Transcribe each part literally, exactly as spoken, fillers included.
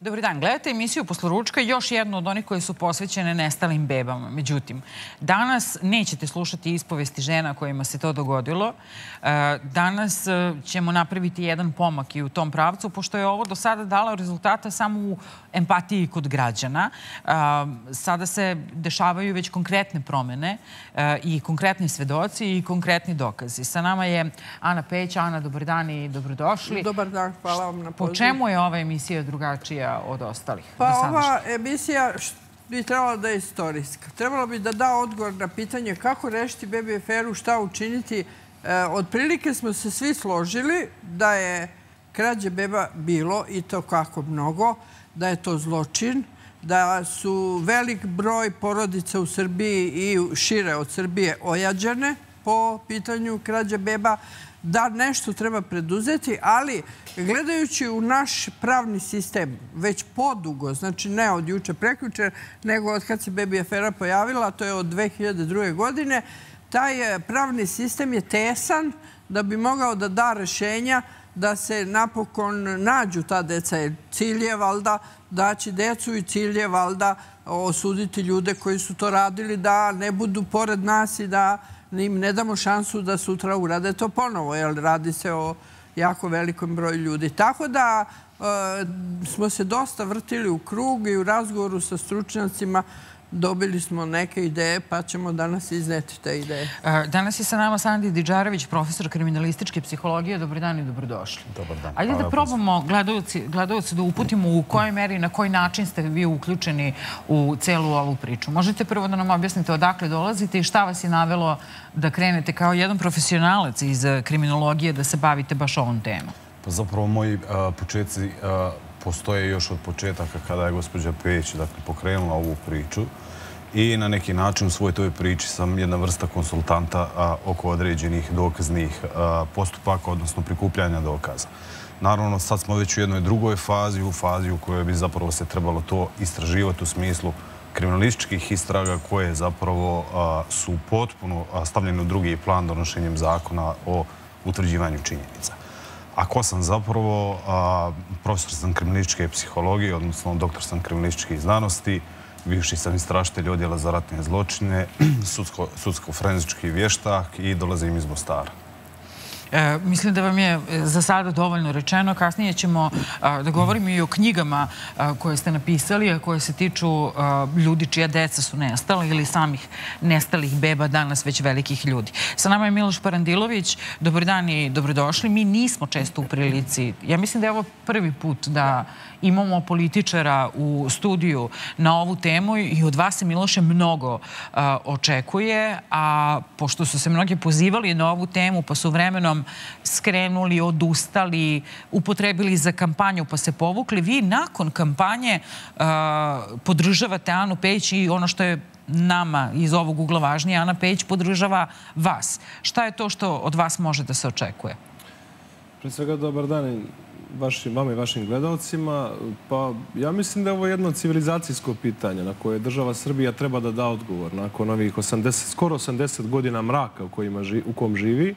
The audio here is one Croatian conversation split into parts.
Dobar dan, gledate emisiju Posle ručka, još jednu od onih koje su posvećene nestalim bebama. Međutim, danas nećete slušati ispovesti žena kojima se to dogodilo. Danas ćemo napraviti jedan pomak i u tom pravcu, pošto je ovo do sada dalo rezultata samo u empatiji kod građana. Sada se dešavaju već konkretne promene i konkretni svedoci i konkretni dokazi. Sa nama je Ana Peć. Ana, dobar dan i dobrodošli. Dobar dan, hvala vam na pozivu. Po čemu je ova emisija drugačija od ostalih? Pa ova emisija bi trebala da je istorijska. Trebalo bi da da odgovor na pitanje kako rešiti bebi aferu, šta učiniti. Otprilike smo se svi složili da je krađe beba bilo i to kako mnogo, da je to zločin, da su velik broj porodica u Srbiji i šire od Srbije ojađene po pitanju krađe beba, da nešto treba preduzeti, ali gledajući u naš pravni sistem već podugo, znači ne od juče prekjuče, nego od kad se bebi afera pojavila, to je od dve hiljade druge. godine, taj pravni sistem je tesan da bi mogao da da rešenja da se napokon nađu ta deca. Cilj je valjda daći decu i cilj je valjda osuditi ljude koji su to radili, da ne budu pored nas i da im ne damo šansu da sutra urade to ponovo, jer radi se o jako velikom broju ljudi. Tako da smo se dosta vrtili u krug i u razgovoru sa stručnjacima dobili smo neke ideje, pa ćemo danas izneti te ideje. Danas je sa nama Sandi Didžarević, profesor kriminalističke psihologije. Dobar dan i dobrodošli. Dobar dan. Ajde da probamo gledaoci da uputimo u kojoj meri i na koji način ste vi uključeni u celu ovu priču. Možete prvo da nam objasnite odakle dolazite i šta vas je navelo da krenete kao jedan profesionalac iz kriminologije da se bavite baš ovom temom? Pa zapravo moji početci postoje još od početaka kada je gospođa Peć pokrenula ovu priču i na neki način u svojoj toj priči sam jedna vrsta konsultanta oko određenih dokaznih postupaka, odnosno prikupljanja dokaza. Naravno, sad smo već u jednoj drugoj fazi, u fazi u kojoj bi zapravo se trebalo to istraživati u smislu kriminalističkih istraga koje zapravo su potpuno stavljene u drugi plan donošenjem zakona o utvrđivanju činjenica. A ko sam zapravo? Profesor sam kriminalističke psihologije, odnosno doktor sam kriminalističkih znanosti, bivši sam istražitelj odjela za ratne zločine, sudsko-forenzički vještak i dolazim iz Mostara. Mislim da vam je za sada dovoljno rečeno. Kasnije ćemo da govorimo i o knjigama koje ste napisali, a koje se tiču ljudi čija deca su nestala ili samih nestalih beba, danas već velikih ljudi. Sa nama je Miloš Parandilović. Dobar dan i dobrodošli. Mi nismo često u prilici. Ja mislim da je ovo prvi put da imamo političara u studiju na ovu temu i od vas se, Miloše, mnogo očekuje, a pošto su se mnogi pozivali na ovu temu pa su vremenom skrenuli, odustali, upotrebili za kampanju pa se povukli, vi nakon kampanje podržavate Anu Peć i ono što je nama iz ovog ugla važnije, Ana Peć podržava vas. Šta je to što od vas može da se očekuje? Pre svega, dobar dan vama i vašim gledalcima. Pa ja mislim da je ovo jedno civilizacijsko pitanje na koje država Srbija treba da da odgovor nakon ovih skoro osamdeset godina mraka u kom živi.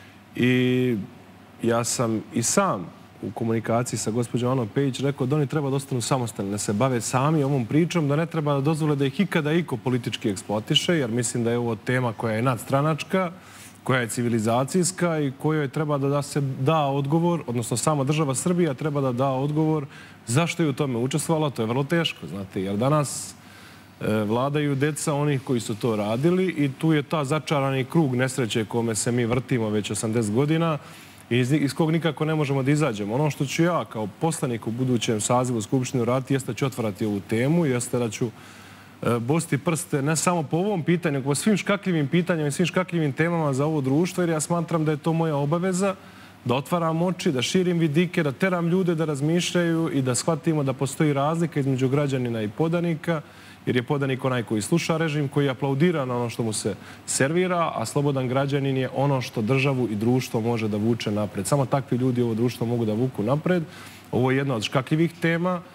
I ja sam i sam u komunikaciji sa gospođom Anom Peć rekao da oni treba da ostanu samostalni, da se bave sami ovom pričom, da ne treba da dozvole da ih ikada iko politički eksploatiše, jer mislim da je ovo tema koja je nadstranačka, koja je civilizacijska i kojoj treba da se da odgovor, odnosno sama država Srbija treba da da odgovor zašto je u tome učestvovala. To je vrlo teško, znate, jer danas vladaju deca onih koji su to radili i tu je ta začarani krug nesreće kome se mi vrtimo već osamdeset godina i iz kog nikako ne možemo da izađemo. Ono što ću ja kao poslanik u budućem sazivu Skupštine uraditi jeste da ću otvarati ovu temu, jeste da ću bosti prste ne samo po ovom pitanju, nego po svim škakljivim pitanjima i svim škakljivim temama za ovo društvo, jer ja smatram da je to moja obaveza da otvaram oči, da širim vidike, da teram ljude da razmišljaju i da shvatimo da postoji razlika između građanina i podanika, jer je podanik onaj koji sluša režim, koji aplaudira na ono što mu se servira, a slobodan građanin je ono što državu i društvo može da vuče napred. Samo takvi ljudi ovo društvo mogu da vuku napred. Ovo je jedna od škakljivih tema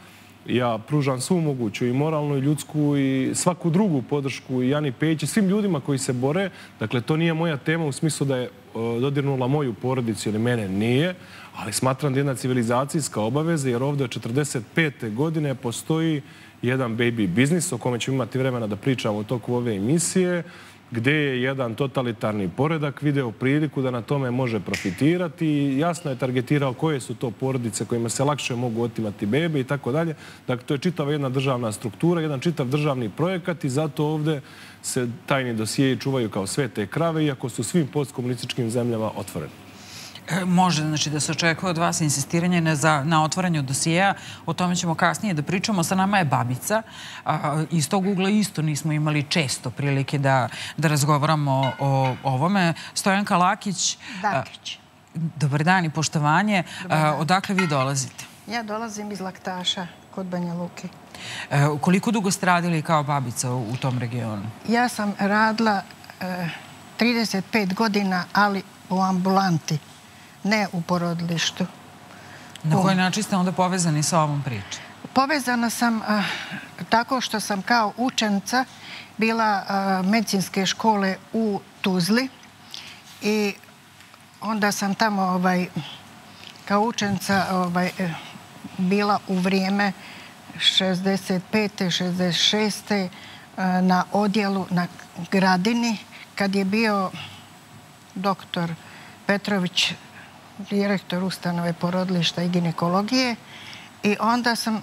Ja pružam svu moguću i moralnu i ljudsku i svaku drugu podršku i Ani Pejić i svim ljudima koji se bore. Dakle, to nije moja tema u smislu da je dodirnula moju porodicu ili mene, nije, ali smatram da je jedna civilizacijska obaveza jer ovdje od četrdeset pete godine postoji jedan baby biznis o kome ćemo imati vremena da pričamo u toku ove emisije, gdje je jedan totalitarni poredak video priliku da na tome može profitirati i jasno je targetirao koje su to porodice kojima se lakše mogu otimati bebe i tako dalje. Dakle, to je čitava jedna državna struktura, jedan čitav državni projekat i zato ovdje se tajni dosijeji čuvaju kao svete krave, iako su svim postkomunističkim zemljama otvoreni. Može, znači, da se očekuje od vas insistiranje na otvaranju dosijeja. O tome ćemo kasnije da pričamo. Sa nama je babica. Iz tog ugla isto nismo imali često prilike da razgovaramo o ovome. Stojanka Lakić. Dakić. Dobar dan i poštovanje. Odakle vi dolazite? Ja dolazim iz Laktaša, kod Banja Luke. Koliko dugo ste radili kao babica u tom regionu? Ja sam radila trideset pet godina, ali u ambulanti. Ne u porodilištu. Na koji način ste onda povezani sa ovom pričom? Povezana sam tako što sam kao učenica bila medicinske škole u Tuzli i onda sam tamo kao učenica bila u vrijeme šezdeset pete šezdeset šeste na odjelu na Gradini kad je bio doktor Petrović, direktor ustanove porodilišta i ginekologije i onda sam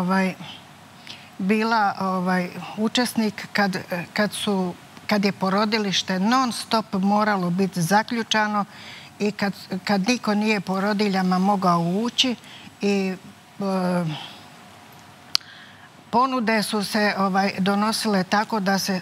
bila učesnik kad je porodilište non stop moralo biti zaključano i kad niko nije porodiljama mogao ući i ponude su se donosile tako da se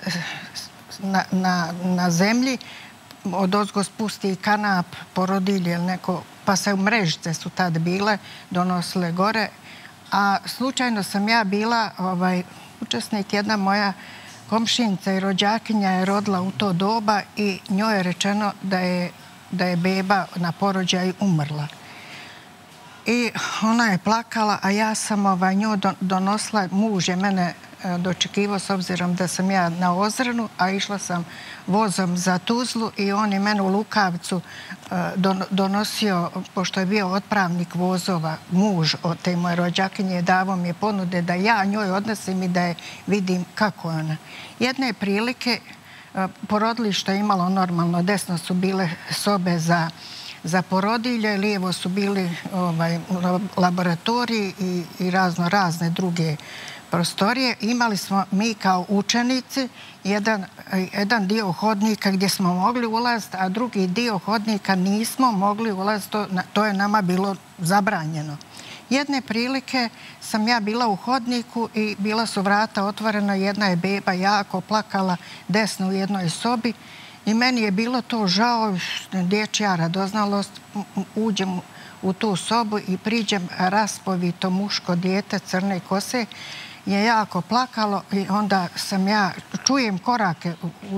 na zemlji odozgo spusti kanap porodilje ili neko, pa se mrežice su tad bile, donosile gore. A slučajno sam ja bila učesnik, jedna moja komšinica i rođakinja je rodila u to doba i njoj je rečeno da je beba na porođaju umrla. I ona je plakala, a ja sam nju donosila, muž je mene dočekivao s obzirom da sam ja na Ozrenu, a išla sam vozom za Tuzlu i on je mene u Lukavcu donosio, pošto je bio otpravnik vozova, muž od te moje rođakinje, davao mi je ponude da ja njoj odnosim i da je vidim kako je ona. Jedne prilike porodilište je imalo normalno, desno su bile sobe za za porodilje, lijevo su bili laboratoriji i razno razne druge prostorije. Imali smo mi kao učenici jedan dio hodnika gdje smo mogli ulaziti, a drugi dio hodnika nismo mogli ulaziti. To je nama bilo zabranjeno. Jedne prilike sam ja bila u hodniku i bila su vrata otvorena. Jedna je beba jako plakala desno u jednoj sobi. I meni je bilo to žao, dječja radoznalost, uđem u tu sobu i priđem raspovito muško dijete crne kose, je jako plakalo i onda sam ja, čujem korake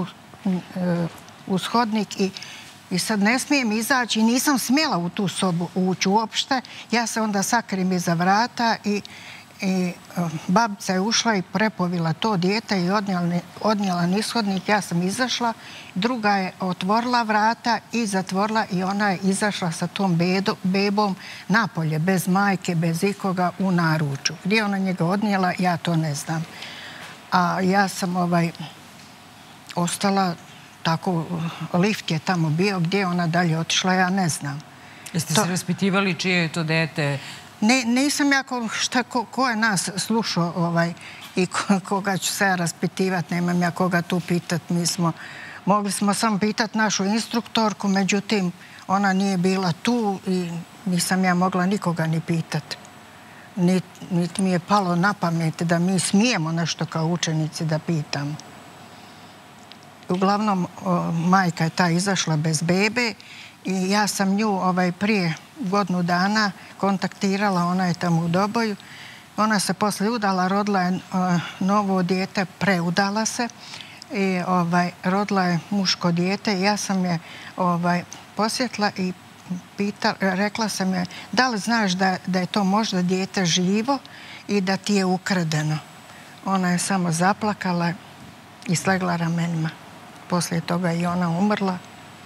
uz hodnik i sad ne smijem izaći i nisam smjela u tu sobu ući uopšte. Ja se onda sakrim iza vrata i I babica je ušla i prepovila to dijete i odnijela nishodnik. Ja sam izašla, druga je otvorila vrata i zatvorila i ona je izašla sa tom bebom napolje, bez majke, bez ikoga u naruču. Gdje ona njega odnijela, ja to ne znam. A ja sam ostala tako, lift je tamo bio, gdje ona dalje otišla, ja ne znam. Jeste se raspitivali čije je to dete? Nisam ja, ko je nas slušao i koga ću se ja raspitivati, nemam ja koga tu pitati. Mogli smo samo pitati našu instruktorku, međutim, ona nije bila tu i nisam ja mogla nikoga ni pitati. Niti mi je palo na pamet da mi smijemo nešto kao učenici da pitamo. Uglavnom, majka je ta izašla bez bebe i ja sam nju prije godinu dana kontaktirala, ona je tamo u Doboju. Ona se poslije udala, rodila je novo dijete, preudala se i rodila je muško dijete. Ja sam je posjetila i rekla sam je, da li znaš da je to možda dijete živo i da ti je ukradeno. Ona je samo zaplakala i slegla ramenima. Poslije toga i ona umrla.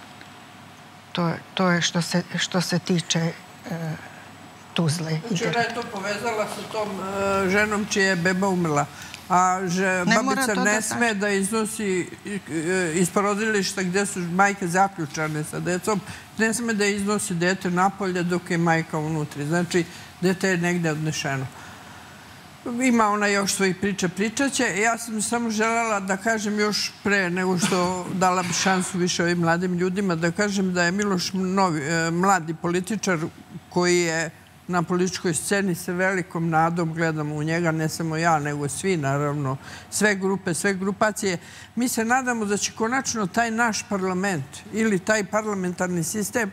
To je što se tiče Tuzle. Znači, ona je to povezala sa tom ženom čija je beba umrla. A babica ne sme da iznosi iz porodilišta gdje su majke zaključane sa decom, ne sme da iznosi dete napolje dok je majka unutri. Znači, dete je negdje odnešeno. Ima ona još svojih priča, pričaće. Ja sam samo željela da kažem još pre nego što dala bi šansu više ovim mladim ljudima, da kažem da je Miloš mladi političar koji je na političkoj sceni sa velikom nadom, gledamo u njega, ne samo ja, nego svi, naravno, sve grupe, sve grupacije. Mi se nadamo da će konačno taj naš parlament ili taj parlamentarni sistem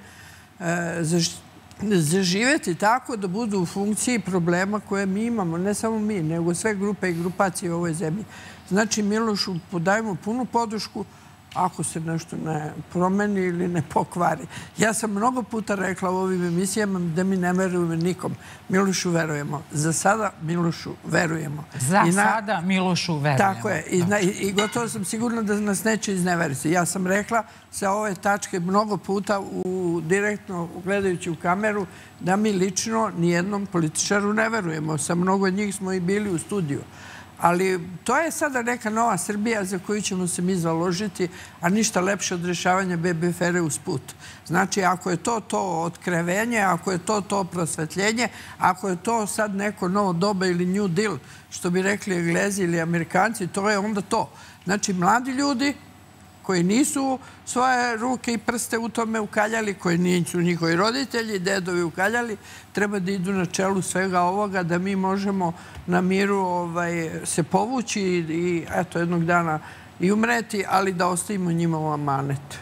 zaživjeti tako da budu u funkciji problema koje mi imamo, ne samo mi, nego sve grupe i grupacije u ovoj zemlji. Znači, Milošu podajemo punu podršku ako se nešto ne promeni ili ne pokvari. Ja sam mnogo puta rekla u ovim emisijama da mi ne verujemo nikom. Milošu verujemo. Za sada Milošu verujemo. Za sada Milošu verujemo. Tako je. I gotovo sam sigurna da nas neće izneveriti. Ja sam rekla sa ove tačke mnogo puta direktno gledajući u kameru da mi lično nijednom političaru ne verujemo. Sa mnogo njih smo i bili u studiju. Ali to je sada neka nova Srbija za koju ćemo se mi založiti, a ništa lepše od rješavanja bebe afere uz put. Znači, ako je to to otkrevenje, ako je to to prosvetljenje, ako je to sad neko novo doba ili New Deal, što bi rekli Englezi ili Amerikanci, to je onda to. Znači, mladi ljudi koji nisu svoje ruke i prste u tome ukaljali, koji nisu njihovi roditelji, dedovi ukaljali, treba da idu na čelu svega ovoga, da mi možemo na miru se povući i eto jednog dana i umreti, ali da ostavimo njima u amanet.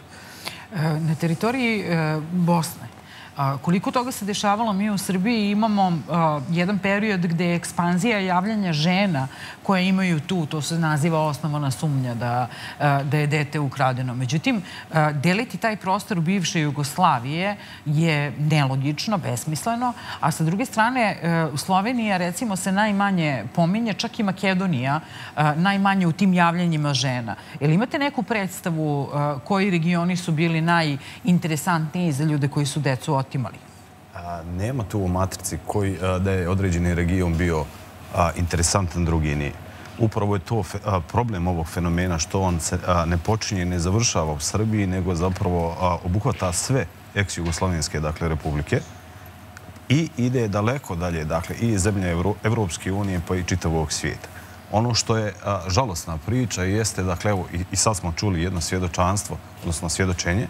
Na teritoriji Bosne, koliko toga se dešavalo, mi u Srbiji imamo jedan period gde je ekspanzija javljanja žena koje imaju tu, to se naziva osnovana sumnja da je dete ukradeno. Međutim, deliti taj prostor u bivše Jugoslavije je nelogično, besmisleno, a sa druge strane Slovenija recimo se najmanje pominje, čak i Makedonija, najmanje u tim javljanjima žena. Jel imate neku predstavu koji regioni su bili najinteresantniji za ljude koji su decu otimali? Nema tu u matrici da je određeni region bio interesantan, drugi nije. Upravo je to problem ovog fenomena što on se ne počinje i ne završava u Srbiji, nego zapravo obuhvata sve ex-jugoslovenske republike i ide daleko dalje, dakle i zemlje Evropske unije pa i čitavog svijeta. Ono što je žalosna priča jeste, dakle evo i sad smo čuli jedno svjedočanstvo, odnosno svjedočenje,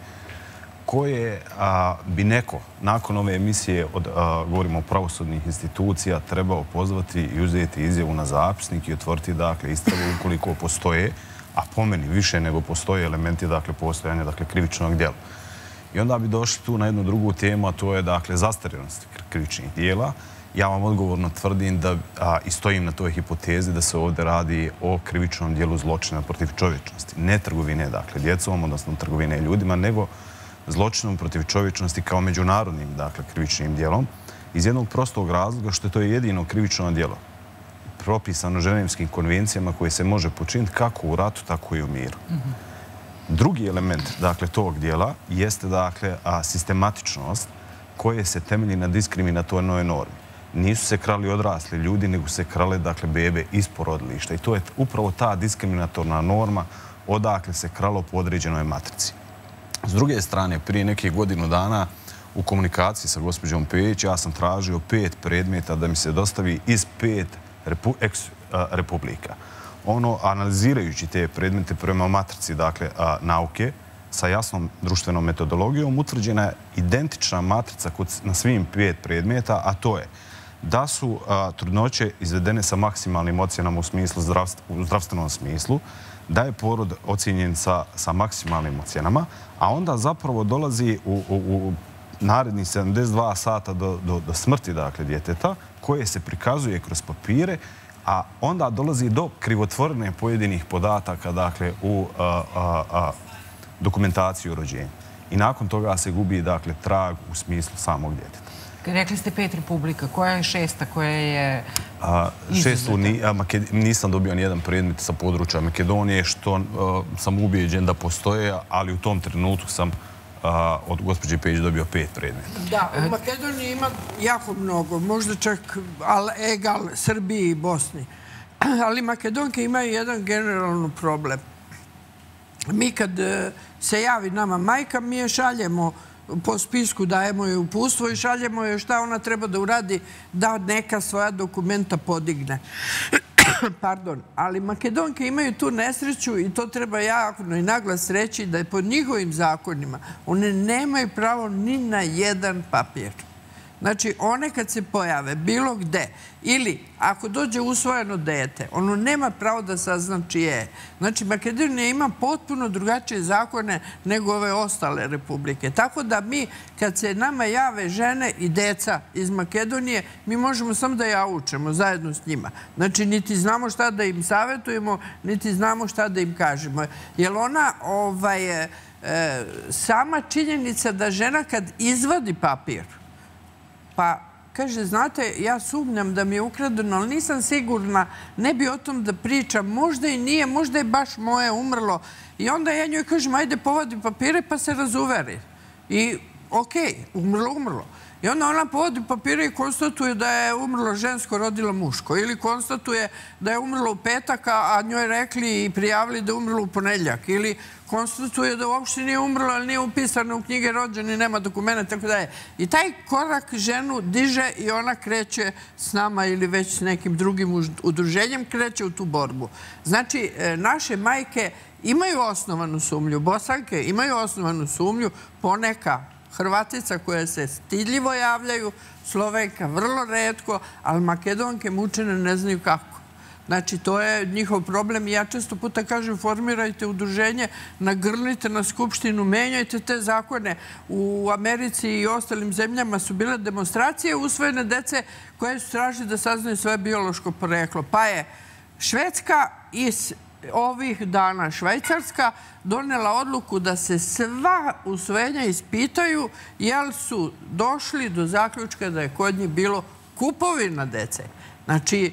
koje bi neko nakon ove emisije, govorimo o pravosudnih institucija, trebao pozvati i uzeti izjavu na zapisnik i otvoriti istragu ukoliko postoje, a po meni više nego postoje elementi postojanja krivičnog djela. I onda bi došli tu na jednu drugu temu, a to je zastarjenost krivičnih djela. Ja vam odgovorno tvrdim i stojim na toj hipotezi da se ovdje radi o krivičnom djelu zločina protiv čovječnosti. Ne trgovine djecom, odnosno trgovine ljudima, nego zločinom protiv čovječnosti kao međunarodnim krivičnim djelom iz jednog prostog razloga što je to jedino krivično djelo propisano ženevskim konvencijama koje se može počiniti kako u ratu, tako i u miru. Drugi element tog djela jeste sistematičnost koje se temelji na diskriminatornoj normi. Nisu se krali odrasli ljudi, nego se krale bebe iz porodilišta. I to je upravo ta diskriminatorna norma odakle se kralo po određenoj matrici. S druge strane, prije nekih godinu dana u komunikaciji sa gospođom Pejić ja sam tražio pet predmeta da mi se dostavi iz pet ex-republika. Ono, analizirajući te predmete prema matrici nauke sa jasnom društvenom metodologijom, utvrđena je identična matrica na svim pet predmeta, a to je da su trudnoće izvedene sa maksimalnim ocjenama u zdravstvenom smislu, da je porod ocijenjen sa maksimalnim ocjenama, a onda zapravo dolazi u narednih sedamdeset dva sata do smrti djeteta, koje se prikazuje kroz papire, a onda dolazi do krivotvorene pojedinih podataka u dokumentaciji o rođenju. i nakon toga se gubi, dakle, trag u smislu samog djeteta. Rekli ste pet republika. Koja je šesta koja je Šestu nisam dobio nijedan predmet sa područja Makedonije, što sam ubijeđen da postoje, ali u tom trenutku sam od gospođe Pejić dobio pet predmeta. Da, u Makedoniji ima jako mnogo, možda čak egal Srbiji i Bosni. Ali Makedonke imaju jedan generalni problem. Mi kad se javi nama majka, mi je šaljemo po spisku, dajemo joj uputstvo i šaljemo joj šta ona treba da uradi da neka svoja dokumenta podigne. Pardon, ali Makedonke imaju tu nesreću i to treba javno i naglas reći da je pod njihovim zakonima one nemaju pravo ni na jedan papir. Znači, one kad se pojave bilo gde ili ako dođe usvojeno dete, ono nema pravo da sazna čije je. Znači, Makedonija ima potpuno drugačije zakone nego ove ostale republike. Tako da mi, kad se nama jave žene i deca iz Makedonije, mi možemo samo da jaučemo zajedno s njima. Znači, niti znamo šta da im savjetujemo, niti znamo šta da im kažemo. Jer ona, ovaj, sama činjenica da žena kad izvadi papir, pa kaže, znate, ja sumnjam da mi je ukradeno, ali nisam sigurna, ne bi o tom da pričam, možda i nije, možda je baš moje umrlo. I onda ja njoj kažem, ajde povadi papire pa se razuveri. I okej, umrlo, umrlo. I onda ona povodi papire i konstatuje da je umrlo žensko, rodilo muško. Ili konstatuje da je umrlo u petak, a njoj rekli i prijavili da je umrlo u ponedjeljak. Ili konstatuje da uopšte nije umrlo, ali nije upisano u knjige rođeni, nema dokumenta, tako da je. I taj korak ženu diže i ona kreće s nama ili već s nekim drugim udruženjem, kreće u tu borbu. Znači, naše majke imaju osnovanu sumnju, Bosanke imaju osnovanu sumnju, poneka Hrvatica koje se stidljivo javljaju, Slovenka vrlo retko, ali Makedonke mučene ne znaju kako. Znači, to je njihov problem i ja često puta kažem, formirajte udruženje, nagrlite na skupštinu, menjajte te zakone. U Americi i ostalim zemljama su bile demonstracije usvojene dece koje su tražili da saznaju svoje biološko poreklo. Pa je Švedska iz ovih dana Švajcarska donela odluku da se sva usvojenja ispitaju jer su došli do zaključka da je kod njih bilo kupovina dece. Znači,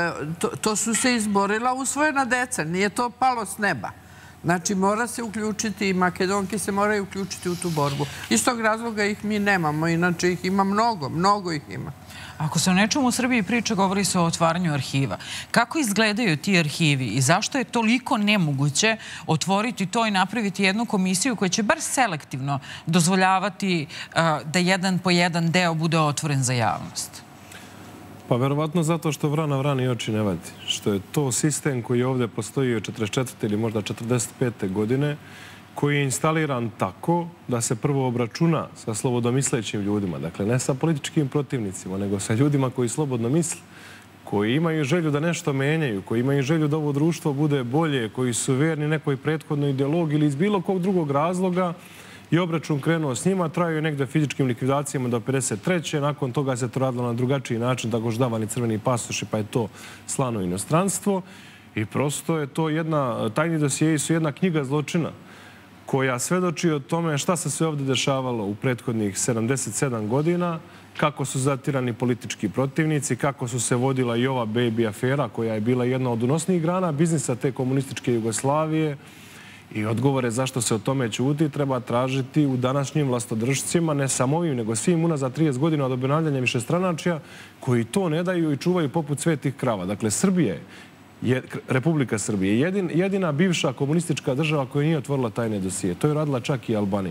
to su se izborila usvojena deca, nije to palo s neba. Znači, mora se uključiti i Makedonke se moraju uključiti u tu borbu. Iz tog razloga ih mi nemamo, inače ih ima mnogo, mnogo ih ima. Ako se o nečemu u Srbiji priča, govori se o otvaranju arhiva. Kako izgledaju ti arhivi i zašto je toliko nemoguće otvoriti to i napraviti jednu komisiju koja će bar selektivno dozvoljavati da jedan po jedan deo bude otvoren za javnost? Pa verovatno zato što vrana vrani oči ne vadi. Što je to sistem koji ovdje postoji od četrdeset četvrte ili možda četrdeset pete godine, koji je instaliran tako da se prvo obračuna sa slobodomislećim ljudima. Dakle, ne sa političkim protivnicima, nego sa ljudima koji slobodno misle, koji imaju želju da nešto menjaju, koji imaju želju da ovo društvo bude bolje, koji su verni nekoj prethodnoj ideologiji ili iz bilo kog drugog razloga. I obračun krenuo s njima, traju je negde fizičkim likvidacijama do pedeset treće Nakon toga se to radilo na drugačiji način, tako što davani crveni pasoši, pa je to slano inostranstvo. I prosto je to jedna, tajni dosjeji su jedna knjiga zločina koja svedoči o tome šta se sve ovdje dešavalo u prethodnih sedamdeset sedam godina, kako su zatirani politički protivnici, kako su se vodila i ova baby afera, koja je bila jedna od unosnijih grana biznisa te komunističke Jugoslavije. I odgovore zašto se o tome ćuti treba tražiti u današnjim vlastodržcima, ne samo ovim, nego svim unazad trideset godina od obnavljanja višestranačja, koji to ne daju i čuvaju poput svetih krava. Dakle, Srbije, Republika Srbije, jedina bivša komunistička država koja nije otvorila tajne dosije. To je radila čak i Albanija.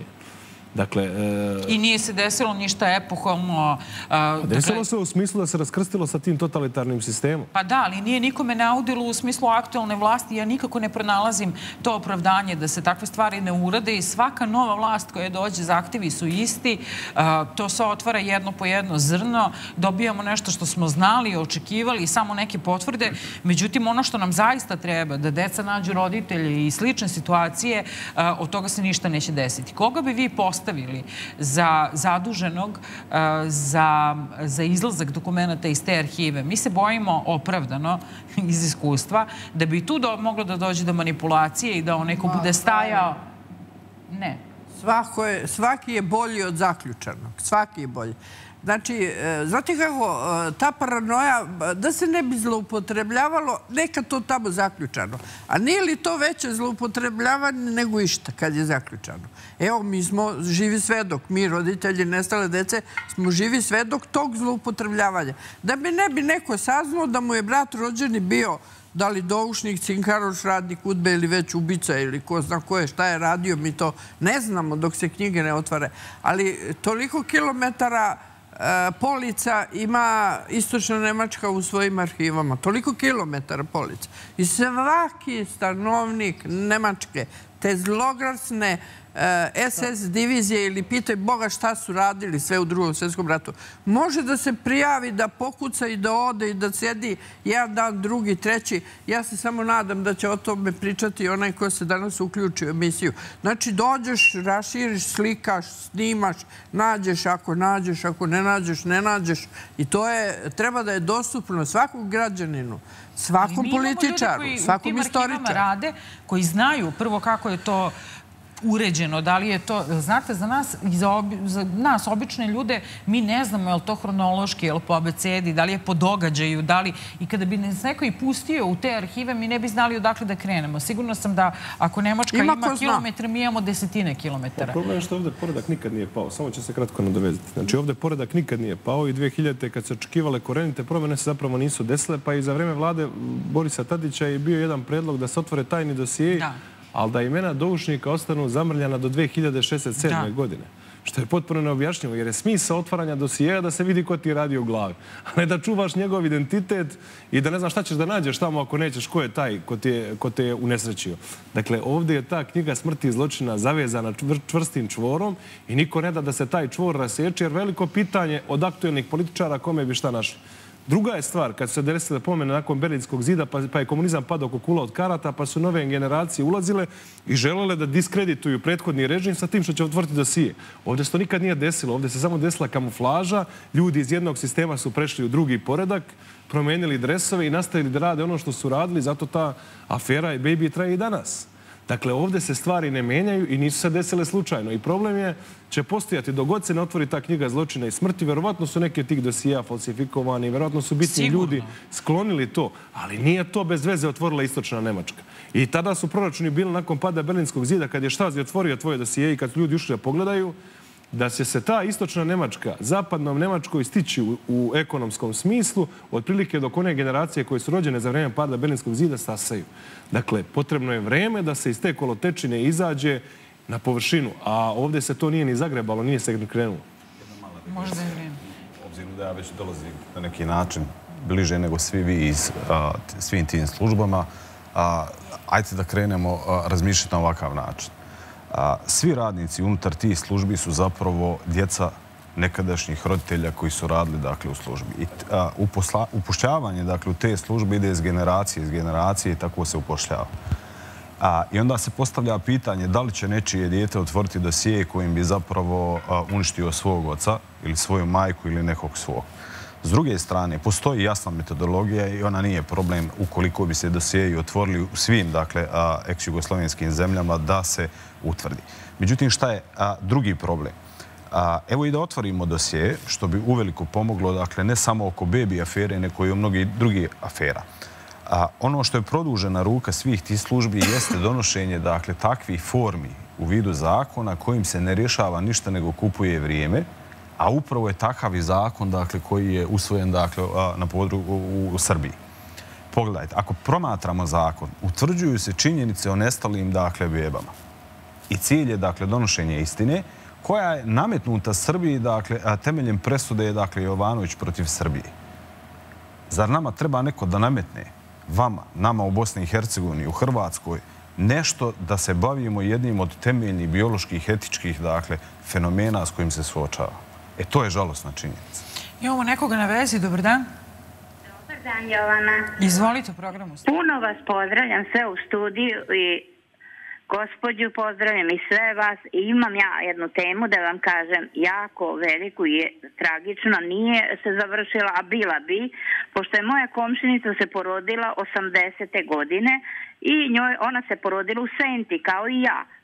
I nije se desilo ništa epohalno. Desilo se u smislu da se raskrstilo sa tim totalitarnim sistemom. Pa da, ali nije nikome naudilo u smislu aktualne vlasti. Ja nikako ne pronalazim to opravdanje da se takve stvari ne urade i svaka nova vlast koja dođe, zahtjevi su isti. To se otvara jedno po jedno zrno. Dobijamo nešto što smo znali, očekivali i samo neke potvrde. Međutim, ono što nam zaista treba, da deca nađu roditelji i slične situacije, od toga se ništa neće desiti. Koga bi vi postavili za zaduženog za izlazak dokumenta iz te arhive? Mi se bojimo opravdano iz iskustva da bi tu moglo da dođe do manipulacije i da on neko bude stajao. Ne. Svaki je bolji od zaključanog. Svaki je bolji. Znači, znate kako, ta paranoja, da se ne bi zloupotrebljavalo, neka to tamo zaključano. A nije li to veće zloupotrebljavanje nego išta kad je zaključano? Evo, mi smo živi svedok, mi roditelji nestale dece smo živi svedok tog zloupotrebljavanja. Da bi ne bi neko saznao da mu je brat rođeni bio da li doušnik, cinkaroš, radnik udbe ili već ubica ili ko zna ko je, šta je radio, mi to ne znamo dok se knjige ne otvore. Ali toliko kilometara polica ima Istočna Nemačka u svojim arhivama. Toliko kilometara polica. I svaki stanovnik Nemačke, te zloglasne es es divizije ili pitaj Boga šta su radili sve u Drugom svjetskom ratu, može da se prijavi, da pokuca i da ode i da sedi jedan dan, drugi, treći. Ja se samo nadam da će o tome pričati onaj ko se danas uključi u emisiju. Znači, dođeš, raširiš, slikaš, snimaš, nađeš, ako nađeš, ako ne nađeš, ne nađeš. I to je, treba da je dostupno svakom građaninu, svakom političaru, svakom istoričaru. Koji znaju prvo kako je to uređeno, da li je to, znate, za nas i za nas, obične ljude, mi ne znamo je li to hronološki, je li po abecedi, da li je po događaju, da li, i kada bi nas neko i pustio u te arhive, mi ne bi znali odakle da krenemo. Sigurno sam da ako Nemačka ima kilometre, mi imamo desetine kilometara. Problem je što ovdje poredak nikad nije pao, samo će se kratko nadovezati. Znači, ovdje poredak nikad nije pao i dvije hiljadite kad se očekivale korenite promjene se zapravo nisu desile, pa i za vreme vlade Borisa Tadića je bio jedan predlog da se otvore tajni dosijeji, ali da imena doušnika ostanu zamrljana do dve hiljade šezdeset sedme. godine. Što je potpuno neobjašnjivo, jer je smisao otvaranja dosijeja da se vidi ko ti radi u glavi. A ne da čuvaš njegov identitet i da ne znaš šta ćeš da nađeš tamo ako nećeš ko je taj ko te je unesrećio. Dakle, ovdje je ta knjiga smrti i zločina zavezana čvrstim čvorom i niko ne da da se taj čvor rasječe, jer veliko pitanje od aktuelnih političara kome bi šta našli. Druga je stvar, kad su se desile pomene nakon Berlinskog zida, pa je komunizam padao ko kula od karata, pa su nove generacije ulazile i želele da diskredituju prethodni režim sa tim što će otvoriti dosije. Ovdje se to nikad nije desilo, ovdje se samo desila kamuflaža, ljudi iz jednog sistema su prešli u drugi poredak, promenili dresove i nastavili da rade ono što su radili, zato ta afera i Baby traje i danas. Dakle, ovdje se stvari ne menjaju i nisu se desile slučajno. I problem je, će postojati, dok god se ne otvori ta knjiga zločina i smrti, verovatno su neke tih dosija falsifikovani, verovatno su bitni ljudi sklonili to, ali nije to bez veze otvorila Istočna Nemačka. I tada su proračuni bili nakon pada Berlinskog zida, kad je Štazi otvorio tvoje dosije i kad su ljudi ušli da pogledaju, da će se ta Istočna Nemačka zapadnom Nemačkoj stići u ekonomskom smislu, otprilike dok one generacije koje su rođene za vreme pada Berlinskog zida stasaju. Dakle, potrebno je vreme da se iz te kolotečine izađe na površinu, a ovdje se to nije ni zagrebalo, nije se krenulo. Možda je vreme. Obzirom da ja već dolazim na neki način bliže nego svi vi iz svim tim službama, ajte da krenemo razmišljati na ovakav način. Svi radnici unutar tih službi su zapravo djeca nekadašnjih roditelja koji su radili u službi. Upošljavanje u te službe ide iz generacije, iz generacije i tako se upošljava. I onda se postavlja pitanje da li će nečije dijete otvoriti dosije kojim bi zapravo uništio svog oca ili svoju majku ili nekog svog. S druge strane, postoji jasna metodologija i ona nije problem ukoliko bi se dosijeji otvorili u svim, dakle, ex-jugoslovenskim zemljama da se utvrdi. Međutim, šta je drugi problem? Evo i da otvorimo dosije, što bi uveliko pomoglo, dakle, ne samo oko Baby afere, nego i o mnogih drugih afera. Ono što je produžena ruka svih tih službi jeste donošenje, dakle, takvih formi u vidu zakona kojim se ne rješava ništa nego kupuje vrijeme, a upravo je takav i zakon koji je usvojen na području u Srbiji. Pogledajte, ako promatramo zakon, utvrđuju se činjenice o nestalim bebama. I cilj je donošenje istine koja je nametnuta Srbiji temeljem presude Jovanović protiv Srbije. Zar nama treba neko da nametne vama, nama u Bosni i Hercegovini, u Hrvatskoj, nešto da se bavimo jednim od temeljnih bioloških, etičkih fenomena s kojim se suočava? E, to je žalosna činjenica. Imamo nekoga na vezi. Dobar dan. Dobar dan, Jovana. Izvolite u programu. Puno vas pozdravljam sve u studiju i gospođu pozdravljam i sve vas. I imam ja jednu temu da vam kažem jako veliku i tragično. Nije se završila, a bila bi, pošto je moja komšinica se porodila osamdesete godine i njoj, ona se porodila u Senti, kao i ja.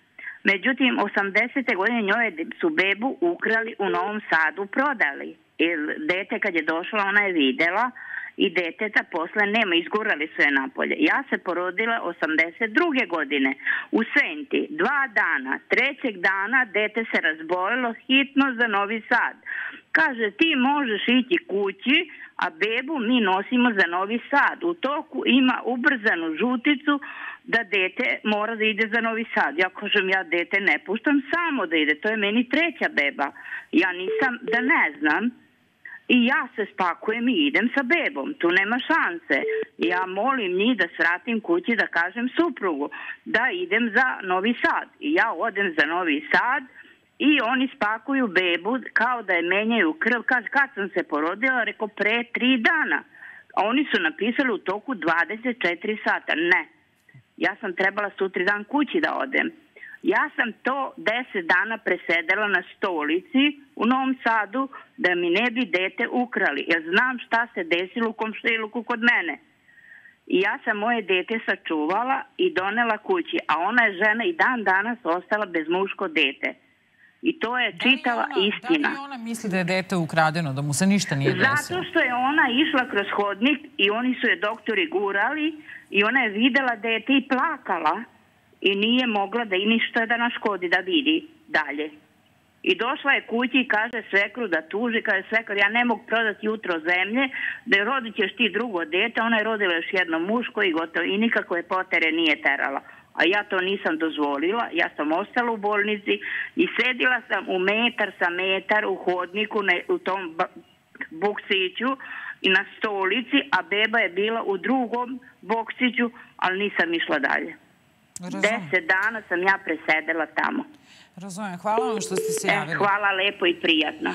Međutim, osamdesete godine njoj su bebu ukrali u Novom Sadu, prodali. Jer dete kad je došla, ona je videla i deteta posle nema, izgurali su je napolje. Ja se porodila osamdeset druge godine u Senti. Dva dana, trećeg dana dete se razbolilo hitno za Novi Sad. Kaže, ti možeš ići kući, a bebu mi nosimo za Novi Sad. U toku ima ubrzanu žuticu da dete mora da ide za Novi Sad. Ja kažem, ja dete ne puštam samo da ide. To je meni treća beba. Ja nisam da ne znam. I ja se spakujem i idem sa bebom. Tu nema šanse. Ja molim njih da sratim kući da kažem suprugu da idem za Novi Sad. I ja odem za Novi Sad i oni spakuju bebu kao da je menjaju krv. Kad, kad sam se porodila, rekao pre tri dana. A oni su napisali u toku dvadeset četiri sata. Ne. Ja sam trebala sutri dan kući da odem. Ja sam to deset dana presedela na stolici u Novom Sadu da mi ne bi dete ukrali. Jer znam šta se desilo u komšiluku kod mene. I ja sam moje dete sačuvala i donela kući. A ona je žena i dan danas ostala bez muško dete. I to je čitava istina. Da li ona misli da je dete ukradeno, da mu se ništa nije desilo? Zato što je ona išla kroz hodnik i oni su je doktori gurali i ona je videla dete i plakala. I nije mogla da i ništa da naškodi da vidi dalje. I došla je kući i kaže svekru da tuži, kaže svekru, ja ne mogu prodati jutro zemlje, da je rodit ćeš ti drugo dete, ona je rodila još jedno muško i gotovo. I nikakve potere nije terala. A ja to nisam dozvolila, ja sam ostala u bolnici i sedila sam u metar sa metar u hodniku u tom boksiću i na stolici, a beba je bila u drugom boksiću, ali nisam išla dalje. Deset dana sam ja presedela tamo. Razumijem. Hvala vam što ste se javili. Hvala lepo i prijatno.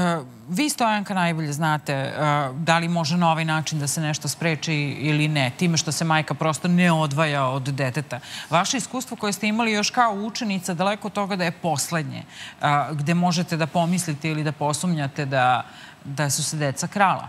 Vi, Stojanka, najbolje znate da li može na ovaj način da se nešto spreči ili ne, time što se majka prosto ne odvaja od deteta. Vaše iskustvo koje ste imali još kao učenica, daleko od toga da je poslednje, gde možete da pomislite ili da posumnjate da su se deca krala?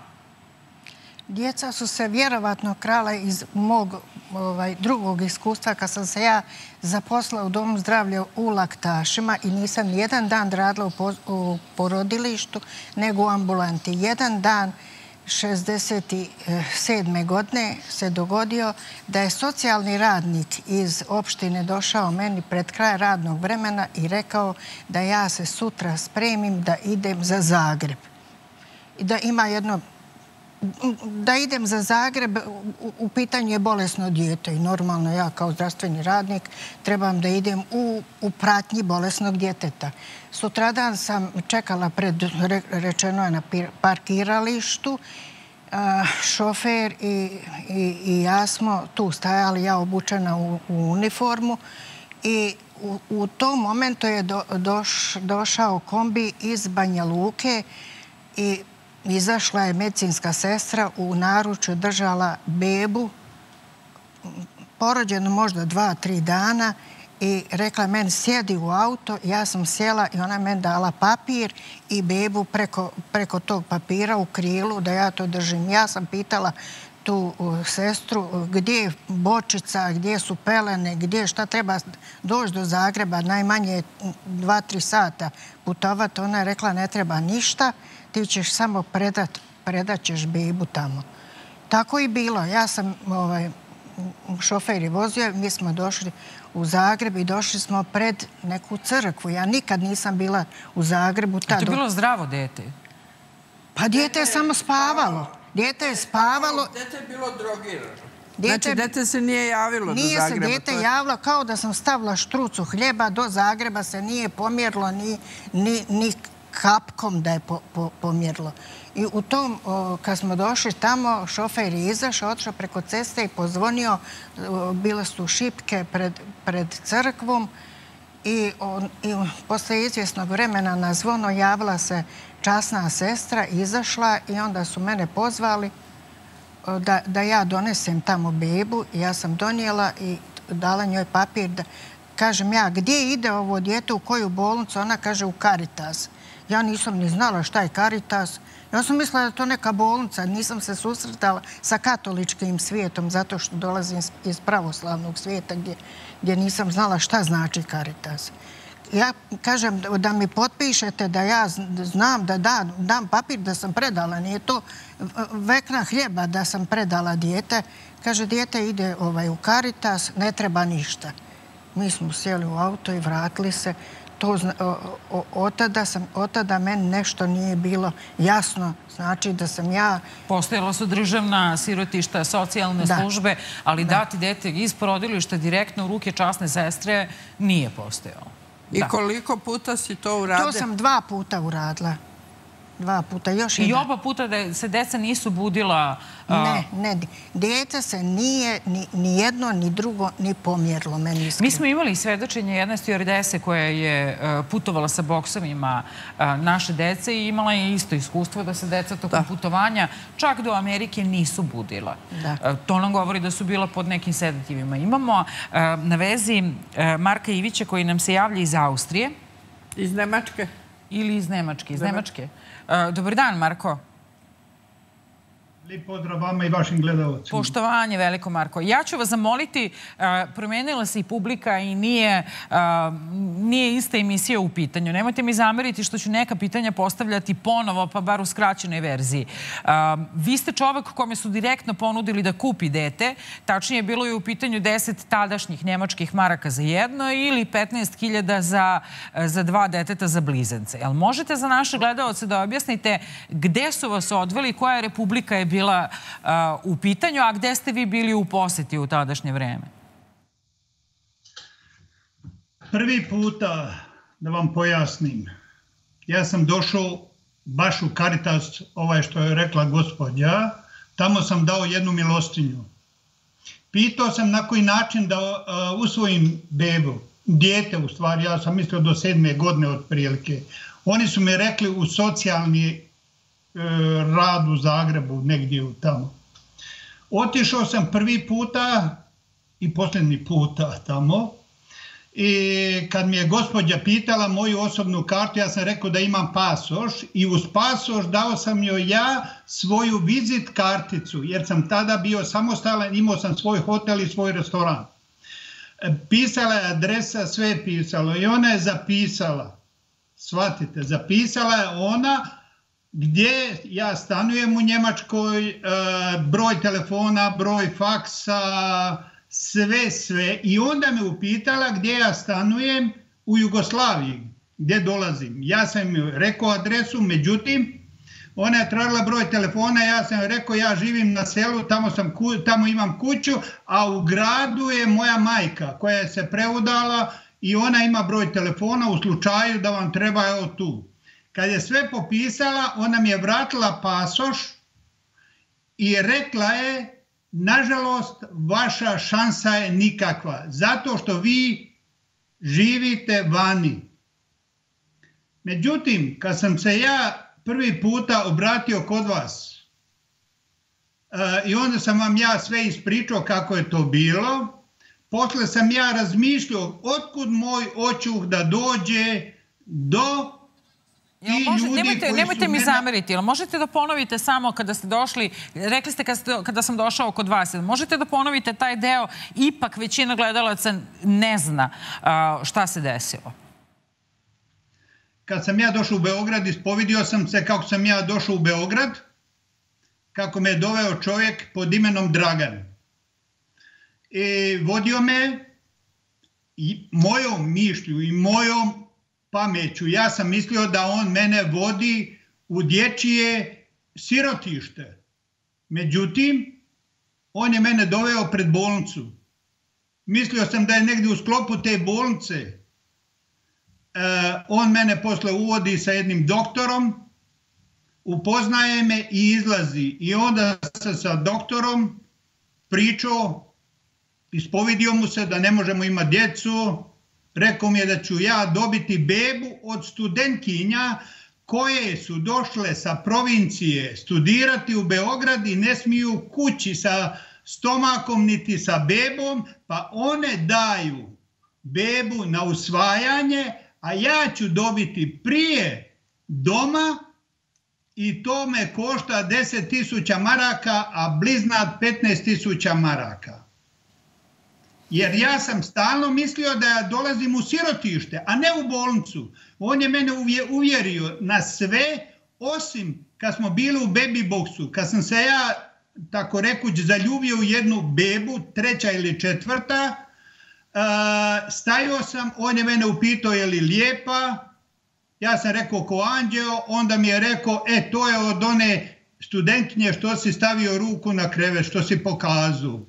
Djeca su se vjerovatno krala iz mog drugog iskustva kad sam se ja zaposlila u Domu zdravlja u Laktašima i nisam jedan dan radila u porodilištu nego u ambulanti. Jedan dan šezdeset sedme godine se dogodio da je socijalni radnik iz opštine došao meni pred kraj radnog vremena i rekao da ja se sutra spremim da idem za Zagreb. I da ima jedno da idem za Zagreb, u pitanju je bolesno dijete i normalno ja kao zdravstveni radnik trebam da idem u pratnji bolesnog djeteta. Sutradan sam čekala pred, rečeno je na parkiralištu, šofer i ja smo tu stajali, ja obučena u uniformu i u tom momentu je došao kombi iz Banja Luke i izašla je medicinska sestra, u naručju držala bebu, porođenu možda dva, tri dana i rekla meni sjedi u auto, ja sam sjela i ona je meni dala papir i bebu preko tog papira u krilu da ja to držim. Ja sam pitala tu sestru gdje je bočica, gdje su pelene, gdje šta treba doći do Zagreba, najmanje dva, tri sata putovati. Ona je rekla ne treba ništa, ti ćeš samo predat, predat ćeš bebu tamo. Tako i bilo. Ja sam, šofer je vozio, mi smo došli u Zagreb i došli smo pred neku crkvu. Ja nikad nisam bila u Zagrebu. To je bilo zdravo dete? Pa dete je samo spavalo. Dete je spavalo. Dete je bilo drogirano. Znači, dete se nije javilo do Zagreba. Nije se dete javilo, kao da sam stavila štrucu hljeba, do Zagreba se nije pomjerilo ni kapkom da je pomjerilo. I u tom, kad smo došli tamo, šofer je izašao, otišao preko ceste i pozvonio, bile su šipke pred crkvom i posle izvjesnog vremena na zvono javila se časna sestra, izašla i onda su mene pozvali da ja donesem tamo bebu. Ja sam donijela i dala njoj papir da kažem ja gdje ide ovo dijete, u koju bolnicu, ona kaže u Caritas. Ja nisam ni znala šta je Caritas. Ja sam mislila da je to neka bolnica. Nisam se susretala sa katoličkim svijetom zato što dolazim iz pravoslavnog svijeta gdje nisam znala šta znači Caritas. Ja kažem da mi potpišete da ja znam da dam papir da sam predala. Nije to vekna hljeba da sam predala dijete. Kaže, dijete ide u Caritas, ne treba ništa. Mi smo sjeli u auto i vratili se. Od tada meni nešto nije bilo jasno. Znači da sam ja... Postojala su državna sirotišta, socijalne službe, ali dati dete iz porodilišta direktno u ruke časne sestre nije postojalo. I koliko puta si to uradila? To sam dva puta uradila. Dva puta, još jedan. I oba puta da se deca nisu budila... Ne, ne. Djeca se nije ni jedno, ni drugo, ni pomjerilo. Mi smo imali svedočenje jedne stjuardese koja je putovala sa boksovima naše dece i imala je isto iskustvo da se deca tokom putovanja čak do Amerike nisu budila. To nam govori da su bila pod nekim sedativima. Imamo na vezi Marka Ivića koji nam se javlja iz Austrije. Iz Nemačke. Ili iz Nemačke. Iz Nemačke. Dobar dan, Marko. Lijep pozdrav vama i vašim gledalcima. Poštovanje veliko, Marko. Ja ću vas zamoliti, promenila se i publika i nije ista emisija u pitanju. Nemojte mi zameriti što ću neka pitanja postavljati ponovo, pa bar u skraćenoj verziji. Vi ste čovek kome su direktno ponudili da kupi dete. Tačnije, bilo je u pitanju deset tadašnjih nemačkih maraka za jedno ili petnaest hiljada za dva deteta za blizance. Jel možete za naše gledalce da objasnite gde su vas odveli, koja republika je bila bila u pitanju, a gde ste vi bili u poseti u tadašnje vreme? Prvi puta, da vam pojasnim, ja sam došao baš u Caritas, ovaj što je rekla gospođa, tamo sam dao jednu milostinju. Pitao sam na koji način da usvojim bebu, dijete u stvari, ja sam mislio do sedme godine otprilike. Oni su mi rekli u socijalni rad u Zagrebu, negdje tamo. Otišao sam prvi puta i posljednji puta tamo i kad mi je gospođa pitala moju osobnu kartu, ja sam rekao da imam pasoš i uz pasoš dao sam joj ja svoju vizit karticu, jer sam tada bio samostalan, imao sam svoj hotel i svoj restoran. Pisala je adresa, sve je pisalo i ona je zapisala, shvatite, zapisala je ona gdje ja stanujem u Njemačkoj, broj telefona, broj faksa, sve, sve. I onda me upitala gdje ja stanujem u Jugoslaviji, gdje dolazim. Ja sam joj rekao adresu, međutim, ona je tražila broj telefona, ja sam joj rekao ja živim na selu, tamo imam kuću, a u gradu je moja majka koja se preudala i ona ima broj telefona u slučaju da vam treba, evo tu. Kad je sve popisala, ona mi je vratila pasoš i rekla je, nažalost, vaša šansa je nikakva, zato što vi živite vani. Međutim, kad sam se ja prvi puta obratio kod vas i onda sam vam ja sve ispričao kako je to bilo, posle sam ja razmišljao otkud moj očuh da dođe do... Nemojte mi zameriti, ali možete da ponovite samo kada ste došli, rekli ste kada sam došao kod vas, možete da ponovite taj deo, ipak većina gledalaca ne zna šta se desilo. Kad sam ja došao u Beograd, ispovidio sam se kako sam ja došao u Beograd, kako me je doveo čovjek pod imenom Dragan. I vodio me i mojom mišlju i mojom pameću. Ja sam mislio da on mene vodi u dječje sirotište. Međutim, on je mene doveo pred bolnicu. Mislio sam da je negdje u sklopu te bolnice. On mene posle uvodi sa jednim doktorom, upoznaje me i izlazi. I onda se sa doktorom pričao, ispovidio mu se da ne možemo imati djecu. Rekao mi je da ću ja dobiti bebu od studentkinja koje su došle sa provincije studirati u Beograd i ne smiju kući sa stomakom niti sa bebom, pa one daju bebu na usvajanje, a ja ću dobiti prije doma i to me košta deset tisuća maraka, a bliznat petnaest tisuća maraka. Jer ja sam stalno mislio da ja dolazim u sirotište, a ne u bolnicu. On je mene uvjerio na sve, osim kad smo bili u baby boxu, kad sam se ja, tako rekuć, zaljubio u jednu bebu, treća ili četvrta, stajao sam, on je mene upitao je li lijepa, ja sam rekao ko anđeo, onda mi je rekao, e, to je od one studentkinje što si stavio ruku na krevet, što si pokazao.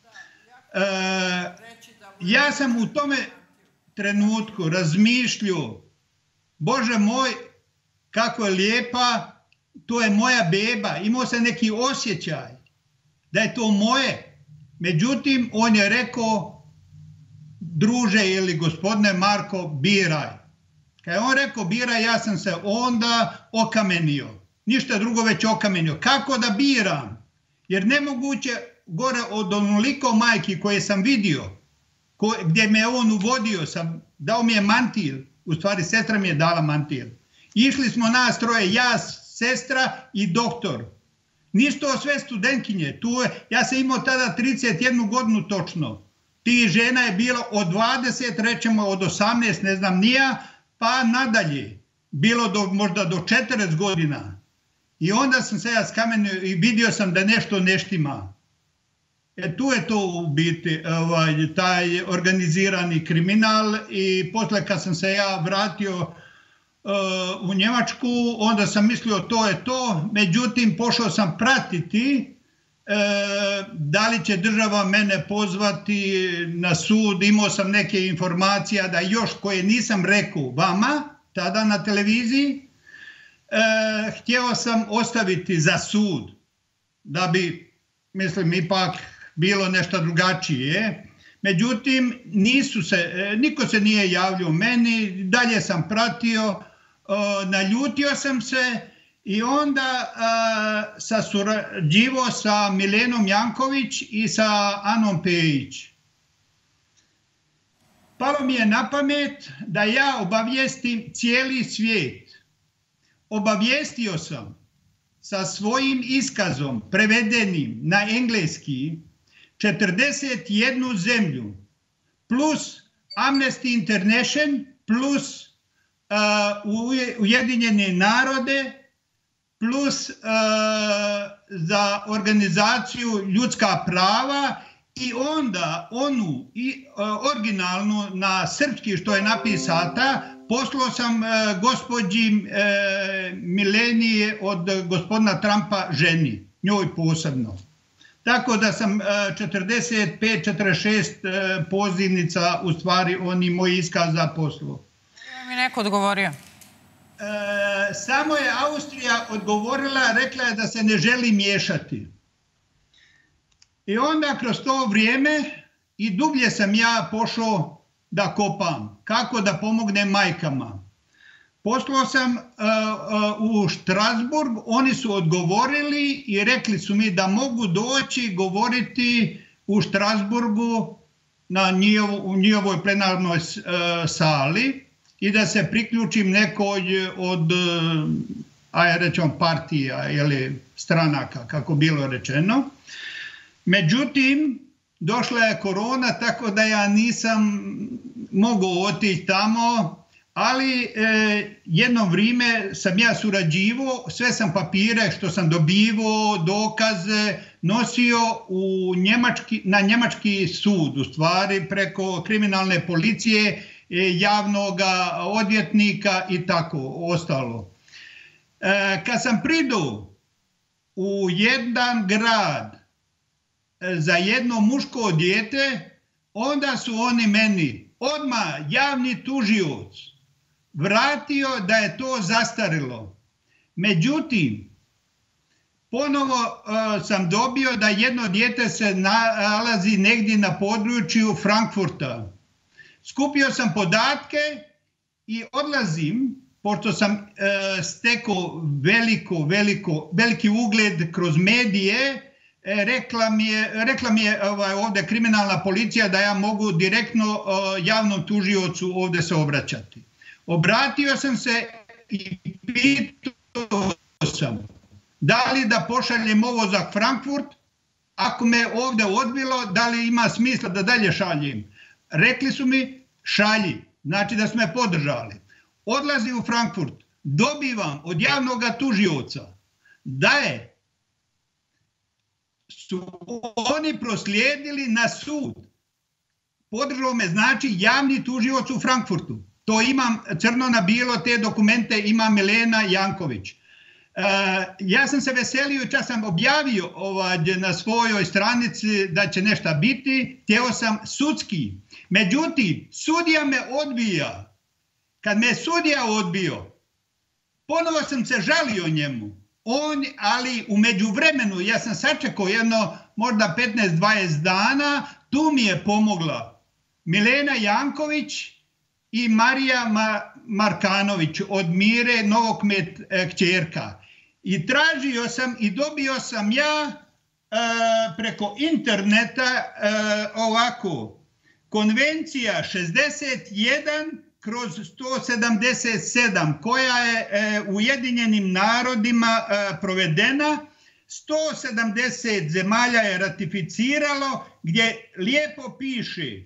Ja sam u tome trenutku razmišljao, Bože moj, kako je lijepa, to je moja beba, imao sam neki osjećaj da je to moje. Međutim, on je rekao, druže ili gospodine Marko, biraj. Kad je on rekao biraj, ja sam se onda okamenio. Ništa drugo, već okamenio. Kako da biram? Jer nemoguće gore od onoliko majki koje sam vidio, gdje me on uvodio, sam, dao mi je mantil, u stvari sestra mi je dala mantil. Išli smo nas troje, ja, sestra i doktor. Nisu to sve studentkinje. Tu je, ja sam imao tada trideset jednu godinu točno. Ti žena je bilo od dvadeset, rećemo od osamnaest, ne znam nija, pa nadalje. Bilo do, možda do četrdeset godina. I onda sam se ja skamenio i vidio sam da nešto neštima. E, tu je to u biti, ovaj, taj organizirani kriminal i posle kad sam se ja vratio uh, u Njemačku, onda sam mislio to je to, međutim pošao sam pratiti uh, da li će država mene pozvati na sud, imao sam neke informacije da još koje nisam rekao vama, tada na televiziji, uh, htio sam ostaviti za sud, da bi, mislim, ipak bilo nešto drugačije. Međutim, nisu se, niko se nije javljao meni, dalje sam pratio, naljutio sam se i onda sam surađivao sa Milenom Janković i sa Anom Pejić. Palo mi je na pamet da ja obavijestim cijeli svijet. Obavijestio sam sa svojim iskazom prevedenim na engleski četrdeset jednu zemlju, plus Amnesty International, plus uh, Ujedinjene narode, plus uh, za organizaciju ljudska prava i onda onu i, uh, originalnu na srpski što je napisata, poslao sam uh, gospođi uh, Mileni od gospodina Trumpa ženi, njoj posebno. Tako da sam četrdeset pet četrdeset šest pozivnica, u stvari, oni moj iskaz za poslu. Mi neko odgovorio? E, samo je Austrija odgovorila, rekla je da se ne želi miješati. I onda kroz to vrijeme i dublje sam ja pošao da kopam. Kako da pomognem majkama. Poslao sam uh, uh, u Strasburg, oni su odgovorili i rekli su mi da mogu doći govoriti u Strasburgu na njihov, u njihovoj plenarnoj uh, sali i da se priključim nekoj od, uh, aj rećemo, partija ili stranaka, kako bilo rečeno. Međutim, došla je korona, tako da ja nisam mogao otići tamo. Ali e, jedno vrijeme sam ja surađivao, sve sam papire što sam dobivao, dokaze, nosio u njemački, na njemački sud, u stvari preko kriminalne policije, e, javnog odvjetnika i tako ostalo. E, kad sam pridu u jedan grad e, za jedno muško dijete, onda su oni meni odmah javni tužioc vratio da je to zastarilo. Međutim, ponovo uh, sam dobio da jedno dijete se nalazi negdje na području Frankfurta. Skupio sam podatke i odlazim, pošto sam uh, stekao veliko, veliko, veliki ugled kroz medije, e, rekla mi je, rekla mi je ovaj, ovdje kriminalna policija da ja mogu direktno uh, javnom tužiocu ovdje se obraćati. Obratio sam se i pitao sam da li da pošaljem ovo za Frankfurt, ako me ovdje odbilo, da li ima smisla da dalje šaljem. Rekli su mi šalji, znači da su me podržali. Odlazi u Frankfurt, dobivam od javnog tužioca da je su oni proslijedili na sud. Podržao me znači javni tužioc u Frankfurtu. To imam crno na bijelo, te dokumente ima Milena Janković. Uh, ja sam se veselio, čas sam objavio ovaj, na svojoj stranici da će nešto biti, htio sam sudski. Međutim, sudija me odbija. Kad me sudija odbio, ponovo sam se žalio njemu. On, ali u međuvremenu, ja sam sačekao jedno možda petnaest dvadeset dana, tu mi je pomogla Milena Janković i Marija Ma Markanović od Mire Novokmet e, kćerka. I tražio sam i dobio sam ja e, preko interneta e, ovako, konvencija šezdeset jedan kroz sto sedamdeset sedam koja je e, u Ujedinjenim narodima e, provedena, sto sedamdeset zemalja je ratificiralo, gdje lijepo piše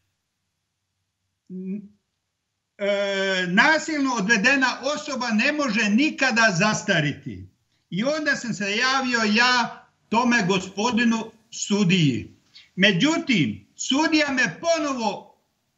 e, nasilno odvedena osoba ne može nikada zastariti. I onda sam se javio ja tome gospodinu sudiji. Međutim, sudija me ponovo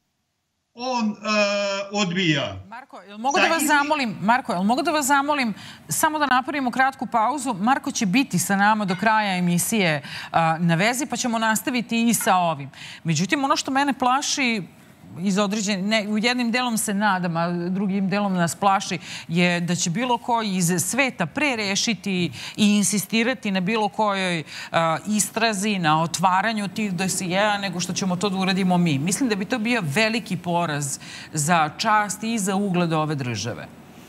on uh, odbija. Marko, jel mogu da vas zamolim, Marko, jel mogu da vas zamolim samo da napravimo kratku pauzu? Marko će biti sa nama do kraja emisije uh, na vezi, pa ćemo nastaviti i sa ovim. Međutim, ono što mene plaši, iz određen, ne, u jednim delom se nadam, a drugim delom nas plaši, je da će bilo koji iz sveta prerešiti i insistirati na bilo kojoj uh, istrazi, na otvaranju tih dosijeja, nego što ćemo to da uradimo mi. Mislim da bi to bio veliki poraz za čast i za ugled ove države.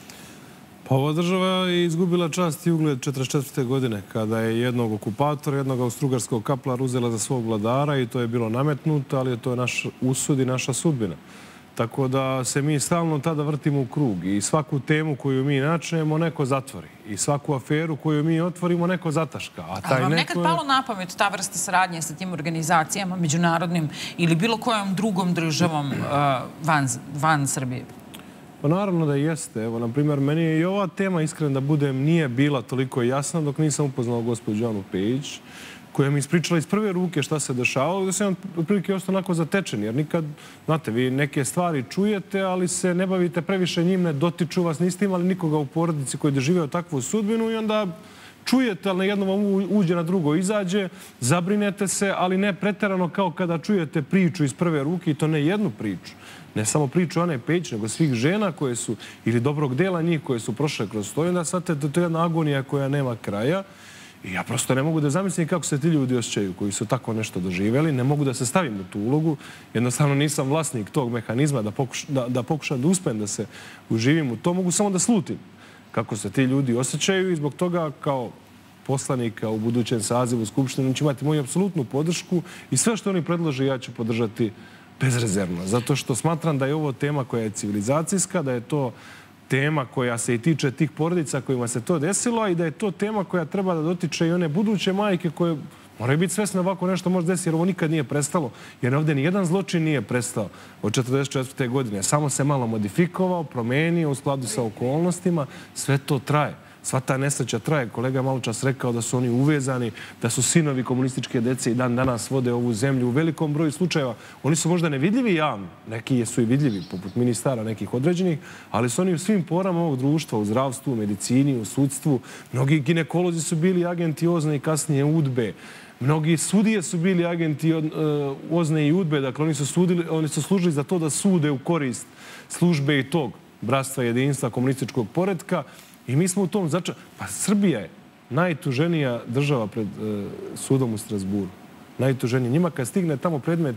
Pa ova država je izgubila čast i ugled četrdeset četvrte godine, kada je jednog okupatora, jednog austrougarskog kaplara uzela za svog vladara i to je bilo nametnuto, ali to je naš usud i naša sudbina. Tako da se mi stalno tada vrtimo u krug i svaku temu koju mi načnemo neko zatvori i svaku aferu koju mi otvorimo neko zataška. A taj Ali vam neko nekad je... palo na pamet ta vrsta saradnje sa tim organizacijama, međunarodnim ili bilo kojom drugom državom uh, van, van Srbije? Pa naravno da jeste. Evo, na primjer, meni je i ova tema, iskreno da budem, nije bila toliko jasna dok nisam upoznao gospođu Anu Pejić, koja mi ispričala iz prve ruke šta se dešavalo, da se on otprilike ostao onako zatečen, jer nikad, znate, vi neke stvari čujete, ali se ne bavite previše njim, ne dotiču vas, niste imali nikoga u porodici koji je doživio takvu sudbinu i onda čujete, ali na jedno vam uđe, na drugo izađe, zabrinete se, ali ne preterano kao kada čujete priču iz prve ruke, i to ne jednu priču. Ne samo priču Ane Pejić, nego svih žena koje su, ili dobrog dela njih koje su prošle kroz to. I onda sad to je jedna agonija koja nema kraja. I ja prosto ne mogu da zamislim kako se ti ljudi osjećaju koji su tako nešto doživjeli. Ne mogu da se stavim u tu ulogu. Jednostavno nisam vlasnik tog mehanizma da, pokuš, da, da pokušam da uspem da se uživim u to. Mogu samo da slutim kako se ti ljudi osjećaju i zbog toga kao poslanika u budućem sazivu Skupštine će imati moju apsolutnu podršku i sve što oni predlože ja ću podržati bezrezervno. Zato što smatram da je ovo tema koja je civilizacijska, da je to tema koja se i tiče tih porodica kojima se to desilo i da je to tema koja treba da dotiče i one buduće majke koje moraju biti svesne ovako nešto može desiti jer ovo nikad nije prestalo. Jer ovdje nijedan zločin nije prestao od četrdeset četvrte godine. Samo se malo modifikovao, promenio u skladu sa okolnostima. Sve to traje. Sva ta nesreća traje. Kolega je malo čas rekao da su oni uvezani, da su sinovi komunističke dece i dan danas vode ovu zemlju u velikom broju slučajeva. Oni su možda nevidljivi javno, neki su i vidljivi, poput ministara nekih određenih, ali su oni u svim porama ovog društva, u zdravstvu, u medicini, u sudstvu. Mnogi ginekolozi su bili agenti OZNE i kasnije UDBE. Mnogi sudije su bili agenti OZNE i UDBE, dakle oni su, sudili, oni su služili za to da sude u korist službe i tog bratstva jedinstva komunističkog poretka. I mi smo u tom zača... Pa Srbija je najtuženija država pred uh, sudom u Strasburu. Najtuženija. Njima kad stigne tamo predmet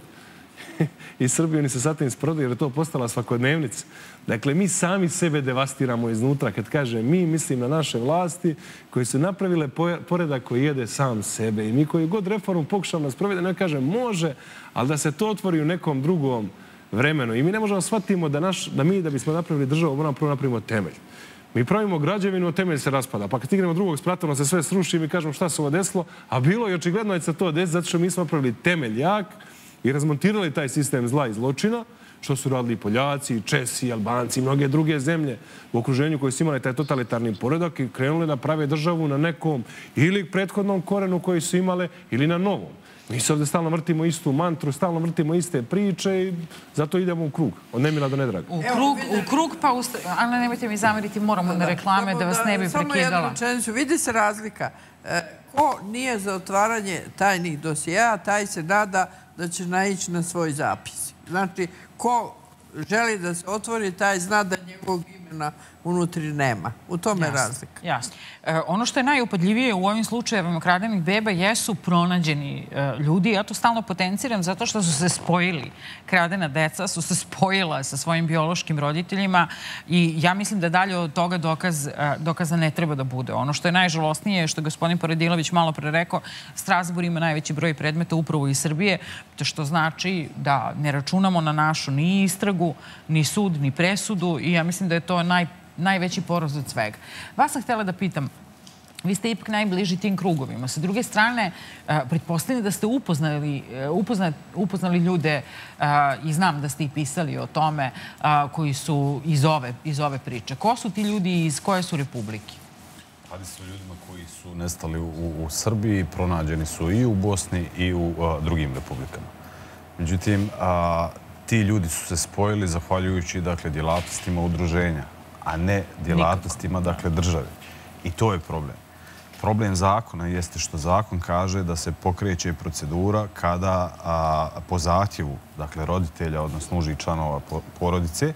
iz Srbije, oni se sa tim sprodaju jer je to postala svakodnevnica. Dakle, mi sami sebe devastiramo iznutra. Kad kaže mi, mislim na naše vlasti koje su napravile poredak koji jede sam sebe. I mi koji god reformu pokušamo da sprovedemo, ne kaže može, ali da se to otvori u nekom drugom vremenu. I mi ne možemo shvatimo da, naš, da mi, da bismo napravili državu, moramo prvo napravimo temelj. Mi pravimo građevinu, temelj se raspada. Pa kad stignemo drugog sprata, ono se sve sruši i mi kažemo šta se ovo desilo, a bilo je očigledno da se to desi zato što mi smo napravili temelj jak i razmontirali taj sistem zla i zločina, što su radili Poljaci, Česi, Albanci i mnoge druge zemlje u okruženju koji su imali taj totalitarni poredak i krenuli da prave državu na nekom ili prethodnom korenu koji su imale ili na novom. Mi se ovdje stalno vrtimo istu mantru, stalno vrtimo iste priče i zato idemo u krug. Od nemila do nedraga. U krug, u krug pa... Ana, nemojte mi zameriti, moramo na reklame da vas ne bi Samo prekidala. jednu rečenicu. Vidi se razlika. Ko nije za otvaranje tajnih dosjeja, taj se nada da će naići na svoj zapis. Znači, ko želi da se otvori, taj zna da njegovog imena unutri nema. U tome je razlika. Jasno. Ono što je najupadljivije u ovim slučajevima kradenih beba jesu pronađeni ljudi. Ja to stalno potenciram zato što su se spojili. Kradena deca su se spojila sa svojim biološkim roditeljima i ja mislim da dalje od toga dokaza ne treba da bude. Ono što je najžalostnije je što je gospodin Paradilović malo pre rekao, Strasbourg ima najveći broj predmeta upravo iz Srbije, što znači da ne računamo na našu ni istragu, ni sud, ni presudu i ja mislim da je to naj najveći poraz od svega. Vas sam htjela da pitam, vi ste ipak najbliži tim krugovima. Sa druge strane, pretpostavljam da ste upoznali, upoznali ljude i znam da ste i pisali o tome koji su iz ove, iz ove priče. Ko su ti ljudi i iz koje su republike? Radi se o ljudima koji su nestali u, u Srbiji, pronađeni su i u Bosni i u a, drugim republikama. Međutim, a, ti ljudi su se spojili zahvaljujući dakle, djelatnostima udruženja, a ne djelatnostima dakle, države. I to je problem. Problem zakona jeste što zakon kaže da se pokreće procedura kada a, po zahtjevu dakle, roditelja, odnosno užih članova porodice,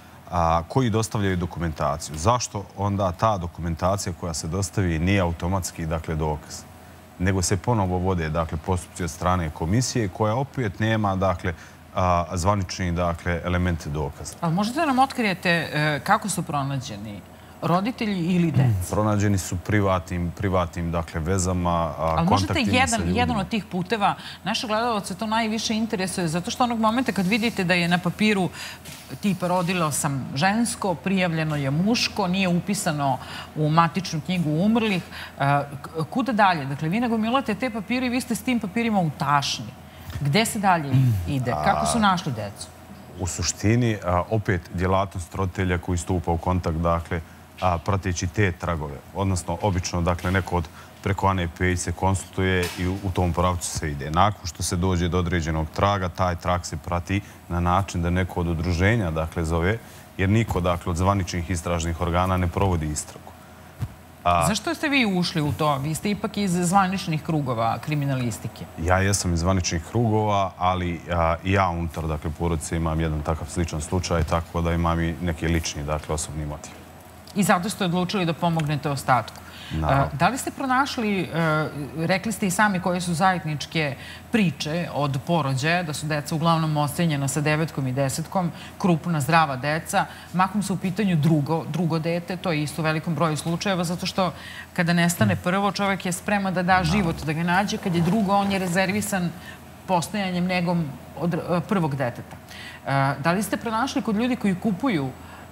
a, koji dostavljaju dokumentaciju. Zašto onda ta dokumentacija koja se dostavi nije automatski dakle, dokaz? Nego se ponovo vode dakle, postupci od strane komisije koja opet nema dakle, a, zvanični dakle, elemente dokaza. Ali možete da nam otkrijete kako su pronađeni? Roditelji ili deca? Pronađeni su privatnim, privatnim dakle, vezama, ali kontaktima možete jedan, sa ljudima. jedan od tih puteva, naša gledalaca to najviše interesuje, zato što onog momenta kad vidite da je na papiru tipa rodilo sam žensko, prijavljeno je muško, nije upisano u matičnu knjigu umrlih, kuda dalje? Dakle, vi nagomilate te papire i vi ste s tim papirima u tašni. Gde se dalje ide? Kako su našli decu? U suštini, opet, djelatnost roditelja koji stupa u kontakt, dakle, prateći te tragove. Odnosno, obično, dakle, neko od preko Ane Pejić se konsultuje i u tom pravcu se ide. Nakon što se dođe do određenog traga, taj trag se prati na način da neko od udruženja, dakle, zove, jer niko, dakle, od zvaničnih istražnih organa ne provodi istragu. Zašto ste vi ušli u to? Vi ste ipak iz zvaničnih krugova kriminalistike. Ja jesam iz zvaničnih krugova, ali i ja unutar, dakle, porodice imam jedan takav sličan slučaj, tako da imam i neki lični, dakle, osobni motiv. I zato ste odlučili da pomognete ostatku. Da li ste pronašli, rekli ste i sami koje su zajedničke priče od porođaja, da su deca uglavnom ocenjena sa devetkom i desetkom, krupna, zdrava deca, mahom su u pitanju drugo, drugo dete, to je isto u velikom broju slučajeva, zato što kada nestane prvo, čovjek je spreman da da život, da ga nađe, kad je drugo, on je rezervisan postojanjem negom od prvog deteta. Da li ste pronašli kod ljudi koji kupuju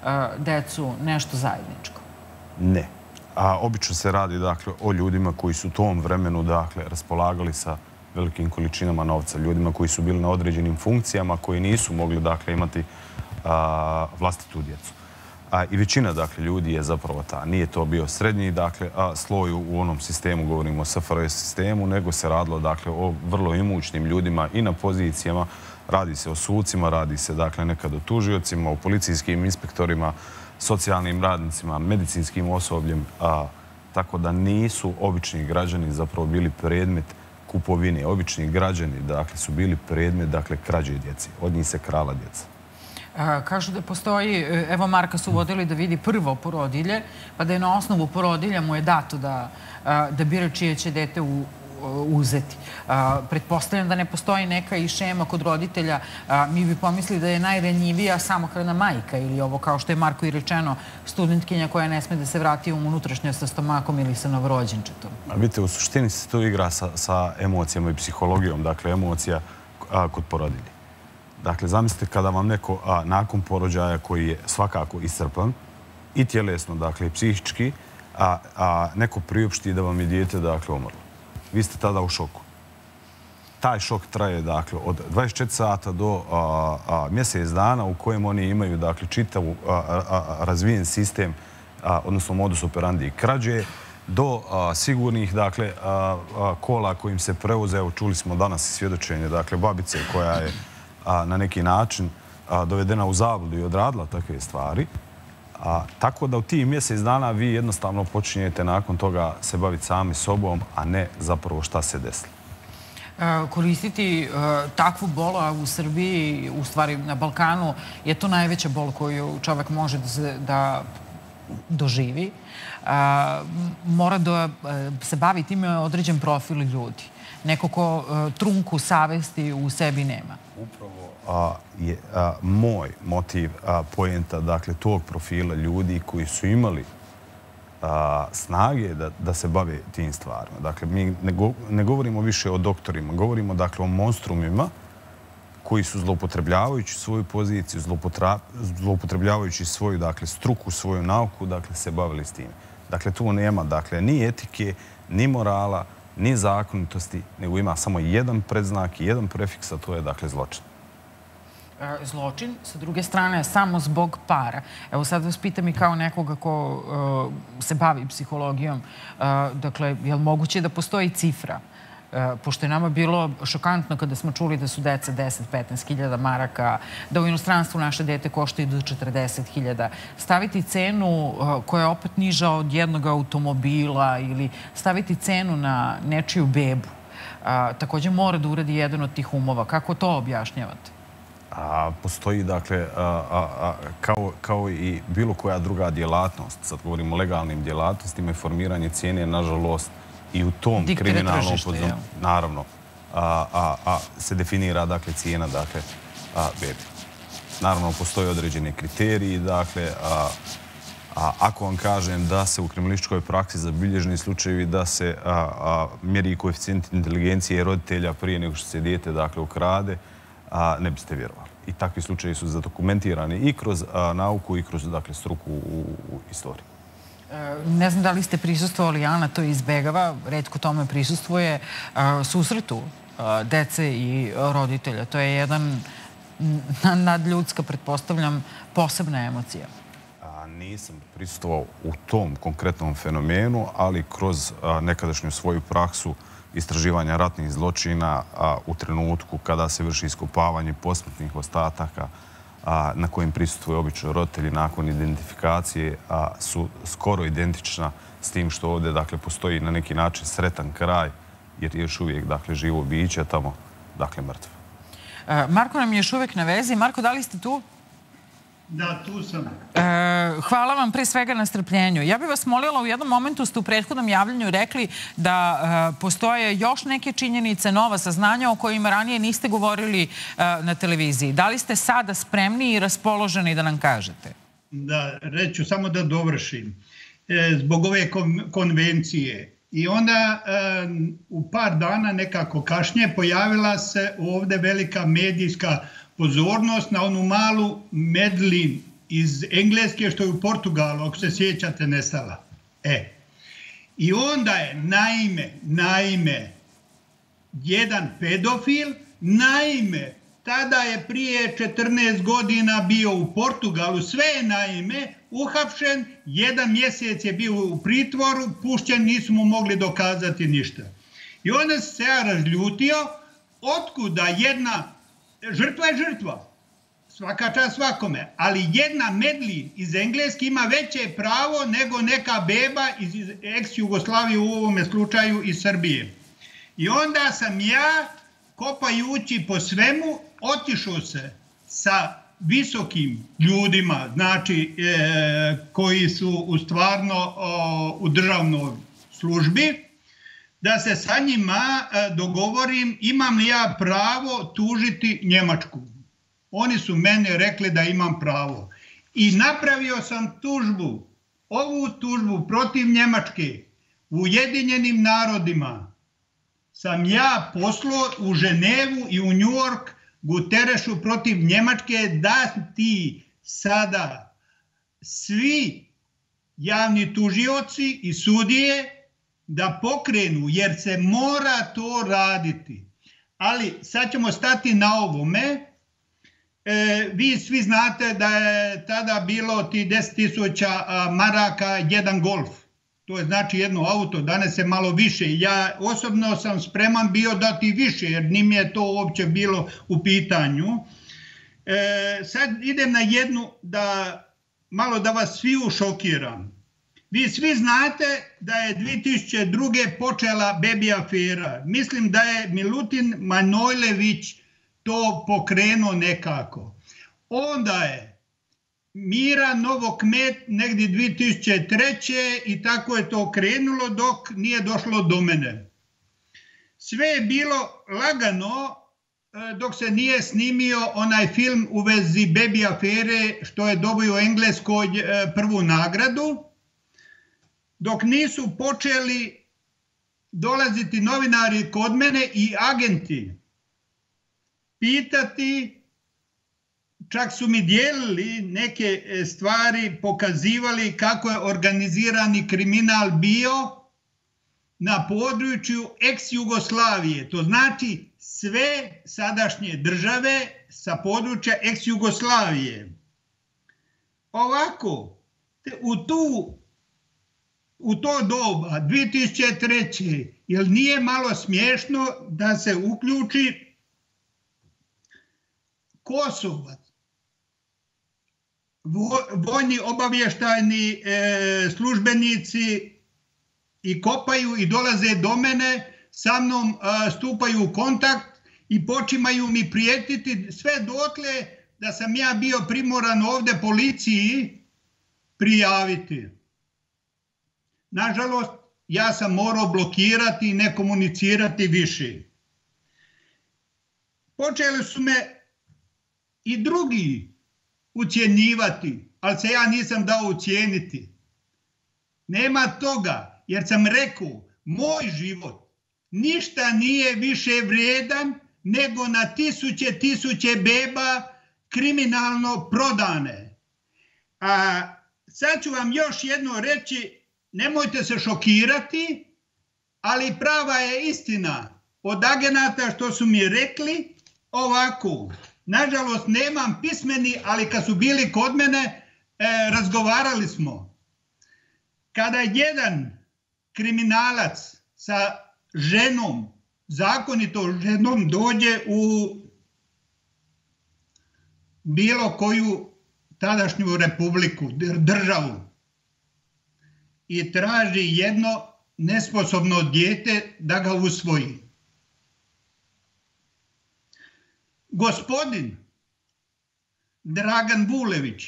decu nešto zajedničko? Ne. A obično se radi dakle, o ljudima koji su u tom vremenu dakle, raspolagali sa velikim količinama novca, ljudima koji su bili na određenim funkcijama, koji nisu mogli dakle, imati a, vlastitu djecu. A, I većina dakle, ljudi je zapravo ta. Nije to bio srednji dakle, a, sloj u onom sistemu, govorimo o S F R J sistemu, nego se radilo dakle, o vrlo imućnim ljudima i na pozicijama. Radi se o sucima, radi se dakle, nekad o tužiocima, o policijskim inspektorima, socijalnim radnicima, medicinskim osobljem, a, tako da nisu obični građani zapravo bili predmet kupovine. Obični građani dakle, su bili predmet dakle, krađe djece. Od njih se krala djeca. A, kažu da postoji, evo Marka su vodili da vidi prvo porodilje, pa da je na osnovu porodilja mu je dato da, da bira čije će dete u uzeti. Pretpostavljam da ne postoji neka i šema kod roditelja. Mi bi pomislili da je najranjivija samohrana majka ili ovo, kao što je Marko i rečeno, studentkinja koja ne sme da se vrati u unutrašnjost sa stomakom ili sa novorođenčetom. Vidite, u suštini se to igra sa, sa emocijama i psihologijom, dakle emocija a, kod porodilje. Dakle, zamislite kada vam neko a, nakon porođaja koji je svakako iscrpan, i tjelesno, dakle, i psihički, a, a neko priopšti da vam je dijete, dakle, umrlo. Vi ste tada u šoku. Taj šok traje, dakle, od dvadeset četiri sata do a, a, mjesec dana u kojem oni imaju, dakle, čitavu a, a, razvijen sistem, a, odnosno modus operandi krađe, do a, sigurnih, dakle, a, a, kola kojim se prevoze. Evo, čuli smo danas svjedočenje, dakle, babice koja je a, na neki način a, dovedena u zabludu i odradila takve stvari. A, tako da u tih mjesec dana vi jednostavno počinjete nakon toga se baviti sami sobom, a ne zapravo šta se desilo. Koristiti takvu bol, a u Srbiji, u stvari na Balkanu, je to najveća bol koju čovjek može da doživi. Mora da se bavi time određen profil ljudi. Neko ko trunku savesti u sebi nema. Upravo je moj motiv, poenta, dakle, tog profila ljudi koji su imali snage da se bave tim stvarima. Dakle, mi ne govorimo više o doktorima, govorimo, dakle, o monstrumima koji su zloupotrebljavajući svoju poziciju, zloupotrebljavajući svoju, dakle, struku, svoju nauku, dakle, se bavili s tim. Dakle, tu nema, dakle, ni etike, ni morala, ni zakonitosti, nego ima samo jedan predznak i jedan prefiks, a to je, dakle, zločin. Zločin, sa druge strane, samo zbog para. Evo sad vas pitam i kao nekoga ko se bavi psihologijom. Dakle, je li moguće da postoji cifra? Pošto je nama bilo šokantno kada smo čuli da su deca deset do petnaest hiljada maraka, da u inostranstvu naše dete košta i do četrdeset hiljada. Staviti cenu koja je opet niža od jednog automobila ili staviti cenu na nečiju bebu, također mora da uradi jedan od tih umova. Kako to objašnjavate? Postoji, dakle, kao i bilo koja druga djelatnost, sad govorimo o legalnim djelatnostima i formiranje cijene, nažalost, i u tom kriminalnom podzemlju, naravno, se definira, dakle, cijena, dakle, bebi. Naravno, postoje određeni kriteriji, dakle, ako vam kažem da se u kriminalističkoj praksi zabilježeni slučajevi da se mjeri koeficijent inteligencije roditelja prije nego što se dijete, dakle, ukrade, ne biste vjerovali. I takvi slučajevi su zadokumentirani i kroz nauku i kroz, dakle, struku u istoriji. Ne znam da li ste prisustvovali, Ana to izbegava, retko tome prisustvuje, susretu dece i roditelja. To je jedan nadljudska, pretpostavljam, posebna emocija. Nisam prisustvovao u tom konkretnom fenomenu, ali kroz nekadašnju svoju praksu istraživanja ratnih zločina u trenutku kada se vrši iskopavanje posmrtnih ostataka na kojim prisustvuju obično roditelji nakon identifikacije, su skoro identična s tim što ovdje, dakle, postoji na neki način sretan kraj, jer je još uvijek, dakle, živo biće tamo, dakle, mrtvo. Marko nam je još uvijek na vezi. Marko, da li ste tu? Da, tu sam. Hvala vam pre svega na strpljenju. Ja bih vas molila, u jednom momentu ste u prethodnom javljanju rekli da postoje još neke činjenice, nova saznanja o kojima ranije niste govorili na televiziji. Da li ste sada spremni i raspoloženi da nam kažete? Da, reću samo da dovršim. Zbog ove konvencije. I onda u par dana nekako kašnje pojavila se ovdje velika medijska pozornost na onu malu Medlin iz Engleske što je u Portugalu, ako se sjećate, nestala. E. I onda je, naime, naime, jedan pedofil, naime, tada je prije četrnaest godina bio u Portugalu, sve je naime uhapšen, jedan mjesec je bio u pritvoru, pušćen, nisu mu mogli dokazati ništa. I onda se ja razljutio, otkuda jedna žrtva je žrtva, svaka čast svakome, ali jedna Medlin iz Engleske ima veće pravo nego neka beba iz ex-Jugoslavije, u ovome slučaju iz Srbije. I onda sam ja, kopajući po svemu, otišao se sa visokim ljudima, znači koji su u stvarno u državnoj službi, da se sa njima dogovorim imam li ja pravo tužiti Njemačku. Oni su meni rekli da imam pravo. I napravio sam tužbu, ovu tužbu protiv Njemačke u Ujedinjenim narodima. Sam ja poslao u Ženevu i u New York Guterešu protiv Njemačke da ti sada svi javni tužioci i sudije da pokrenu, jer se mora to raditi. Ali sad ćemo stati na ovome. E, vi svi znate da je tada bilo ti deset tisuća maraka jedan Golf. To je znači jedno auto, danas je malo više. Ja osobno sam spreman bio dati više, jer nim je to uopće bilo u pitanju. E, sad idem na jednu, da malo da vas svi ušokiram. Vi svi znate da je dvije tisuće druge. počela bebi afera. Mislim da je Milutin Manojlević to pokrenuo nekako. Onda je Mira Novokmet negdje dvije tisuće treće. i tako je to krenulo dok nije došlo do mene. Sve je bilo lagano dok se nije snimio onaj film u vezi bebi afere što je dobio u Engleskoj prvu nagradu. Dok nisu počeli dolaziti novinari kod mene i agenti pitati, čak su mi dijelili neke stvari, pokazivali kako je organizirani kriminal bio na području ex-Jugoslavije. To znači sve sadašnje države sa područja ex-Jugoslavije. Ovako, u tu U to doba, dvije tisuće treće. Jer nije malo smiješno da se uključi Kosovac, vojni obavještajni e, službenici i kopaju i dolaze do mene, sa mnom a, stupaju u kontakt i počimaju mi prijetiti sve dotle da sam ja bio primoran ovdje policiji prijaviti. Nažalost, ja sam morao blokirati i ne komunicirati više. Počeli su me i drugi ucjenjivati, ali se ja nisam dao ucijeniti. Nema toga, jer sam rekao, moj život ništa nije više vrijedan nego na tisuće, tisuće beba kriminalno prodane. A sad ću vam još jedno reći, nemojte se šokirati, ali prava je istina od agenata što su mi rekli ovako. Nažalost, nemam pismeni, ali kad su bili kod mene, e, razgovarali smo. Kada jedan kriminalac sa ženom, zakonito ženom, dođe u bilo koju tadašnju republiku, državu, i traži jedno nesposobno dijete da ga usvoji. Gospodin Dragan Vulević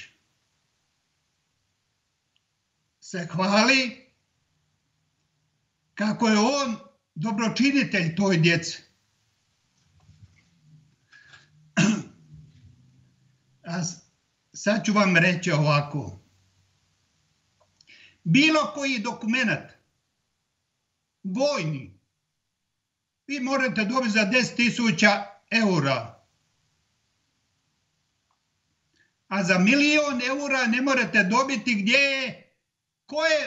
se hvali kako je on dobročinitelj toj djeci. A sad ću vam reći ovako. Bilo koji dokument, vojni, vi morate dobiti za deset tisuća eura. A za milion eura ne morate dobiti gdje je, ko je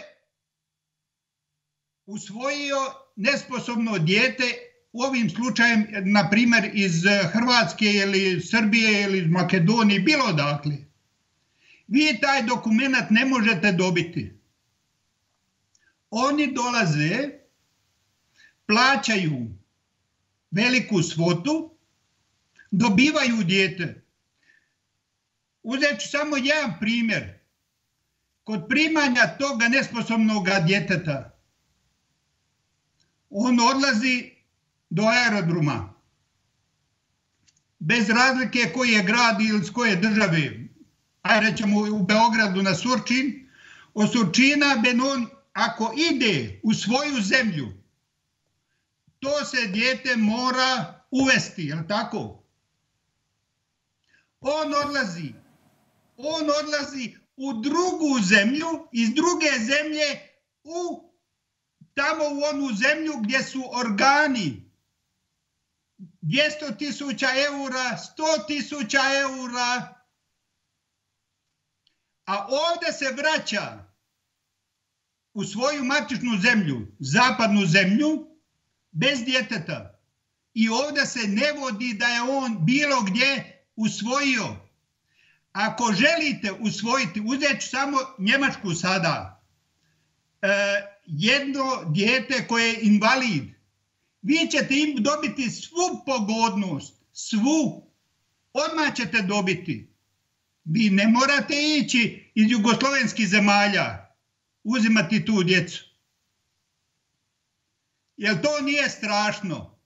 usvojio nesposobno dijete, u ovim slučajem, na primjer, iz Hrvatske ili Srbije ili iz Makedonije, bilo odakle. Vi taj dokument ne možete dobiti. Oni dolaze, plaćaju veliku svotu, dobivaju dijete. Uzet ću samo jedan primjer. Kod primanja toga nesposobnog djeteta, on odlazi do aerodroma. Bez razlike koji je grad ili s koje države. Ajde rećemo u Beogradu na Surčin. Od Surčina ben on, ako ide u svoju zemlju, to se dijete mora uvesti, je li tako? On odlazi, on odlazi u drugu zemlju, iz druge zemlje, u, tamo u onu zemlju gdje su organi. dvjesto tisuća eura, sto tisuća eura, a ovdje se vraća u svoju matičnu zemlju, zapadnu zemlju, bez djeteta. I ovdje se ne vodi da je on bilo gdje usvojio. Ako želite usvojiti, uzet ću samo Njemačku sada, e, jedno dijete koje je invalid, vi ćete im dobiti svu pogodnost, svu, odmah ćete dobiti. Vi ne morate ići iz jugoslovenskih zemalja, uzimati tu djecu. Jel to nije strašno?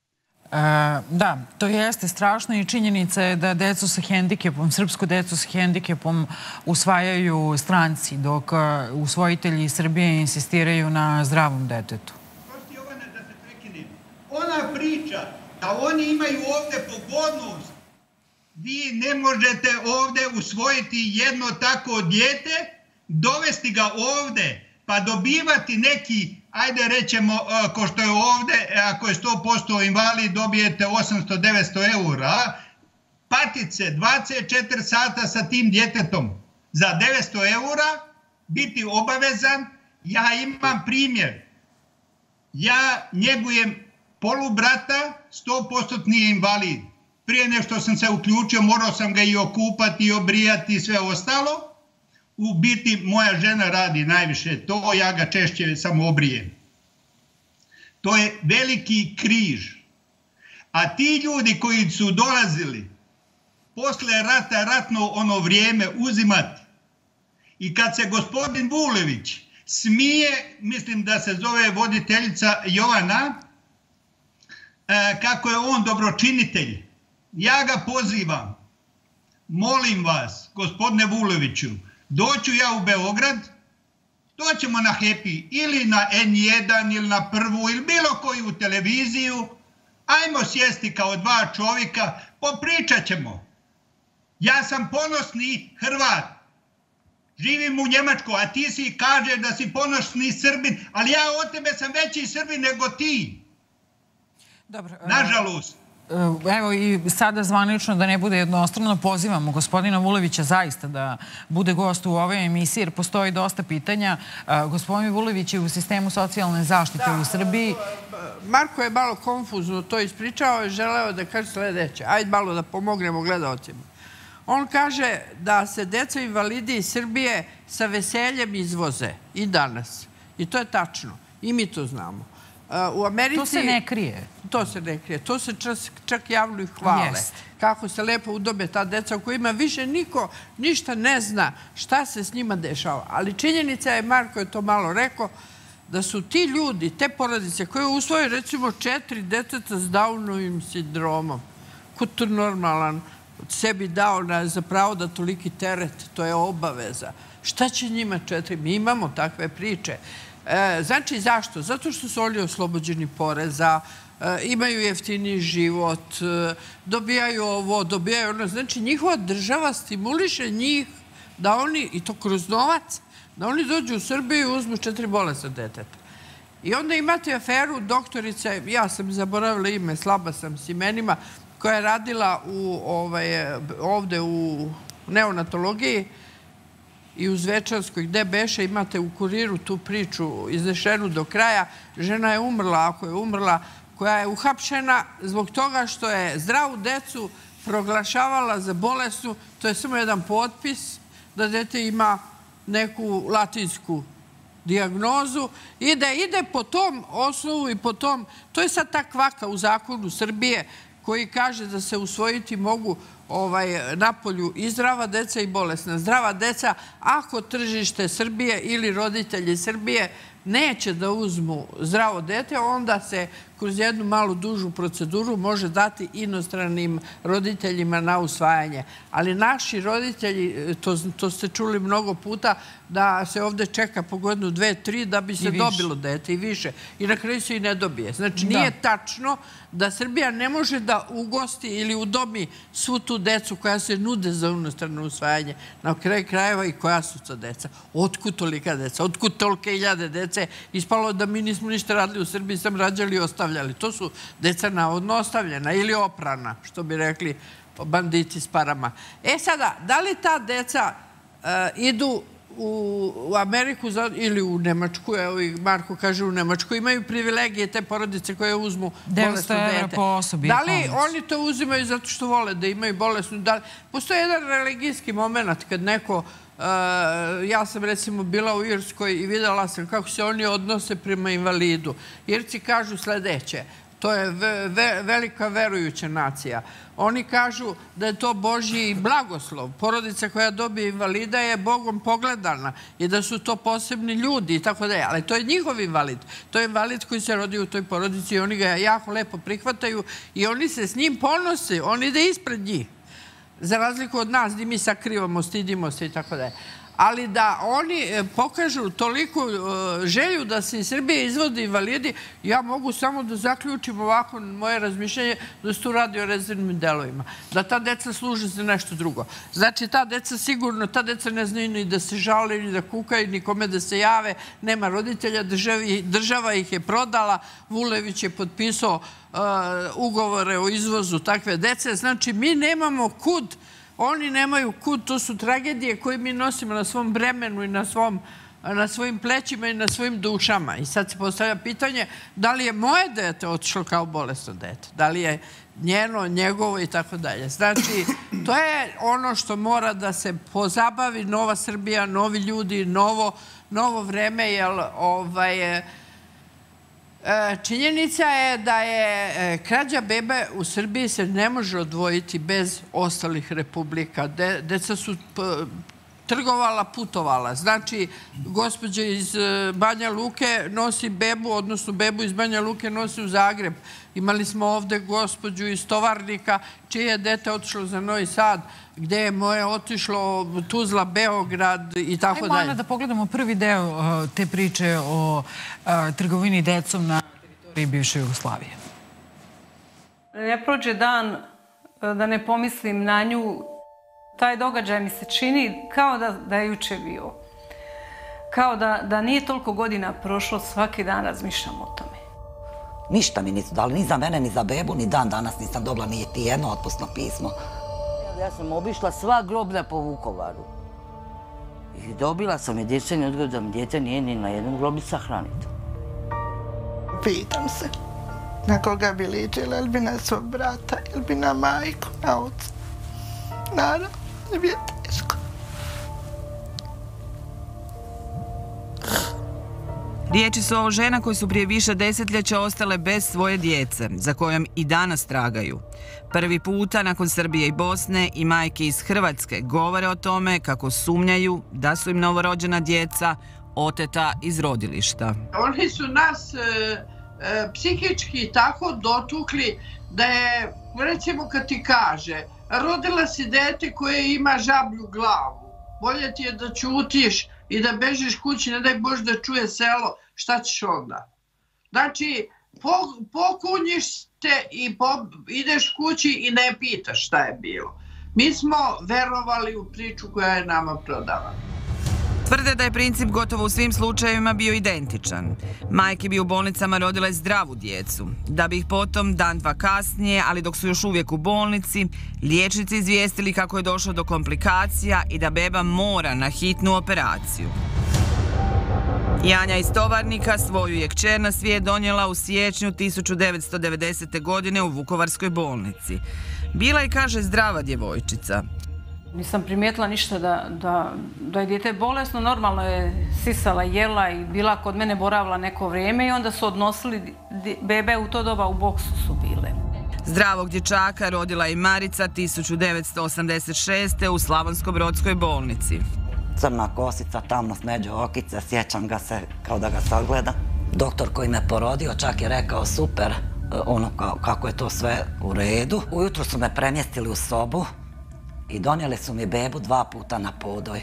Da, to jeste strašno i činjenica je da decu sa hendikepom, srpsku decu sa hendikepom usvajaju stranci, dok usvojitelji Srbije insistiraju na zdravom detetu. Prosti Jovana, da se prekinem. Ona priča da oni imaju ovdje pogodnost. Vi ne možete ovdje usvojiti jedno tako dijete, dovesti ga ovdje, pa dobivati neki, ajde rećemo, ko što je ovdje, ako je sto posto invalid, dobijete osamsto do devetsto eura, patit se dvadeset četiri sata sa tim djetetom za devetsto eura, biti obavezan. Ja imam primjer. Ja njegujem polubrata, sto posto nije invalid. Prije nešto sam se uključio, morao sam ga i okupati, i obrijati i sve ostalo. U biti moja žena radi najviše to, ja ga češće samo obrijem. To je veliki križ. A ti ljudi koji su dolazili posle rata, ratno ono vrijeme uzimati, i kad se gospodin Vulević smije, mislim da se zove voditeljica Jovana, kako je on dobročinitelj, ja ga pozivam, molim vas, gospodine Vuleviću, doću ja u Beograd, doćemo na Happy ili na en jedan ili na Prvu ili bilo koju televiziju, ajmo sjesti kao dva čovjeka, popričat ćemo. Ja sam ponosni Hrvat, živim u Njemačku, a ti si kaže da si ponosni Srbin, ali ja od tebe sam veći Srbin nego ti. Dobro. Nažalost. Evo i sada zvanično, da ne bude jednostrano, pozivamo gospodina Vulevića zaista da bude gost u ovoj emisiji, jer postoji dosta pitanja. Gospodin Vulević je u sistemu socijalne zaštite u Srbiji. Marko je malo konfuzno to ispričao i želeo da kaže sljedeće. Ajde malo da pomognemo gledalcima. On kaže da se deca invalidi iz Srbije sa veseljem izvoze i danas. I to je tačno. I mi to znamo. U Americi... To se ne krije. To se ne krije. To se čak javno i hvale. Kako se lepo udobe ta deca u kojima više niko ništa ne zna šta se s njima dešava. Ali činjenica je, Marko je to malo rekao, da su ti ljudi, te porodice koje usvoje recimo četiri deteta s Downovim sindromom, ko to normalan sebi dao za pravo da toliki teret, to je obaveza. Šta će njima četiri? Mi imamo takve priče. Znači, zašto? Zato što su oni oslobođeni poreza, imaju jeftiniji život, dobijaju ovo, dobijaju ono. Znači, njihova država stimuliše njih da oni, i to kroz novac, da oni dođu u Srbiju i uzmu četiri bolesna deteta. I onda imate aferu doktorice, ja sam zaboravila ime, slaba sam s imenima, koja je radila ovde u neonatologiji i u Zvečanskoj, gde beše, imate u Kuriru tu priču iznešenu do kraja. Žena je umrla, ako je umrla, koja je uhapšena zbog toga što je zdravu decu proglašavala za bolesnu. To je samo jedan potpis da dete ima neku latinsku dijagnozu i da ide po tom osnovu i po tom... To je sad ta kvaka u zakonu Srbije koji kaže da se usvojiti mogu napolju i zdrava deca i bolesna. Zdrava deca, ako tržište Srbije ili roditelji Srbije neće da uzmu zdravo dete, onda se kroz jednu malu dužu proceduru može dati inostranim roditeljima na usvajanje. Ali naši roditelji, to ste čuli mnogo puta, da se ovdje čeka po godinu, dve, tri, da bi se dobilo dete i više. I na kraju se i ne dobije. Znači, nije tačno da Srbija ne može da ugosti ili udomi svu tu decu koja se nude za inostrano usvajanje. Na kraju krajeva i koja su to deca. Otkud tolika deca? Otkud tolike hiljade dece? Ispalo da mi nismo ništa radili u Srbiji, sam rađali i ostavljali. To su deca navodno ostavljena ili oprana, što bi rekli banditi s parama. E sada, da li ta deca idu u Ameriku ili u Nemačku, evo i Marko kaže u Nemačku, imaju privilegije te porodice koje uzmu bolesno dete. po osobi. Da li oni to uzimaju zato što vole da imaju bolesnu? Postoji jedan religijski moment kad neko, ja sam recimo bila u Irskoj i videla sam kako se oni odnose prema invalidu. Irci kažu sledeće. To je velika verujuća nacija. Oni kažu da je to Božji blagoslov. Porodica koja dobije invalida je Bogom pogledana i da su to posebni ljudi i tako da je. Ali to je njihov invalid. To je invalid koji se rodi u toj porodici i oni ga jako lepo prihvataju i oni se s njim ponose. On ide ispred njih. Za razliku od nas gdje mi sakrivamo, stidimo se i tako da je. Ali da oni pokažu toliko želju da se iz Srbije izvode invalidi, ja mogu samo da zaključim ovako moje razmišljanje da se tu radi o rezervnim delovima. Da ta deca služe za nešto drugo. Znači, ta deca sigurno, ta deca ne znaju ni da se žale, ni da kukaju, nikome da se jave. Nema roditelja, država ih je prodala. Vulević je potpisao ugovore o izvozu takve dece. Znači, mi nemamo kud. Oni nemaju kud, to su tragedije koje mi nosimo na svom bremenu i na svojim plećima i na svojim dušama. I sad se postavlja pitanje da li je moje dete otišlo kao bolesno dete, da li je njeno, njegovo i tako dalje. Znači, to je ono što mora da se pozabavi Nova Srbija, novi ljudi, novo vreme, jer ovaj... Činjenica je da je krađa bebe u Srbiji se ne može odvojiti bez ostalih republika. Deca su trgovala, putovala. Znači, gospođa iz Banja Luke nosi bebu, odnosno bebu iz Banja Luke nosi u Zagreb. Imali smo ovde gospođu iz Tovarnika, čije je dete otišlo za Novi Sad, gde je moje otišlo Tuzla, Beograd i tako dalje. Ajmo, Ana, da pogledamo prvi deo te priče o trgovini decom na teritoriji bivše Jugoslavije. Ne prođe dan da ne pomislim na nju. Taj događaj mi se čini kao da je juče bio. Kao da nije toliko godina prošlo, svaki dan razmišljam o tome. Ništa mi nisu dali, ni za mene, ni za bebu, ni dan danas nisam dobila niti jedno otpusno pismo. Ja sam obišla sva groblja po Vukovaru. I dobila sam i dječani odgovor da mi djete nije ni na jednom grobi sahranito. Pitam se na koga bi ličila, ili bi na svog brata, ili bi na majku, na oca. Naravno, ne bi je teško. Riječi su o žena koji su prije više desetljeća ostale bez svoje djece, za kojom i danas tragaju. Prvi puta nakon Srbije i Bosne i majke iz Hrvatske govore o tome kako sumnjaju da su im novorođena djeca oteta iz rodilišta. Oni su nas psihički tako dotukli da je, recimo kad ti kaže, rodila si dete koje ima žablju glavu, bolje ti je da ćutiš i da bežiš kući, ne daj Bože da čuje selo, šta ćeš onda? Znači, pokunjiš se i ideš kući i ne pitaš šta je bilo. Mi smo verovali u priču koja je nama prodavana. Tvrde da je princip gotovo u svim slučajevima bio identičan. Majke bi u bolnicama rodile zdravu djecu, da bi ih potom dan dva kasnije, ali dok su još uvijek u bolnici, liječnici izvijestili kako je došlo do komplikacija i da beba mora na hitnu operaciju. Janja iz Tovarnika svoju je kćer na svijet donijela u siječnju tisuću devetsto devedesete. godine u Vukovarskoj bolnici. Bila je, kaže, zdrava djevojčica. Nisam primijetila ništa da je dijete bolesno. Normalno je sisala, jela i bila kod mene, boravila neko vrijeme i onda su odnosili bebe u to doba, u boksu su bile. Zdravog dječaka rodila i Marica tisuću devetsto osamdeset šeste. u Slavonsko-brodskoj bolnici. Crna kosica, tamno smeđe okice, sjećam ga se kao da ga sad gleda. Doktor koji me porodio čak je rekao super, ono kako je to sve u redu. Ujutro su me premjestili u sobu i donijeli su mi bebu dva puta na podoj.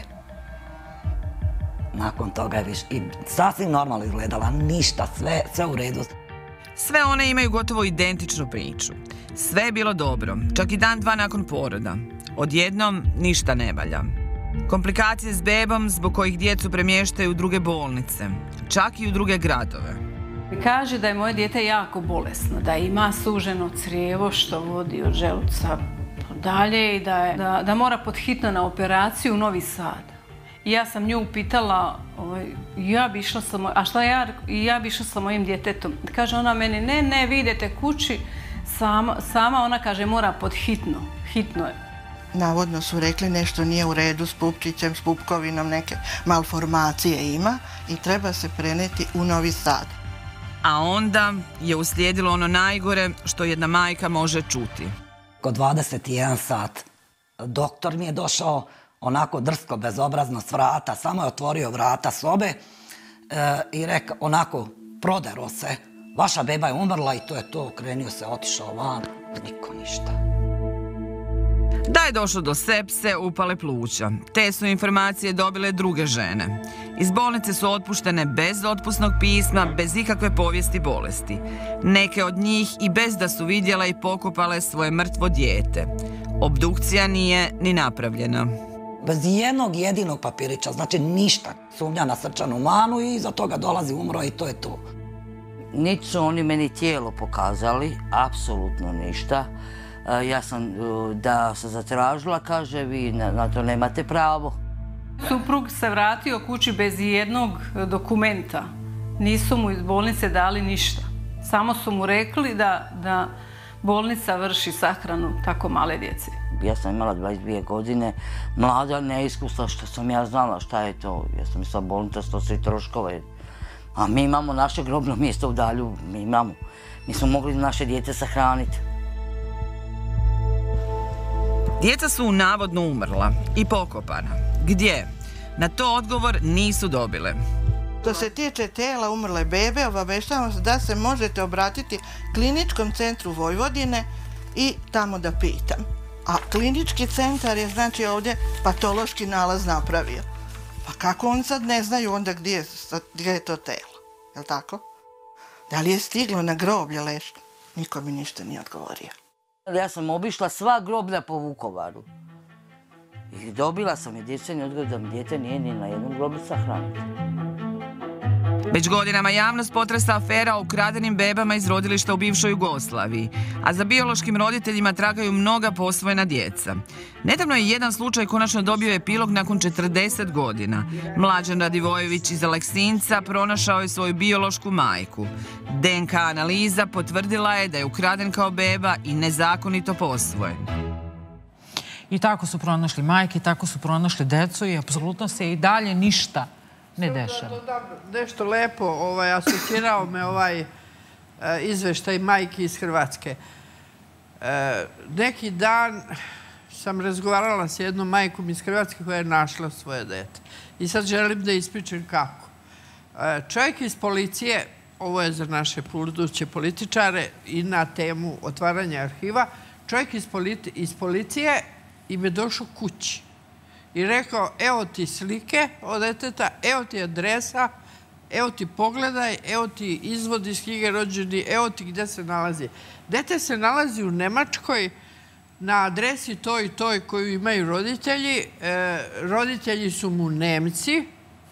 Nakon toga je više i sasvim normalno izgledala, ništa, sve u redu. Sve one imaju gotovo identičnu priču. Sve je bilo dobro, čak i dan dva nakon poroda. Odjednom ništa ne valja. Komplikacije s bebom zbog kojih djecu premještaju u druge bolnice, čak i u druge gradove. Kaže da je moje dijete jako bolesno, da ima suženo crijevo što vodi od želuca dalje i da mora pod hitno na operaciju u Novi Sad. I ja sam nju pitala, ja bi išla sa mojim, a šta ja, ja bi išla sa mojim djetetom. Kaže ona meni, ne, ne, vi idete kući, sama, ona kaže, mora pod hitno, hitno je. Navodno su rekli nešto nije u redu s pupčićem, s pupkovinom, neke malformacije ima i treba se preneti u Novi Sad. A onda je uslijedilo ono najgore što jedna majka može čuti. Oko dvadeset jedan sat doktor mi je došao onako drsko, bezobrazno s vrata, samo je otvorio vrata sobe i rekao, onako, prodero se, vaša beba je umrla i to je to, krenio se, otišao van, niko ništa. Da je došlo do sepse, upale pluća. Te su informacije dobile druge žene. Iz bolnice su otpuštene bez otpusnog pisma, bez ikakve povijesti bolesti. Neke od njih i bez da su vidjele i pokopale svoje mrtvo dijete. Obdukcija nije ni napravljena. Bez jednog jedinog papirića, znači ništa. Sumnja na srčanu manu i iza toga dolazi umro i to je to. Niti su oni meni tijelo pokazali, apsolutno ništa. Ja sam da se zatražila, kaže, vi na to nemate pravo. Suprug se vratio kući bez jednog dokumenta. Nisu mu iz bolnice dali ništa. Samo su mu rekli da bolnica vrši sahranu tako male djece. Ja sam imala dvadeset dvije godine, mlada, neiskusna, što sam ja znala šta je to. Ja sam mislila bolnica snosi troškove. A mi imamo naše grobno mjesto u Dalju, mi imamo. Mi smo mogli naše djece sahraniti. Djeca su navodno umrla i pokopana. Gdje? Na to odgovor nisu dobile. Što se tiče tela umrle bebe, obaveštavam se da se možete obratiti Kliničkom centru Vojvodine i tamo da pitam. A klinički centar je znači ovdje patološki nalaz napravio. Pa kako oni sad ne znaju onda gdje je to telo? Je li tako? Da li je stiglo na groblje leško? Niko mi ništa nije odgovorio. Ja sam obišla sva groblja po Vukovaru. I dobila sam jedinstven odgovor da mi dijete nije ni na jednom groblju sahraniti. Već godinama javnost potresa afera o ukradenim bebama iz rodilišta u bivšoj Jugoslaviji, a za biološkim roditeljima tragaju mnoga posvojena djeca. Nedavno je jedan slučaj konačno dobio epilog nakon četrdeset godina. Mlađan Radivojević iz Aleksinca pronašao je svoju biološku majku. D N K analiza potvrdila je da je ukraden kao beba i nezakonito posvojen. I tako su pronašli majke, tako su pronašli decu i apsolutno se i dalje ništa ne dešava. Nešto lepo asocirao me ovaj izveštaj majki iz Hrvatske. Neki dan sam razgovarala s jednom majkom iz Hrvatske koja je našla svoje dete. I sad želim da ispričam kako. Čovjek iz policije, ovo je za naše buduće političare i na temu otvaranja arhiva, čovjek iz policije im je došao kući i rekao, evo ti slike od deteta, evo ti adresa, evo ti pogledaj, evo ti izvod iz knjige rođeni, evo ti gdje se nalazi. Dete se nalazi u Nemačkoj na adresi toj i toj koju imaju roditelji. Roditelji su mu Nemci,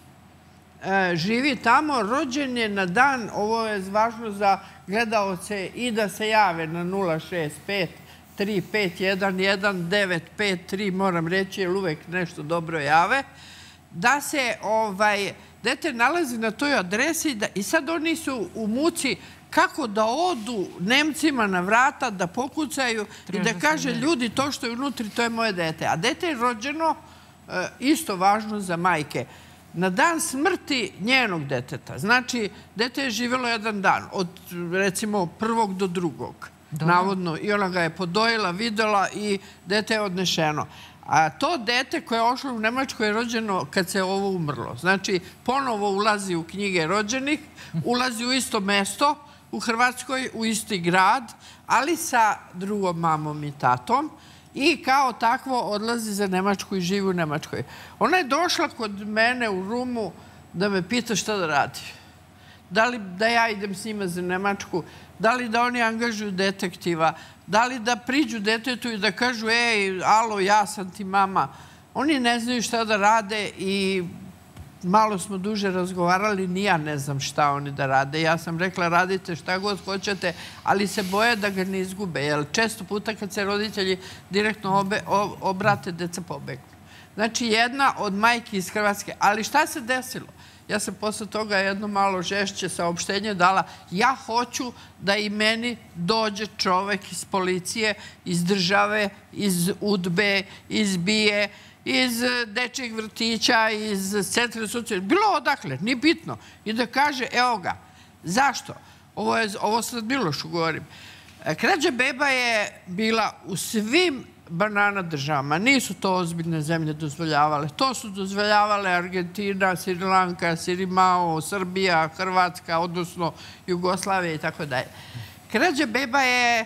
živi tamo, rođen je na dan, ovo je važno za gledaoce i da se jave na nula šest pet tri pet jedan jedan devet pet tri, moram reći, jer uvek nešto dobro jave, da se dete nalazi na toj adresi i sad oni su u muci kako da odu Nemcima na vrata, da pokucaju i da kaže ljudi to što je unutri, to je moje dete. A dete je rođeno, isto važno za majke, na dan smrti njenog deteta. Znači, dete je živjelo jedan dan, od recimo prvog do drugog. Navodno, i ona ga je podojila, videla i dete je odnešeno. A to dete koje je ošlo u Nemačku je rođeno kad se ovo umrlo. Znači, ponovo ulazi u knjige rođenih, ulazi u isto mesto u Hrvatskoj, u isti grad, ali sa drugom mamom i tatom i kao takvo odlazi za Nemačku i živi u Nemačkoj. Ona je došla kod mene u Rumu da me pita šta da radi. Da li da ja idem s njima za Nemačku, da li da oni angažuju detektiva, da li da priđu detetu i da kažu, ej, alo, ja sam ti mama. Oni ne znaju šta da rade i malo smo duže razgovarali, ni ja ne znam šta oni da rade. Ja sam rekla, radite šta god hoćete, ali se boje da ga ne izgube. Jer često puta kad se roditelji direktno obrate, deca pobegnu. Znači, jedna od majki iz Hrvatske. Ali šta se desilo? Ja sam posle toga jedno malo žešće saopštenje dala. Ja hoću da i meni dođe čovek iz policije, iz države, iz UDBE, iz BIA, iz dečjeg vrtića, iz centra socijalne, bilo odakle, nije bitno. I da kaže, evo ga, zašto? Ovo je, ovo sad Milošu govorim. Krađa beba je bila u svim banana državama. Nisu to ozbiljne zemlje dozvoljavale. To su dozvoljavale Argentina, Sri Lanka, Sirimao, Srbija, Hrvatska, odnosno Jugoslavija i tako dalje. Krađa beba je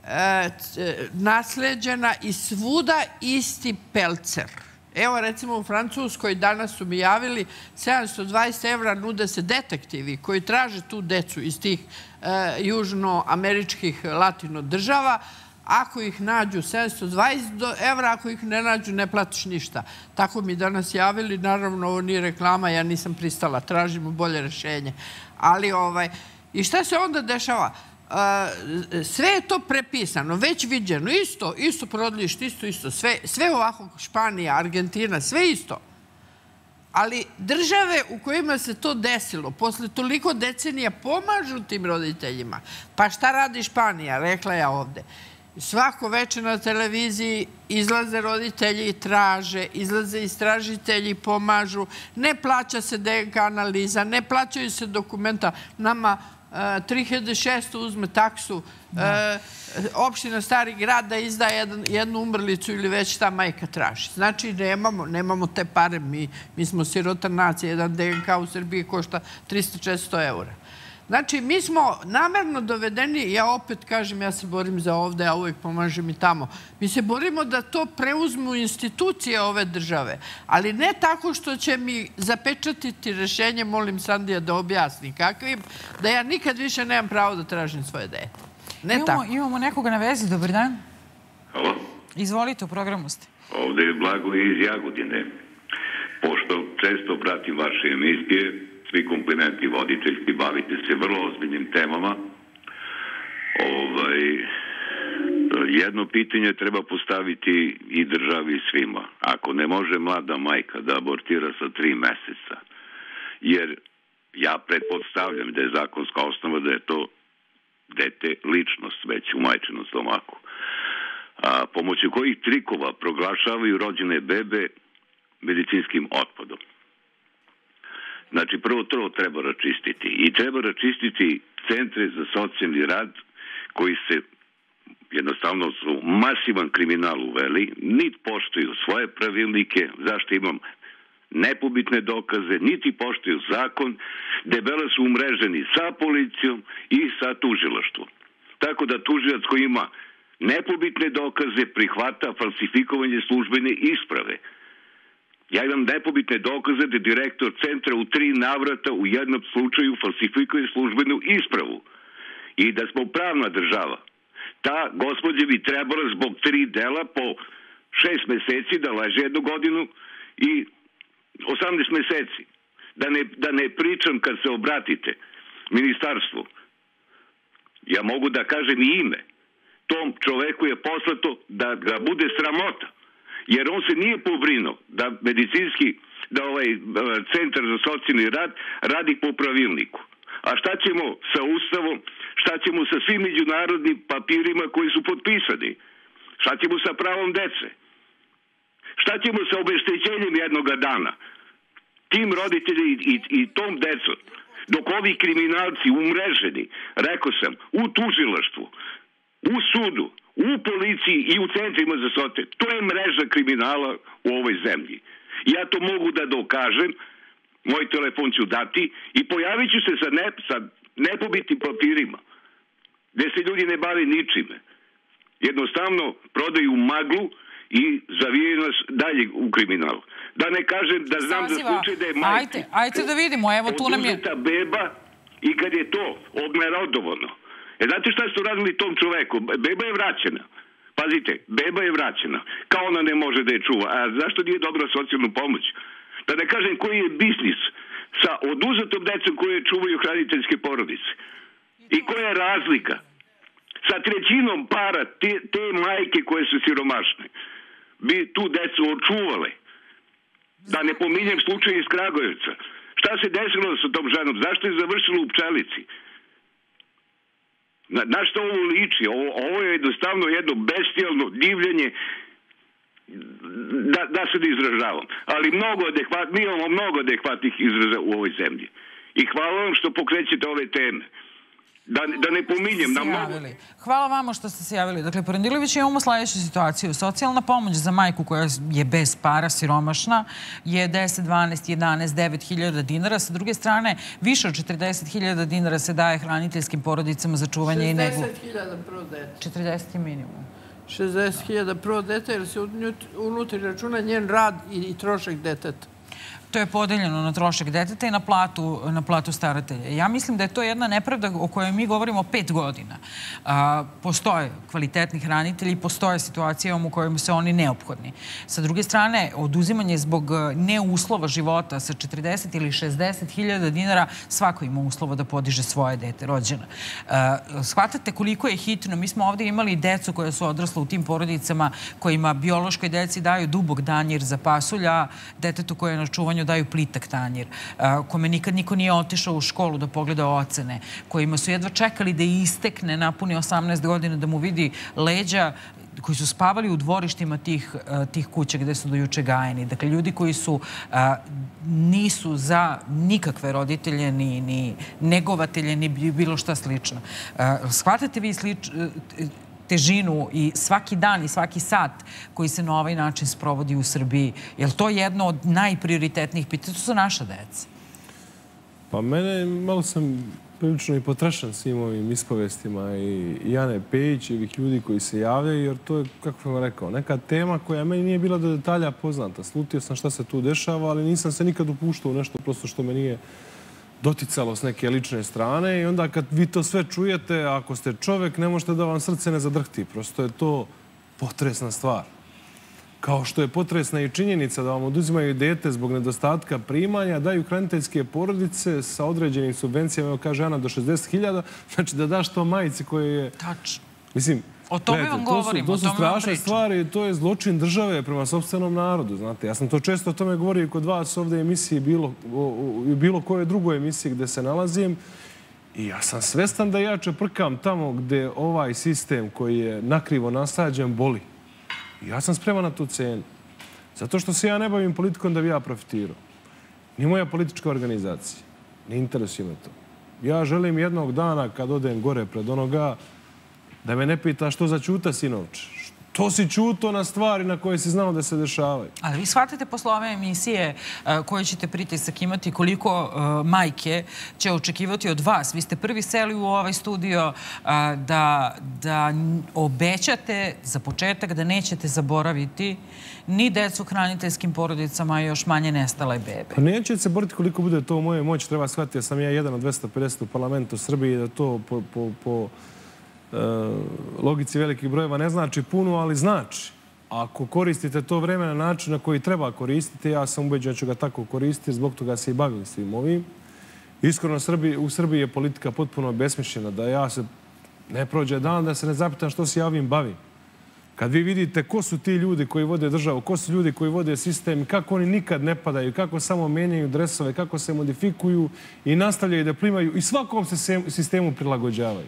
nasleđena i svuda isti pelcer. Evo, recimo, u Francuskoj danas su mi javili sedamsto dvadeset evra nude se detektivi koji traže tu decu iz tih južnoameričkih latino država. Ako ih nađu sedamsto dvadeset evra, ako ih ne nađu, ne platiš ništa. Tako mi danas javili. Naravno, ovo nije reklama, ja nisam pristala. Tražimo bolje rešenje. Ali, ovaj, i šta se onda dešava? Sve je to prepisano, već viđeno, isto, isto porodilište, isto, isto, sve ovako, Španija, Argentina, sve isto. Ali države u kojima se to desilo, posle toliko decenija pomažu tim roditeljima. Pa šta radi Španija, rekla ja ovde. Svako večer na televiziji izlaze roditelji i traže, izlaze istražitelji, pomažu, ne plaća se D N K analiza, ne plaćaju se dokumenta. Nama tri hiljade šesto uzme taksu, opština Stari grad da izda jednu umrlicu ili već ta majka traži. Znači, nemamo te pare, mi smo sirota nacija, jedan D N K u Srbiji košta trista do četiristo eura. Znači, mi smo namerno dovedeni, ja opet kažem, ja se borim za ovde, ja uvijek pomažem i tamo. Mi se borimo da to preuzmu institucije ove države, ali ne tako što će mi zapečatiti rešenje, molim Sandija da objasni kakvim, da ja nikad više nemam pravo da tražim svoje dete. Ne tako. Imamo nekoga na vezi, dobar dan. Halo. Izvolite, u programu ste. Ovde je Blagoje iz Jagodine. Pošto često pratim vaše emisije, svi komplimenti voditeljski, bavite se vrlo ozbiljnim temama. Jedno pitanje treba postaviti i državi i svima. Ako ne može mlada majka da abortira sa tri meseca, jer ja pretpostavljam da je zakonska osnova da je to dete ličnost već u majčinom stomaku, a pomoću kojih trikova proglašavaju rođene bebe medicinskim otpadom. Znači, prvo to treba račistiti. I treba račistiti centre za socijalni rad koji se jednostavno su masivan kriminal uveli, niti poštuju svoje pravilnike, zašto imam nepobitne dokaze, niti poštuju zakon, debelo su umreženi sa policijom i sa tužilaštvom. Tako da tužilac koji ima nepobitne dokaze prihvata falsifikovanje službene isprave. Ja imam nepobitne dokaze da direktor centra u tri navrata u jednom slučaju falsifikuje službenu ispravu i da smo pravna država. Ta gospođa bi trebala zbog tri dela po šest meseci da leže jednu godinu i osamnaest meseci. Da ne, da ne pričam kad se obratite ministarstvu. Ja mogu da kažem i ime. Tom čoveku je poslato da ga bude sramota. Jer on se nije pobrinuo da medicinski, da ovaj centar za socijalni rad radi po pravilniku. A šta ćemo sa Ustavom, šta ćemo sa svim međunarodnim papirima koji su potpisani? Šta ćemo sa pravom dece? Šta ćemo sa obeštećenjem jednoga dana? Tim roditelji i, i tom decom, dok ovi kriminalci umreženi, rekao sam, u tužilaštvu, u sudu, u policiji i u centrima za socijalni, to je mreža kriminala u ovoj zemlji. Ja to mogu da dokažem, moj telefon ću dati i pojavit ću se sa, ne, sa nepobitnim papirima, gde se ljudi ne bave ničime. Jednostavno prodaju maglu i zavijaju nas dalje u kriminalu. Da ne kažem da znam za slučaj da je majka. Ajte, ajte da vidimo, evo tu nam je... oduzeta beba i kad je to obnerodovano. E, znate šta su radili tom čoveku? Beba je vraćena. Pazite, beba je vraćena. Kao ona ne može da je čuva. A zašto nije dobra socijalnu pomoć? Da ne kažem koji je biznis sa oduzetom decom koje čuvaju hraniteljske porodice. I koja je razlika? Sa trećinom para te, te majke koje su siromašne bi tu decu očuvale. Da ne pominjem slučaj iz Kragujevca. Šta se desilo sa tom ženom? Zašto je završilo u Pčelici? Na, na što ovo liči? Ovo, ovo je jednostavno jedno bestijalno divljenje, da, da se ne izražavam. Ali mnogo adekvat, mi imamo mnogo adekvatnih izraza u ovoj zemlji. I hvala vam što pokrećete ove teme. Da, da ne pominjem. Na mnogo... Hvala vama što ste se javili. Dakle, Parandilović, imamo sljedeću situaciju. Socijalna pomoć za majku koja je bez para, siromašna, je deset, dvanaest, jedanaest, devet hiljada dinara. Sa druge strane, više od četrdeset hiljada dinara se daje hraniteljskim porodicama za čuvanje i negu. šezdeset hiljada prvo dete. četrdeset je minimum. šezdeset hiljada prvo dete, jer se unutra računa njen rad i trošak deteta. To je podeljeno na trošak deteta i na platu, na platu staratelja. Ja mislim da je to jedna nepravda o kojoj mi govorimo pet godina. A, postoje kvalitetni hranitelji, postoje situacije u kojima se oni neophodni. Sa druge strane, oduzimanje zbog neuslova života sa četrdeset ili šezdeset hiljada dinara, svako ima uslova da podiže svoje dete, rođena. A, shvatate koliko je hitno. Mi smo ovdje imali decu koja su odrasla u tim porodicama kojima biološkoj deci daju dubog danjir za pasulja, detetu koje je na čuvanju daju plitak tanjir, kome nikad niko nije otišao u školu da pogleda ocene, kojima su jedva čekali da istekne, napuni osamnaest godina, da mu vidi leđa, koji su spavali u dvorištima tih, tih kuća gde su dojuče gajeni. Dakle, ljudi koji su nisu za nikakve roditelje, ni, ni negovatelje, ni bilo šta slično. Shvatate vi slično težinu i svaki dan i svaki sat koji se na ovaj način sprovodi u Srbiji? Je li to jedno od najprioritetnijih pitanja? To su naša deca. Pa mene, malo sam prilično i potrašan svim ovim ispovestima i Jane Pejić i ovih ljudi koji se javljaju, jer to je, kako sam vam rekao, neka tema koja meni nije bila do detalja poznata. Slutio sam šta se tu dešava, ali nisam se nikad upuštao u nešto prosto što me nije doticalo s neke lične strane i onda kad vi to sve čujete, ako ste čovek, ne možete da vam srce ne zadrhti. Prosto je to potresna stvar. Kao što je potresna i činjenica da vam oduzimaju dete zbog nedostatka primanja, daju hraniteljske porodice sa određenim subvencijama, evo kaže Ana, do šezdeset hiljada, znači da daš to majici koje je... Tačno. Mislim, o tome vam govorimo, to su strašne stvari, to je zločin države prema sopstvenom narodu, znate. Ja sam to često o tome govorio i kod vas ovdje emisiji, bilo, u bilo koje drugoj emisiji gde se nalazim. I ja sam svestan da ja čeprkam tamo gde ovaj sistem koji je nakrivo nasađen boli. I ja sam spreman na tu cenu. Zato što se ja ne bavim politikom da bi ja profitirao. Ni moja politička organizacija. Ne interesuje me to. Ja želim jednog dana kad odem gore pred onoga da me ne pita što za čuta, sinovče. To si čuto na stvari na koje si znao da se dešavaju. Ali vi shvatate posle ove emisije koje ćete pritisak imati, koliko majke će očekivati od vas. Vi ste prvi seli u ovaj studio da, da obećate za početak da nećete zaboraviti ni decu hraniteljskim porodicama, a još manje nestale bebe. Pa neće se boriti koliko bude to u moje moći. Treba shvatiti da sam ja jedan od dvesta pedeset u parlamentu Srbije i da to po... po, po logici velikih brojeva ne znači puno, ali znači. Ako koristite to vreme na način na koji treba koristiti, ja sam ubeđen da ću ga tako koristiti, zbog toga se i bavim svim ovim. Iskreno, u Srbiji je politika potpuno besmišljena, da ja se ne prođe dan da se ne zapitam što se ja ovim bavim. Kad vi vidite ko su ti ljudi koji vode državu, ko su ljudi koji vode sistem, kako oni nikad ne padaju, kako samo menjaju dresove, kako se modifikuju i nastavljaju da primaju i svakom se sistemu prilagođavaju.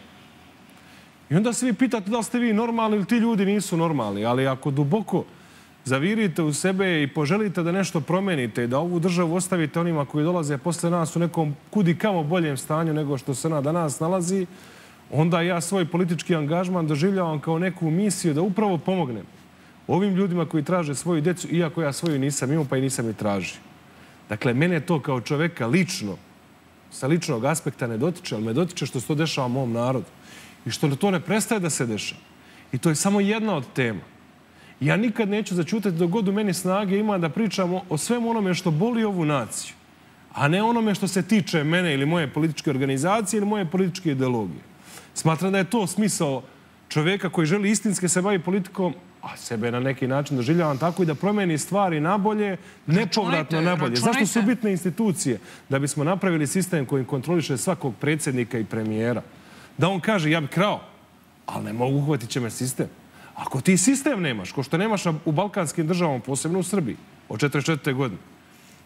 I onda se vi pitate da li ste vi normalni ili ti ljudi nisu normalni. Ali ako duboko zavirite u sebe i poželite da nešto promenite i da ovu državu ostavite onima koji dolaze posle nas u nekom kudi kamo boljem stanju nego što se ona danas nalazi, onda ja svoj politički angažman doživljavam kao neku misiju da upravo pomognem ovim ljudima koji traže svoju decu, iako ja svoju nisam imao pa i nisam i tražio. Dakle, mene to kao čoveka lično, sa ličnog aspekta ne dotiče, ali me dotiče što se to dešava mom narodu. I što to ne prestaje da se dešava. I to je samo jedna od tema. Ja nikad neću začutati dok god u meni snage ima da pričam o svemu onome što boli ovu naciju, a ne onome što se tiče mene ili moje političke organizacije ili moje političke ideologije. Smatram da je to smisao čoveka koji želi istinske se bavi politikom, a sebe na neki način doživljavam tako i da promeni stvari nabolje, nepovratno nabolje. Zašto su bitne institucije? Da bismo napravili sistem koji kontroliše svakog predsjednika i premijera. Da on kaže, ja bi krao, ali ne mogu, uhvatit će me sistem. Ako ti sistem nemaš, ko što nemaš u balkanskim državama, posebno u Srbiji, od četrdeset četvrte godine,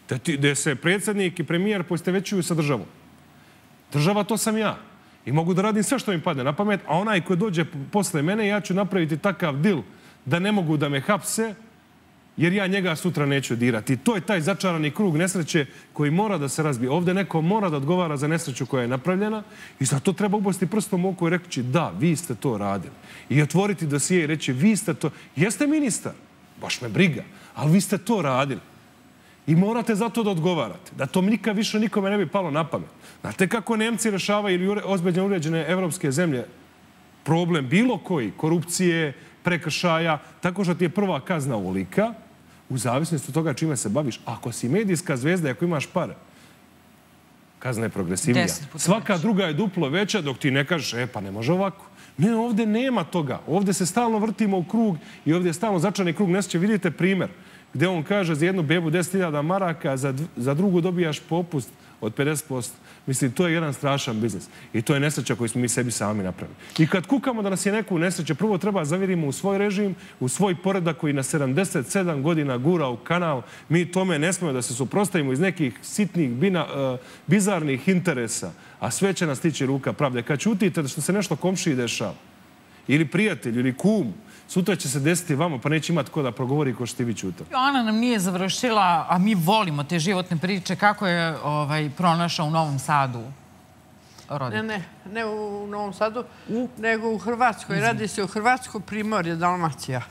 gde se predsjednik i premijer poistovećuju sa državom. Država, to sam ja. I mogu da radim sve što mi padne na pamet, a onaj koji dođe posle mene, ja ću napraviti takav dil da ne mogu da me hapse, jer ja njega sutra neću dirati. I to je taj začarani krug nesreće koji mora da se razbije. Ovdje neko mora da odgovara za nesreću koja je napravljena i zato treba ubaciti prstom u oko i reći da, vi ste to radili. I otvoriti dosije i reći vi ste to... Jeste ministar, baš me briga, ali vi ste to radili. I morate za to da odgovarate. Da to nikad više nikome ne bi palo na pamet. Znate kako Nemci rešavaju ili ozbiljno uređene evropske zemlje problem bilo koji, korupcije, prekršaja, tako što ti je prva kazna ovolika, u zavisnosti od toga čime se baviš. Ako si medijska zvezda i ako imaš pare, kazna je progresivnija. Svaka druga je duplo veća dok ti ne kažeš, e pa ne može ovako. Ne, ovdje nema toga. Ovdje se stalno vrtimo u krug i ovdje je stalno začarani krug nesreće. Vidite primjer gdje on kaže za jednu bebu deset hiljada maraka, za drugu dobijaš popust od pedeset posto. Mislim, to je jedan strašan biznis. I to je nesreća koju smo mi sebi sami napravili. I kad kukamo da nas je neku nesreće, prvo treba zavjerimo u svoj režim, u svoj poredak koji na sedamdeset sedam godina gura u kanal. Mi tome ne smemo da se suprostavimo iz nekih sitnih, bizarnih interesa, a sve će nas stići ruka pravde. Kad čutite da što se nešto komšiji dešava, ili prijatelju, ili kum, sutra će se desiti vama, pa neće imati ko da progovori ko što vi čuta. Ana nam nije završila, a mi volimo te životne priče, kako je pronašao u Novom Sadu roditelj. Ne, ne, ne u Novom Sadu, nego u Hrvatskoj. Radi se o Hrvatsko primorje, Dalmacija.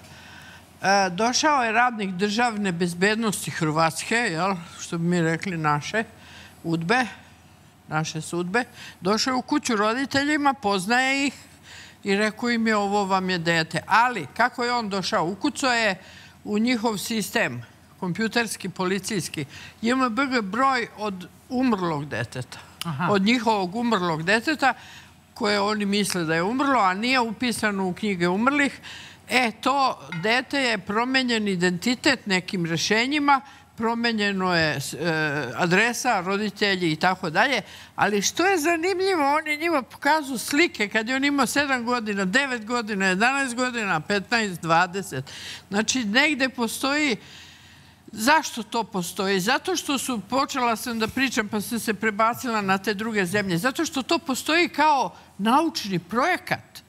Došao je radnik državne bezbednosti Hrvatske, što bi mi rekli naše udbe, naše sudbe. Došao je u kuću roditeljima, poznaje ih, i rekao im je ovo vam je dete. Ali kako je on došao? Ukucao je u njihov sistem, kompjuterski, policijski, J M B G broj od umrlog deteta. Od njihovog umrlog deteta, koje oni misle da je umrlo, a nije upisano u knjige umrlih. E, to dete je promenjen identitet nekim rešenjima, promenjeno je adresa, roditelji i tako dalje. Ali što je zanimljivo, on je njima pokazao slike kad je on imao sedam godina, devet godina, jedanaest godina, petnaest, dvadeset. Znači, negde postoji... Zašto to postoji? Zato što su, počela sam da pričam pa sam se prebacila na te druge zemlje, zato što to postoji kao naučni projekat.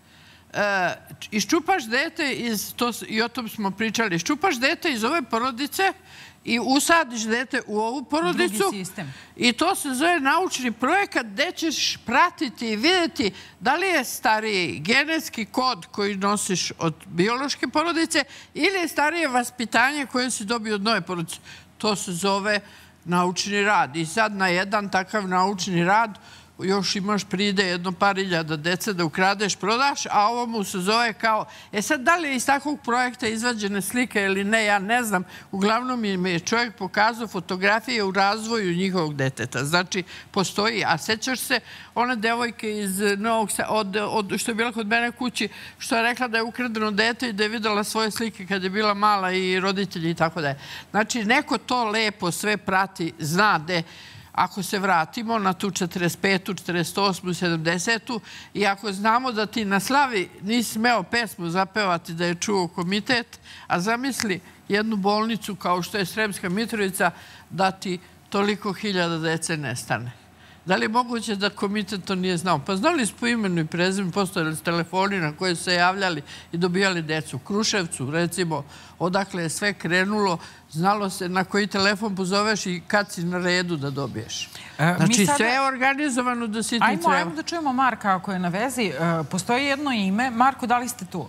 Iščupaš dete, i o tom smo pričali, iščupaš dete iz ove porodice i usadiš dete u ovu porodicu i to se zove naučni projekat gde ćeš pratiti i vidjeti da li je stariji genetski kod koji nosiš od biološke porodice ili je starije vaspitanje koje si dobio od nove porodice. To se zove naučni rad. I sad na jedan takav naučni rad još imaš pride jedno par iljada dece da ukradeš, prodaš, a ovo mu se zove kao... E sad, da li je iz takvog projekta izvađene slike ili ne, ja ne znam. Uglavnom mi je čovjek pokazao fotografije u razvoju njihovog deteta. Znači, postoji. A sećaš se one devojke iz Novog Sada, što je bila kod mene kući, što je rekla da je ukradeno dete i da je videla svoje slike kad je bila mala i roditelji i tako da je. Znači, neko to lepo sve prati, zna gde... Ako se vratimo na tu četrdeset petu, četrdeset osmu, sedamdesetu i ako znamo da ti na slavi nisi smeo pesmu zapevati da je čuo komitet, a zamisli jednu bolnicu kao što je Sremska Mitrovica da ti toliko hiljada dece nestane. Da li je moguće da komitet to nije znao? Pa znali su po imenu i prezime, postojali su telefoni na koje su se javljali i dobijali decu. U Kruševcu, recimo, odakle je sve krenulo, znalo se na koji telefon pozoveš i kad si na redu da dobiješ. Znači, sve je organizovano da si ti treba. Ajmo da čujemo Marka ako je na vezi. Postoji jedno ime. Marko, da li ste tu?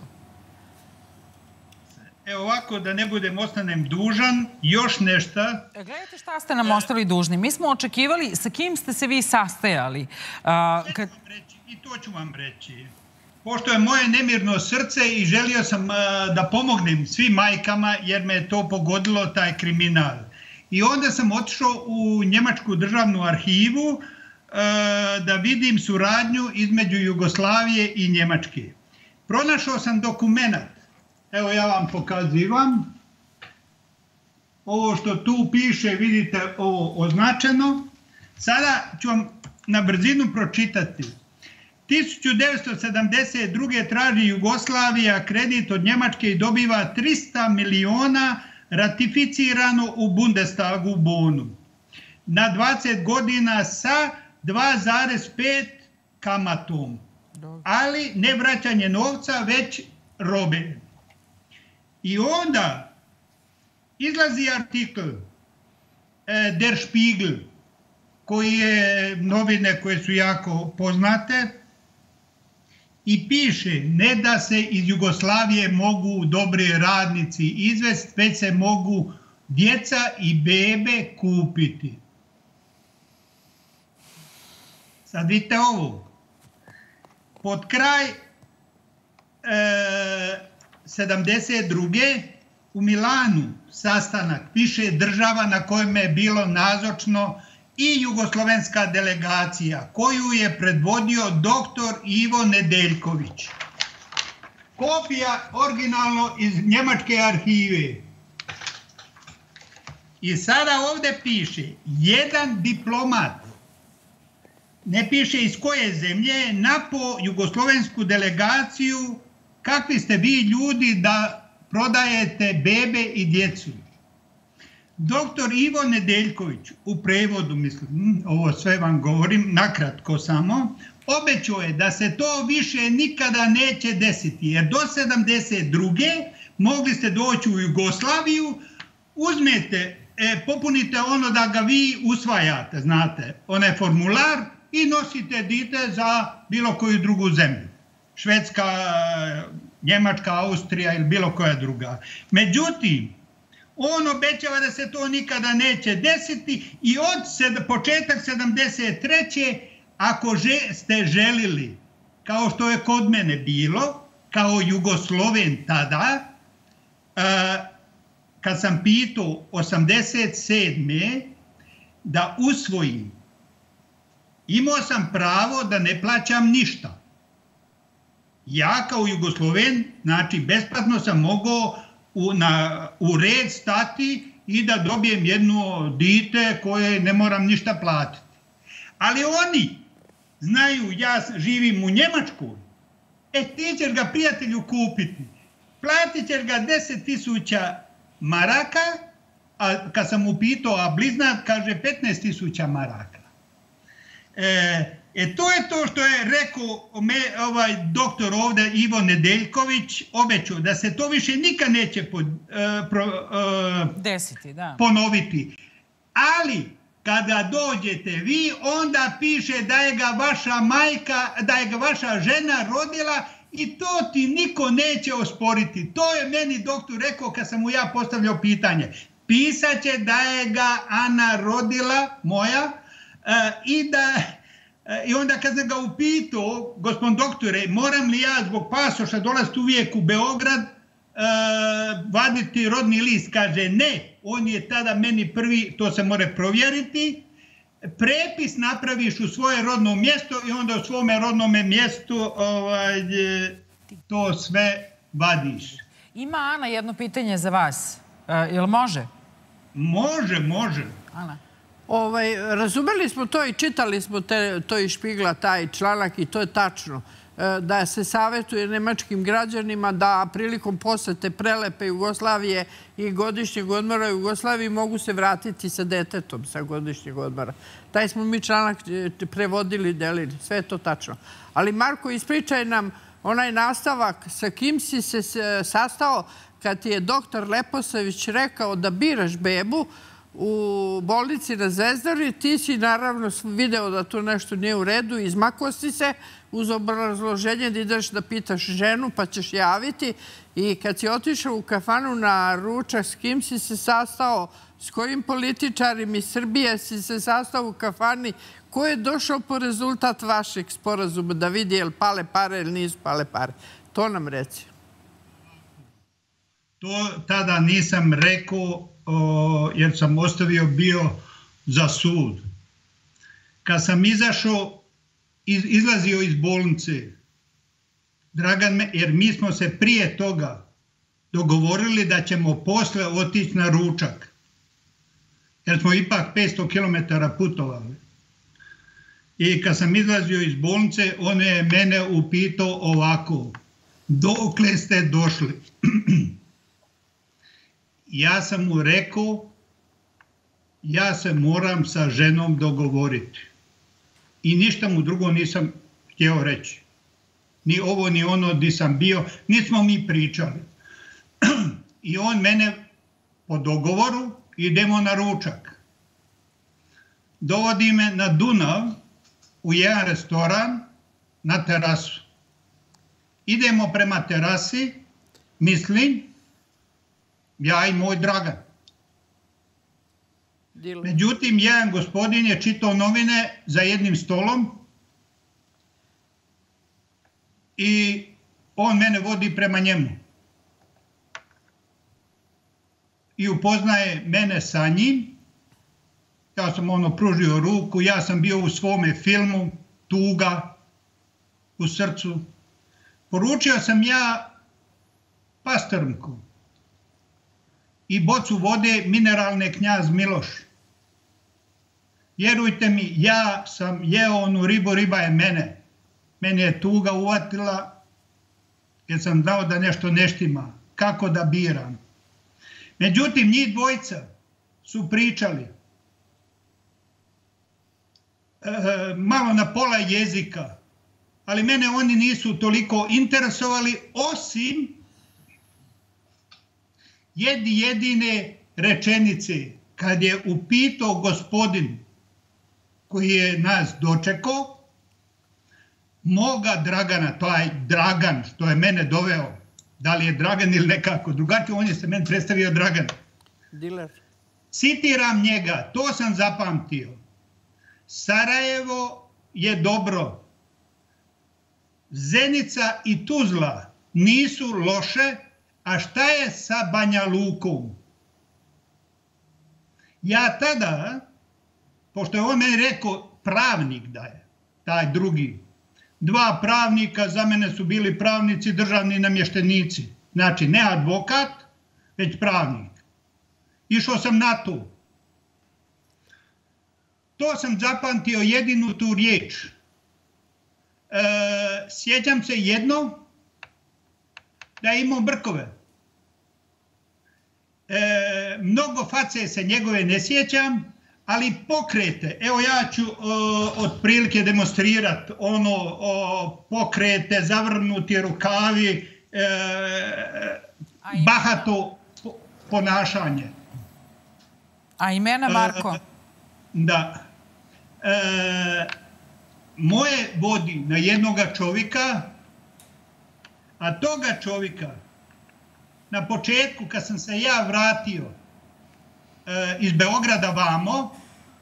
Evo ovako, da ne budem ostanem dužan, još nešto. Gledajte šta ste nam ostali dužni. Mi smo očekivali sa kim ste se vi sastajali. I to ću vam reći. Pošto je moje nemirno srce i želio sam da pomognem svim majkama jer me je to pogodilo, taj kriminal. I onda sam otišao u Njemačku državnu arhivu da vidim suradnju između Jugoslavije i Njemačke. Pronašao sam dokument. Evo ja vam pokazivam. Ovo što tu piše, vidite ovo označeno. Sada ću vam na brzinu pročitati. tisuću devetsto sedamdeset druge traži Jugoslavija kredit od Njemačke i dobiva trista miliona ratificirano u Bundestagu u Bonu. na dvadeset godina sa dva zarez pet kamatom. Ali ne vraćanje novca, već robe. I onda izlazi artikl Der Spiegel, koji je novine koje su jako poznate, i piše ne da se iz Jugoslavije mogu dobri radnici izvesti, već se mogu djeca i bebe kupiti. Sad vidite ovo. Pod kraj e, sedamdeset druge u Milanu sastanak, piše država na kojem je bilo nazočno i jugoslovenska delegacija, koju je predvodio doktor Ivo Nedeljković. Kopija originalno iz njemačke arhive. I sada ovdje piše, jedan diplomat, ne piše iz koje zemlje, napo jugoslovensku delegaciju, kakvi ste vi ljudi da prodajete bebe i djecu. Doktor Ivo Nedeljković, u prevodu mislim, ovo sve vam govorim, nakratko samo, obećao je da se to više nikada neće desiti, jer do sedamdeset druge mogli ste doći u Jugoslaviju, uzmete, e, popunite ono da ga vi usvajate, znate, onaj formular i nosite dite za bilo koju drugu zemlju. Švedska, Njemačka, Austrija ili bilo koja druga. Međutim, on obećava da se to nikada neće desiti i od sed, početak sedamdeset treće ako že, ste želili, kao što je kod mene bilo, kao Jugosloven tada, uh, kad sam pitao osamdeset sedme da usvojim, imao sam pravo da ne plaćam ništa. Ja kao Jugosloven, znači besplatno sam mogao U, na, u red stati i da dobijem jedno dite koje ne moram ništa platiti. Ali oni znaju, ja živim u Njemačkoj, e ti ćeš ga prijatelju kupiti. Platit ćeš ga deset tisuća maraka, a kad sam mu pitao, a bliznat kaže petnaest tisuća maraka. E, E to je to što je rekao me, ovaj doktor ovdje Ivo Nedeljković, obećao da se to više nikad neće pod, uh, pro, uh, desiti, da. ponoviti. Ali kada dođete vi, onda piše da je ga vaša majka, da je ga vaša žena rodila i to ti niko neće osporiti. To je meni doktor rekao kad sam mu ja postavljao pitanje. Pisaće da je ga Ana rodila, moja, uh, i da... I onda kad sam ga upitao, gospodin doktore, moram li ja zbog pasoša dolaziti uvijek u Beograd, e, vaditi rodni list? Kaže ne, on je tada meni prvi, to se mora provjeriti, prepis napraviš u svoje rodno mjesto i onda u svome rodnome mjestu ovaj, to sve vadiš. Ima Ana jedno pitanje za vas. E, jel može? Može, može. Ana. Ovaj, razumeli smo to i čitali smo te, to iz Špigla, taj članak i to je tačno. Da se savjetuje nemačkim građanima da prilikom posete prelepe Jugoslavije i godišnjeg odmora u Jugoslaviji mogu se vratiti sa detetom sa godišnjeg odmora. Taj smo mi članak prevodili, delili, sve je to tačno. Ali Marko, ispričaj nam onaj nastavak sa kim si se sastao kad ti je doktor Leposavić rekao da biraš bebu u bolnici na Zvezdari. Ti si naravno video da to nešto nije u redu, izmakao si se uz obrazloženje da ideš da pitaš ženu pa ćeš javiti. I kad si otišao u kafanu na ručak, s kim si se sastao, s kojim političarima iz Srbije si se sastao u kafani, ko je došao po rezultat vašeg sporazuma da vidi je li pale pare ili nisu pale pare? To nam reci. To tada nisam rekao jer sam ostavio bio za sud. Kad sam izašao, izlazio iz bolnice, Dragan me, jer mi smo se prije toga dogovorili da ćemo posle otići na ručak. Jer smo ipak petsto kilometara putovali. I kad sam izlazio iz bolnice, on je mene upitao ovako, dokle ste došli? Ja sam mu rekao ja se moram sa ženom dogovoriti. I ništa mu drugo nisam htio reći. Ni ovo, ni ono gdje sam bio, nismo mi pričali. I on mene po dogovoru, idemo na ručak. Dovodi me na Dunav u jedan restoran na terasu. Idemo prema terasi, mislim, ja i moj Dragan. Međutim, jedan gospodin je čitao novine za jednim stolom i on mene vodi prema njemu. I upoznaje mene sa njim. Ja sam ono pružio ruku, ja sam bio u svome filmu Tuga u srcu. Poručio sam ja pastrnku i bocu vode mineralne Knjaz Miloš. Vjerujte mi, ja sam jeo onu ribu, riba je mene. Mene je tuga uvatila jer sam znao da nešto ne štima. Kako da biram? Međutim, njih dvojica su pričali e, malo na pola jezika, ali mene oni nisu toliko interesovali, osim jedni jedine rečenice, kad je upitao gospodin koji je nas dočekao, moga Dragana, taj Dragan što je mene doveo, da li je Dragan ili nekako drugačije, on je se meni predstavio Dragan. Diler. Citiram njega, to sam zapamtio. Sarajevo je dobro. Zenica i Tuzla nisu loše, a šta je sa Banja Lukom? Ja tada, pošto je on meni rekao pravnik da je, taj drugi, dva pravnika za mene su bili pravnici, državni namještenici. Znači, ne advokat, već pravnik. Išao sam na to. To sam zapamtio jedinu tu riječ. E, sjećam se jedno, da je imao brkove. E, mnogo face se njegove ne sjećam, ali pokrete, evo ja ću uh, otprilike demonstrirati ono uh, pokrete, zavrnuti rukavi, uh, bahato po, ponašanje. A imena, Marko? Uh, da. Uh, moje vodi na jednoga čovjeka, a toga čovjeka na početku kad sam se ja vratio iz Beograda vamo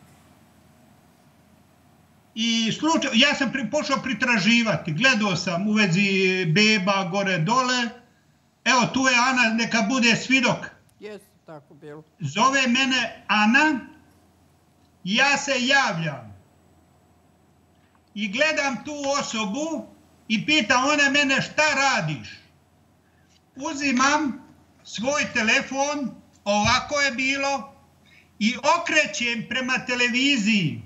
i slučaj, ja sam pri, pošao pritraživati, gledao sam u vezi beba gore dole, evo tu je Ana, neka bude svidok. Jeste tako bilo. Zove mene Ana, ja se javljam i gledam tu osobu i pita ona mene šta radiš. Uzimam svoj telefon, ovako je bilo, i okrećem prema televiziji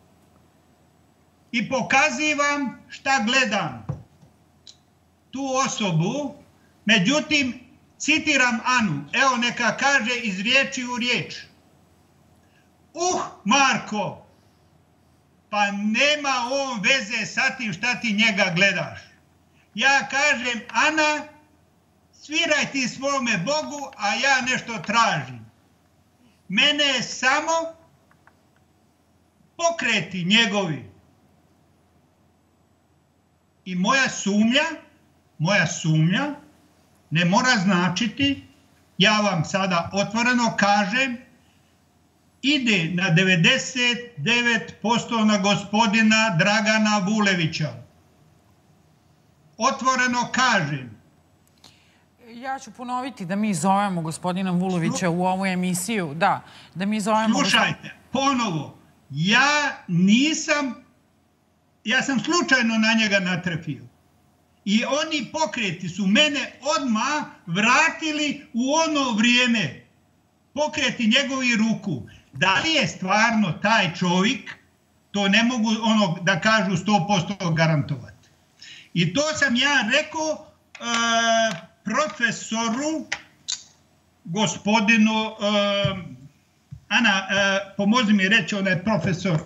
i pokazivam šta gledam. Tu osobu, međutim, citiram Anu, evo neka kaže iz riječi u riječ. Uh, Marko, pa nema on veze sa tim šta ti njega gledaš. Ja kažem, Ana, sviraj ti svome Bogu, a ja nešto tražim. Mene je samo pokreti njegovi. I moja sumnja, moja sumnja ne mora značiti, ja vam sada otvoreno kažem, ide na devedeset devet posto na gospodina Dragana Vulevića. Otvoreno kažem. Ja ću ponoviti da mi zovemo gospodina Vulovića u ovu emisiju. Da, da mi zovemo... Slušajte, ponovo, ja nisam, ja sam slučajno na njega natrefio. I oni pokreti su mene odmah vratili u ono vrijeme. Pokreti njegovi ruku. Da li je stvarno taj čovjek, to ne mogu ono da kažu sto posto garantovati. I to sam ja rekao uh, profesoru, gospodinu, uh, Ana, pomozi mi reći, onaj profesor,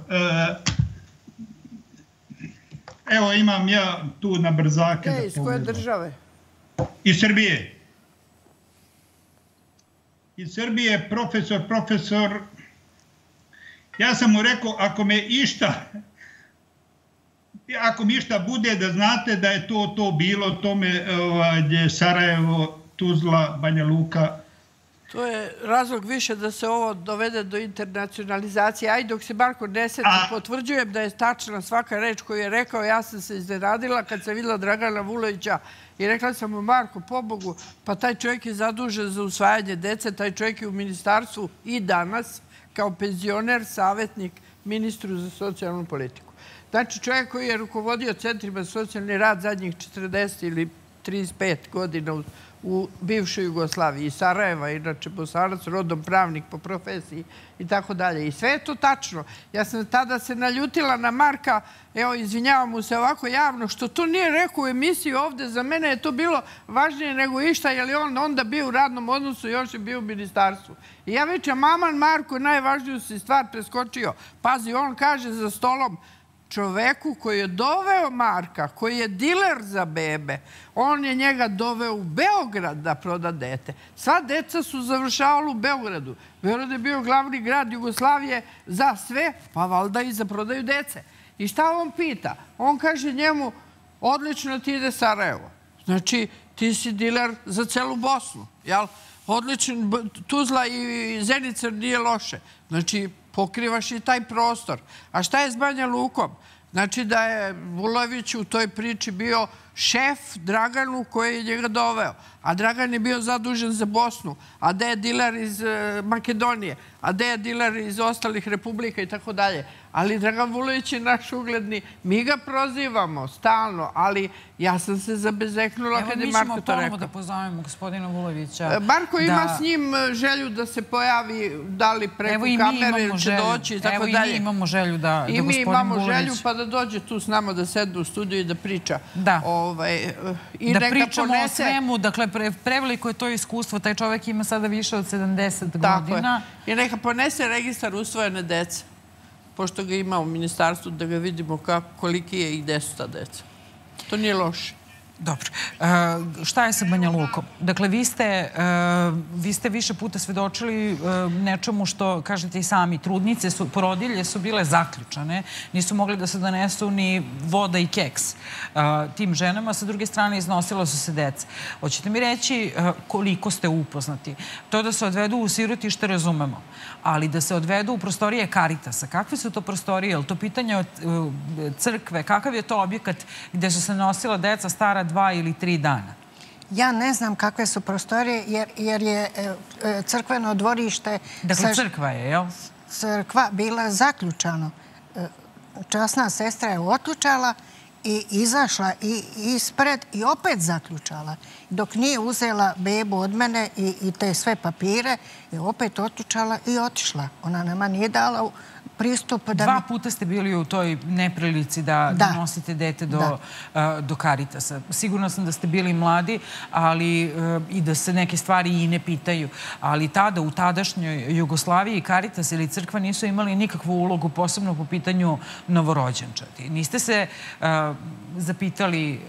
evo imam ja tu na brzake. E, iz koje države? Iz Srbije. Iz Srbije, profesor, profesor, ja sam mu rekao, ako me išta, ako mi išta bude, da znate da je to to bilo, tome Sarajevo, Tuzla, Banja Luka. To je razlog više da se ovo dovede do internacionalizacije. Aj, dok se Marko ne seti, potvrđujem da je tačna svaka reč koju je rekao. Ja sam se iznenadila kad sam videla Dragana Vulovića i rekla sam mu, Marko, pobogu, pa taj čovjek je zadužen za usvajanje dece, taj čovjek je u ministarstvu i danas kao penzioner, savjetnik ministru za socijalnu politiku. Znači, čovjek koji je rukovodio centrima za socijalni rad zadnjih četrdeset ili trideset pet godina u bivšoj Jugoslaviji, iz Sarajeva, inače Bosanac, rodom pravnik po profesiji i tako dalje. I sve je to tačno. Ja sam tada se naljutila na Marka, evo, izvinjavam mu se ovako javno, što to nije rekao u emisiji ovde. Za mene je to bilo važnije nego išta, jer je on onda bio u radnom odnosu, još je bio u ministarstvu. I ja većam, maman Marko, najvažniju si stvar preskočio. Pazi, on kaže za stolom, čoveku koji je doveo Marka, koji je diler za bebe, on je njega doveo u Beograd da proda dete. Sva deca su završavala u Beogradu. Beograd je bio glavni grad Jugoslavije za sve, pa valjda i za prodaju dece. I šta on pita? On kaže njemu, odlično ti ide Sarajevo. Znači, ti si diler za celu Bosnu. Odlično, Tuzla i Zenica nije loše. Znači, pokrivaš i taj prostor. A šta je s Banja Lukom? Znači da je Vulović u toj priči bio šef Draganu koji je njega doveo. A Dragan je bio zadužen za Bosnu. A gde je diler iz Makedonije? A gde je diler iz ostalih republika i tako dalje? Ali Dragan Vulović je naš ugledni. Mi ga prozivamo stalno, ali ja sam se zabezeknula kad je Marko to rekao. Evo, mi ćemo ponovo da pozovemo gospodina Vulovića. Marko ima s njim želju da se pojavi, da li preko kamere ili će doći i tako dalje. Evo i mi imamo želju da gospodin Vulović... I mi imamo želju pa da dođe tu s nama, da sedne u studiju i da priča. Da. Da pričamo o svemu, dakle, preveliko je to iskustvo. Taj čovjek ima sada više od sedamdeset godina. I neka ponese registar usvojene dece, pošto ga ima u ministarstvu, da ga vidimo koliki je i gde su ta deca. To nije loše. Dobro. Šta je sa Banja Lukom? Dakle, vi ste više puta svedočili nečemu što, kažete i sami, trudnice, porodilje su bile zaključane. Nisu mogli da se donesu ni voda i keks tim ženama. Sa druge strane, iznosila su se deca. Hoćete mi reći koliko ste upoznati? To da se odvedu u sirotište razumemo, ali da se odvedu u prostorije Karitasa. Kakve su to prostorije? Je li to pitanje od crkve? Kakav je to objekat gde su se nosila deca stara dva ili tri dana? Ja ne znam kakve su prostorije, jer je crkveno dvorište... Dakle, crkva je, jel? Crkva bila zaključano. Časna sestra je otključala i izašla i ispred i opet zaključala. Dok nije uzela bebu od mene i te sve papire i opet otključala i otišla. Ona nama nije dala pristup... Dva puta ste bili u toj neprilici da nosite dete do Karitasa. Sigurno sam da ste bili mladi, ali i da se neke stvari i ne pitaju. Ali tada, u tadašnjoj Jugoslaviji, Karitas ili crkva nisu imali nikakvu ulogu, posebno po pitanju novorođenčadi. Niste se zapitali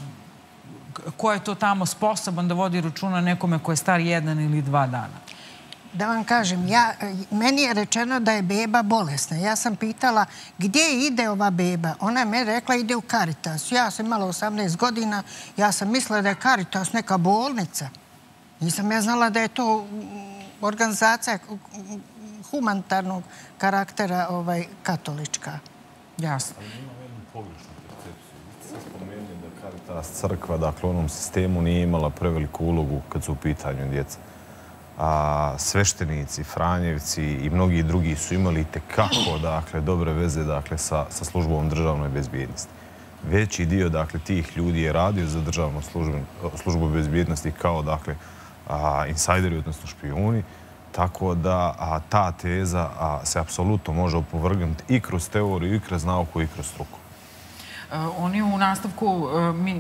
ko je to tamo sposoban da vodi računa nekome ko je star jedan ili dva dana? Da vam kažem, meni je rečeno da je beba bolesna. Ja sam pitala gdje ide ova beba. Ona je meni rekla ide u Karitas. Ja sam imala osamnaest godina. Ja sam mislila da je Karitas neka bolnica. Nisam ja znala da je to organizacija humanitarnog karaktera katolička. Jasno. Ali ima jednu pogrešnu percepciju. Vi ste spomenuli da Karitas crkva, dakle, u onom sistemu nije imala preveliku ulogu kad su u pitanju djeca. A sveštenici, Franjevci i mnogi drugi su imali tekako, dakle, dobre veze, dakle, sa službom državnoj bezbjednosti. Veći dio, dakle, tih ljudi je radio za državnu službu bezbjednosti kao, dakle, insajderi, odnosno špijuni, tako da ta teza se apsolutno može opovrgnuti i kroz teoriju, i kroz nauku, i kroz struku. Oni u nastavku, mi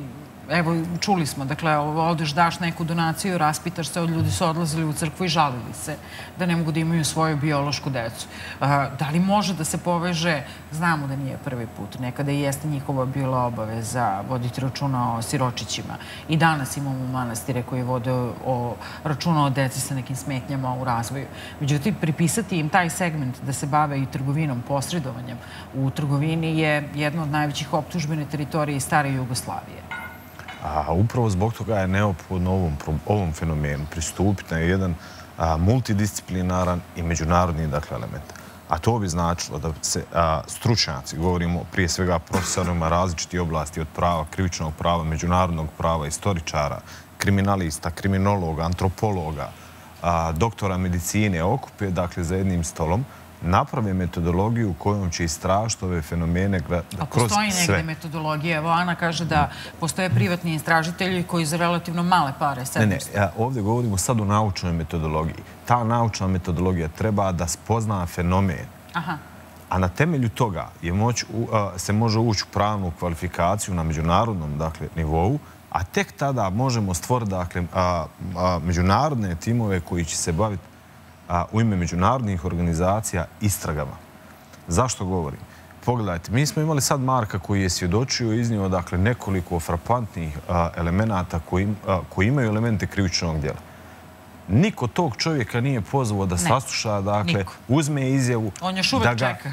evo, čuli smo, dakle, odeš, daš neku donaciju, raspitaš se, od ljudi su odlazili u crkvu i žalili se da ne mogu da imaju svoju biološku decu. Da li može da se poveže, znamo da nije prvi put, nekada i jeste njihova bila obaveza voditi računa o siročićima. I danas imamo manastire koji vode o računa o deci sa nekim smetnjama u razvoju. Međutim, pripisati im taj segment da se bave i trgovinom, posredovanjem u trgovini je jedna od najvećih optužbene teritorije stare Jugoslavije. A upravo zbog toga je neophodno ovom, ovom fenomenu pristupiti na jedan a, multidisciplinaran i međunarodni, dakle, element. A to bi značilo da se a, stručnjaci, govorimo prije svega profesorima različitih oblasti od prava, krivičnog prava, međunarodnog prava, istoričara, kriminalista, kriminologa, antropologa, a, doktora medicine okupe, dakle, za jednim stolom, naprave metodologiju kojom će istražiti ove fenomene kroz sve. A postoji negdje metodologija. Evo, Ana kaže da postoje privatni istražitelji koji za relativno male pare sedam. Ne, ne, ovdje govorimo sad o naučnoj metodologiji. Ta naučna metodologija treba da spozna fenomen. Aha. A na temelju toga je moć, se može ući u pravnu kvalifikaciju na međunarodnom, dakle, nivou, a tek tada možemo stvoriti, dakle, a, a, međunarodne timove koji će se baviti a, u ime međunarodnih organizacija istragama. Zašto govorim? Pogledajte, mi smo imali sad Marka koji je svjedočio i iznio, dakle, nekoliko frapantnih a, elemenata koji, a, koji imaju elemente krivičnog djela. Niko tog čovjeka nije pozvao da sasluša, dakle, uzme izjavu, on još uvek čeka.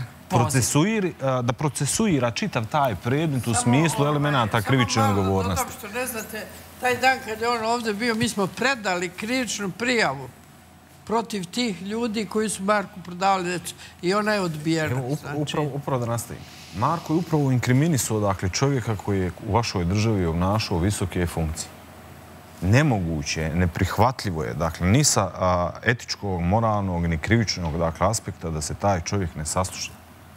Da procesuira čitav taj predmet u smislu elemenata krivične odgovornosti. Samo malo, što ne znate, taj dan kad je on ovdje bio, mi smo predali krivičnu prijavu protiv tih ljudi koji su Marku prodavali djecu i ona je odbijena. Upravo da nastavim. Marko je upravo inkriminisao, dakle, čovjeka koji je u vašoj državi obnašao visoke funkcije. Nemoguće, neprihvatljivo je, dakle, ni sa etičkog, moralnog, ni krivičnog, dakle, aspekta da se taj čovjek ne sasluša.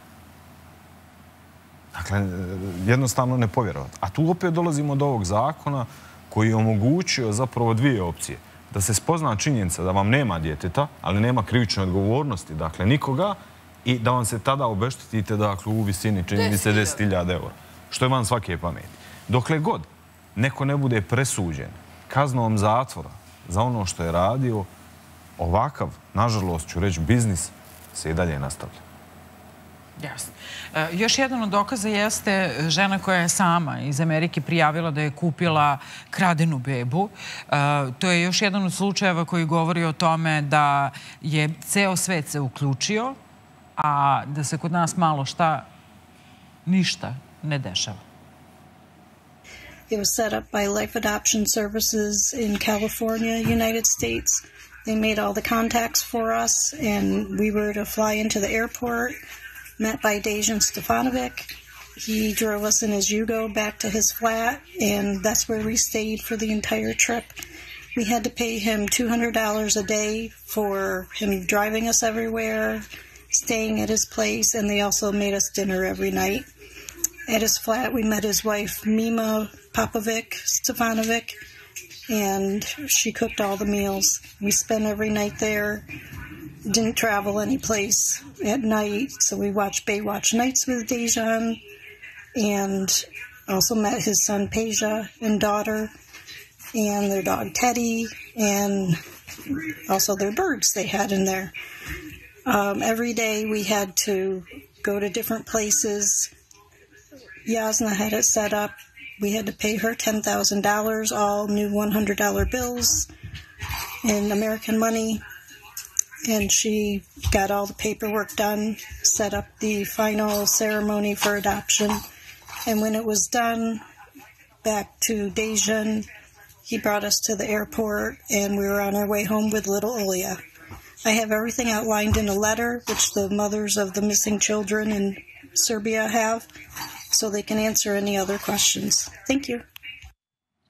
Dakle, jednostavno ne povjerovati. A tu opet dolazimo do ovog zakona koji je omogućio zapravo dvije opcije. Da se spozna činjenica da vam nema djeteta, ali nema krivične odgovornosti, dakle, nikoga, i da vam se tada obeštetite, dakle, u visini čini se deset hiljada eura. Što je van svake pameti. Dokle god neko ne bude presuđen kaznom zatvora za ono što je radio, ovakav, nažalost ću reći, biznis se i dalje nastavlja. Jasno. Još jedan od dokaza jeste žena koja je sama iz Amerike prijavila da je kupila kradenu bebu. To je još jedan od slučajeva koji govori o tome da je ceo svet se uključio, a da se kod nas malo šta, ništa ne dešava. It was set up by Life Adoption Services in California, United States. They made all the contacts for us, and we were to fly into the airport, met by Dejan Stefanovic. He drove us in his Yugo back to his flat, and that's where we stayed for the entire trip. We had to pay him two hundred dollars a day for him driving us everywhere, staying at his place, and they also made us dinner every night. At his flat, we met his wife, Mima Popovic Stefanovic, and she cooked all the meals. We spent every night there, didn't travel any place at night, so we watched Baywatch Nights with Dejan, and also met his son, Peja, and daughter, and their dog, Teddy, and also their birds they had in there. Um, every day we had to go to different places. Jasna had it set up. We had to pay her ten thousand dollars, all new one hundred dollar bills in American money. And she got all the paperwork done, set up the final ceremony for adoption. And when it was done, back to Dejan, he brought us to the airport, and we were on our way home with little Ilya. I have everything outlined in a letter, which the mothers of the missing children in Serbia have, so they can answer any other questions. Thank you.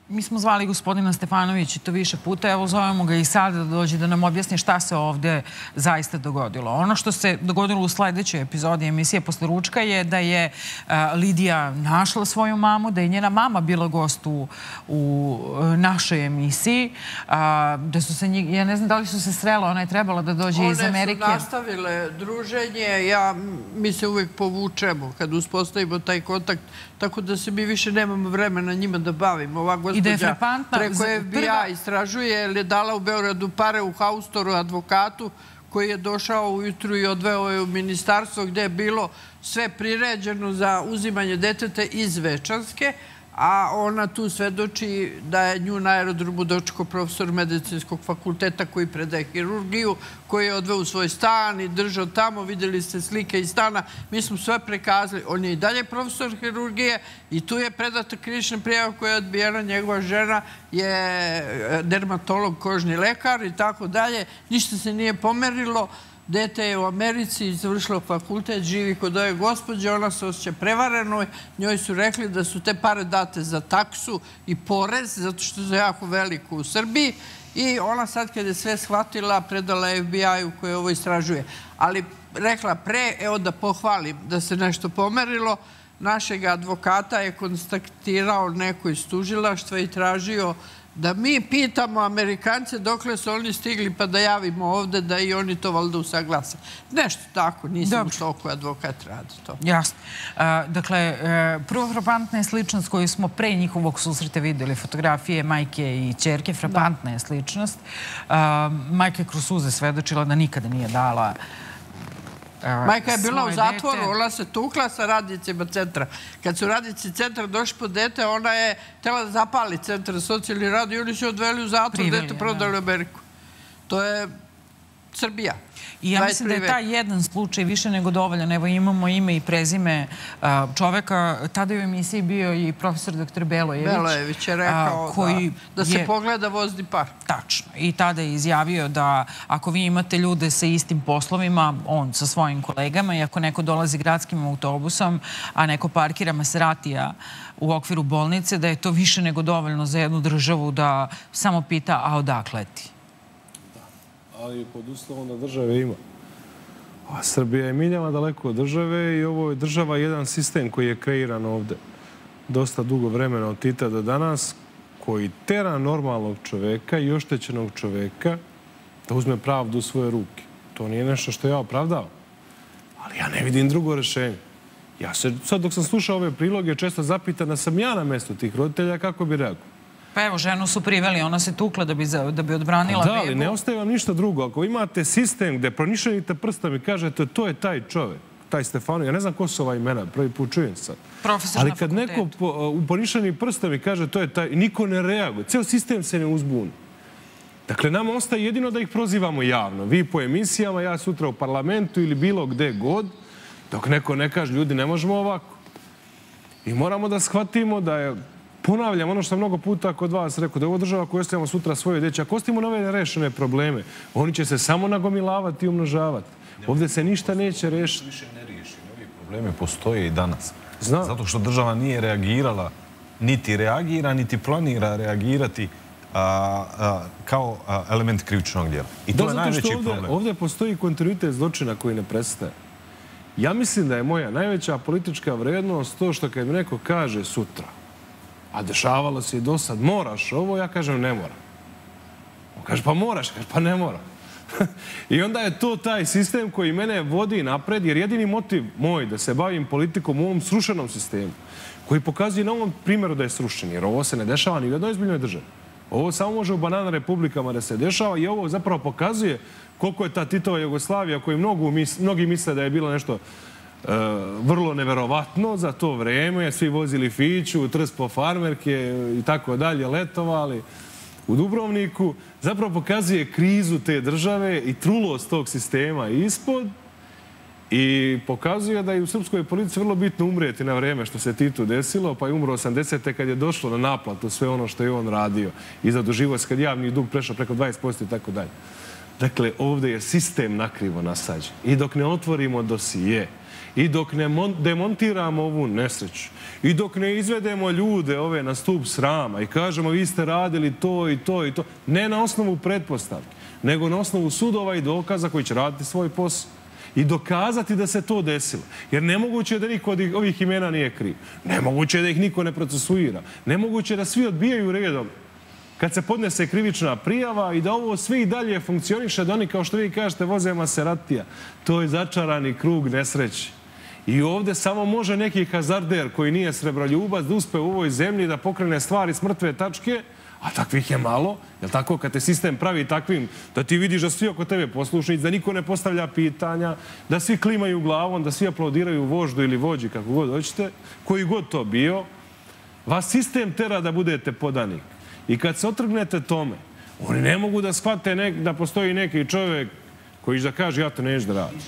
Mi smo zvali gospodina Stefanovića to više puta, evo zovemo ga i sada da dođe da nam objasni šta se ovde zaista dogodilo. Ono što se dogodilo u sledećoj epizodi emisije Posle ručka je da je Lidija našla svoju mamu, da je njena mama bila gost u, u našoj emisiji, da su se njih, ja ne znam da li su se srela, ona je trebala da dođe iz Amerike. One su nastavile druženje, ja, mi se uvek povučemo kad uspostavimo taj kontakt, tako da se mi više nemamo vremena njima da bavimo. Ova gospođa preko F B I istražuje, jer je dala u Beogradu pare u Haustoru advokatu koji je došao ujutru i odveo je u ministarstvo gde je bilo sve priređeno za uzimanje deteta iz Večanske, a ona tu svedoči da je nju na aerodromu dočekao profesor medicinskog fakulteta koji predaje hirurgiju, koji je odveo u svoj stan i držao tamo. Vidjeli ste slike iz stana. Mi smo sve prikazali. On je i dalje profesor hirurgije i tu je predata krivična prijava koja je odbijena. Njegova žena je dermatolog, kožni lekar i tako dalje. Ništa se nije pomerilo. Dete je u Americi, završilo fakultet, živi kod ove gospođe, ona se osjeća prevareno. Njoj su rekli da su te pare date za taksu i porez, zato što je jako veliko u Srbiji. I ona sad kad je sve shvatila, predala F B I-u koji ovo istražuje. Ali rekla pre, evo da pohvalim da se nešto pomerilo, našeg advokata je kontaktirao neko iz tužilaštva i tražio da mi pitamo Amerikance dokle su oni stigli pa da javimo ovde da i oni to valjda usaglase. Nešto tako, nisam u toku advokat radi to. Jasno. Dakle, prvo frapantna je sličnost koju smo pre njihovog susreta videli, fotografije majke i ćerke, frapantna je sličnost. Majka je kroz suze svedočila da nikada nije dala Majka je bila u zatvoru, ona se tukla sa radnicima centra. Kad su radnici centra došli po dete, ona je htjela da zapali centar socijalni rad i oni su odveli u zatvor, dete prodali u Ameriku. To je Srbija. I ja mislim da je taj jedan slučaj više nego dovoljan. Evo imamo ime i prezime čoveka. Tada je u emisiji bio i profesor doktor Belojević. Belojević je rekao da se pogleda vozni par. Tačno. I tada je izjavio da ako vi imate ljude sa istim poslovima, on sa svojim kolegama, i ako neko dolazi gradskim autobusom, a neko parkira Maseratija u okviru bolnice, da je to više nego dovoljno za jednu državu da samo pita, a odakle ti? Ali pod uslovom da države ima. A Srbija je miljama daleko od države i ovo je država jedan sistem koji je kreiran ovde dosta dugo vremena od Tita do danas, koji tera normalnog čoveka i oštećenog čoveka da uzme pravdu u svoje ruke. To nije nešto što ja opravdavam. Ali ja ne vidim drugo rešenje. Ja se, sad dok sam slušao ove priloge, često zapitan da sam ja na mestu tih roditelja, kako bi reagovao. Pa evo, ženu su priveli, ona se tukla da bi odbranila bebu. Da, ali ne ostaje vam ništa drugo. Ako imate sistem gde pronišenite prstom i kažete to je taj čovek, taj Stefano, ja ne znam ko su ova imena, prvi put čujem sad. Profesor na fakultetu. Ali kad neko pronišeni prstom i kaže to je taj, niko ne reaguje, ceo sistem se ne uzbuni. Dakle, nama ostaje jedino da ih prozivamo javno. Vi po emisijama, ja sutra u parlamentu ili bilo gde god, dok neko ne kaže ljudi ne možemo ovako. I moramo da shvatimo da je, ponavljam ono što sam mnogo puta kod vas rekao, da je ovo država koju ostavimo sutra svoje djeće. Ako ostavimo nove nerešene probleme, oni će se samo nagomilavati i umnožavati. Ovdje se ništa neće rešiti. Više ne riješi. Ovi probleme postoje i danas. Zato što država nije reagirala, niti reagira, niti planira reagirati kao element krivičnog djela. I to je najveći problem. Ovdje postoji kontinuitet zločina koji ne prestaje. Ja mislim da je moja najveća politička vrednost to što kad mi neko kaže sutra, a dešavalo se i do sad, moraš ovo, ja kažem ne moram. On kaže pa moraš, kaže pa ne moram. I onda je to taj sistem koji mene vodi napred, jer jedini motiv moj da se bavim politikom u ovom srušenom sistemu, koji pokazuje na ovom primjeru da je srušen, jer ovo se ne dešava ni u jednoj ozbiljnoj državi. Ovo samo može u banana republikama da se dešava i ovo zapravo pokazuje koliko je ta Titova Jugoslavija, koju mnogi misle da je bilo nešto vrlo neverovatno za to vreme. Svi vozili fiću, Trst po farmerke i tako dalje, letovali u Dubrovniku. Zapravo pokazuje krizu te države i trulost tog sistema ispod i pokazuje da je u srpskoj politici vrlo bitno umrijeti na vreme što se Titu desilo, pa je umro osamdesete kad je došlo na naplatu sve ono što je on radio i zaduživao se kad javni dug prešao preko dvadeset posto i tako dalje. Dakle, ovdje je sistem nakrivo nasađen i dok ne otvorimo dosije i dok ne demontiramo ovu nesreću i dok ne izvedemo ljude ove na stup srama i kažemo vi ste radili to i to i to, ne na osnovu pretpostavke, nego na osnovu sudova i dokaza koji će raditi svoj posao i dokazati da se to desilo. Jer nemoguće je da niko od ovih imena nije kriv. Nemoguće je da ih niko ne procesuira. Nemoguće je da svi odbijaju redom kad se podnese krivična prijava i da ovo sve i dalje funkcioniše, da oni, kao što vi kažete, voze Maseratija. To je začarani krug nesreće. I ovdje samo može neki hazarder koji nije srebroljubac da uspe u ovoj zemlji da pokrene stvari s mrtve tačke, a takvih je malo, jel tako, kad te sistem pravi takvim, da ti vidiš da svi oko tebe poslušnici, da niko ne postavlja pitanja, da svi klimaju glavom, da svi aplaudiraju voždu ili vođi, kako god hoćete, koji god to bio, vas sistem tera da budete podanik. I kad se otrgnete tome, oni ne mogu da shvate da postoji neki čovjek koji da kaže ja to neću da radim.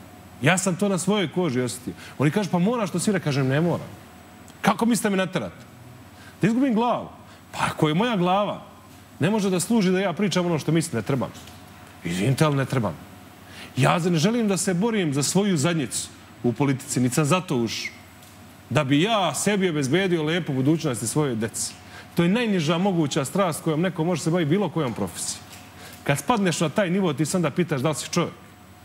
Ja sam to na svojoj koži osjetio. Oni kažu pa moraš to svira, kažem ne moram. Kako mislite me naterati? Da izgubim glavu. Pa ako je moja glava, ne može da služi da ja pričam ono što mislim, ne trebam. Izvinite, ali ne trebam. Ja ne želim da se borim za svoju zadnjicu u politici, niti sam zato ušao. Da bi ja sebi obezbedio lepu budućnost i svoje deci. To je najniža moguća strast kojom neko može se baviti bilo kojom profesijom. Kad spadneš na taj nivo, ti sam da pitaš da li si čovjek.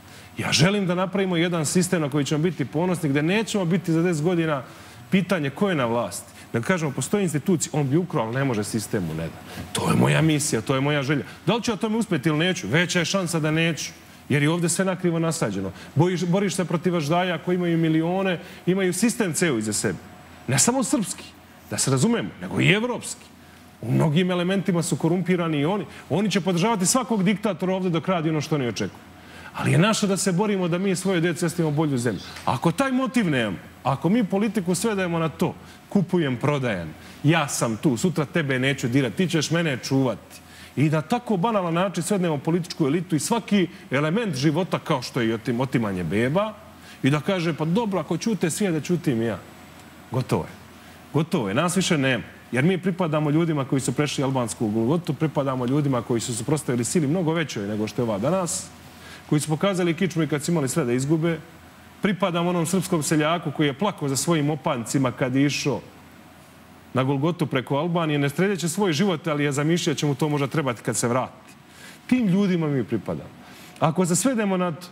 Ja želim da napravimo jedan sistem na koji ćemo biti ponosni, gdje nećemo biti za deset godina pitanje ko je na vlasti. Da kažemo, postoji institucija, on bi ukrao, ali ne može, sistem mu ne da. To je moja misija, to je moja želja. Da li ću ja tome uspjeti ili neću? Veća je šansa da neću. Jer je ovdje sve nakrivo nasađeno. Boriš se protiv važdaja koji imaju milione, imaju sistem ceo iza sebe. Ne samo srpski, da se razumemo, nego i evropski. U mnogim elementima su korumpirani i oni. Oni će podržavati svakog diktatora ovdje dok radi ono što oni očekuju. Ali je naše da se borimo da mi svoje djece ostavimo bolju zemlju. Ako taj motiv nemamo, ako mi politiku svedajemo na to, kupujem, prodajem, ja sam tu, sutra tebe neću dirati, ti ćeš mene čuvati. I da tako banalan način svednemo političku elitu i svaki element života kao što je i otimanje beba i da kaže pa dobro, ako ćute svi, da ćutim ja. Gotovo je. Gotovo je. Nas više nema. Jer mi pripadamo ljudima koji su prešli albansku Golgotu, pripadamo ljudima koji su suprotstavili sili mnogo većoj nego što je ova danas, koji su pokazali kičmu i kad su imali sve da izgube. Pripadamo onom srpskom seljaku koji je plakao za svojim opancima kad je išao na Golgotu preko Albanije, ne streljeće svoj život, ali je zamišljao će mu to možda trebati kad se vrati. Tim ljudima mi pripadamo. Ako se svedemo na to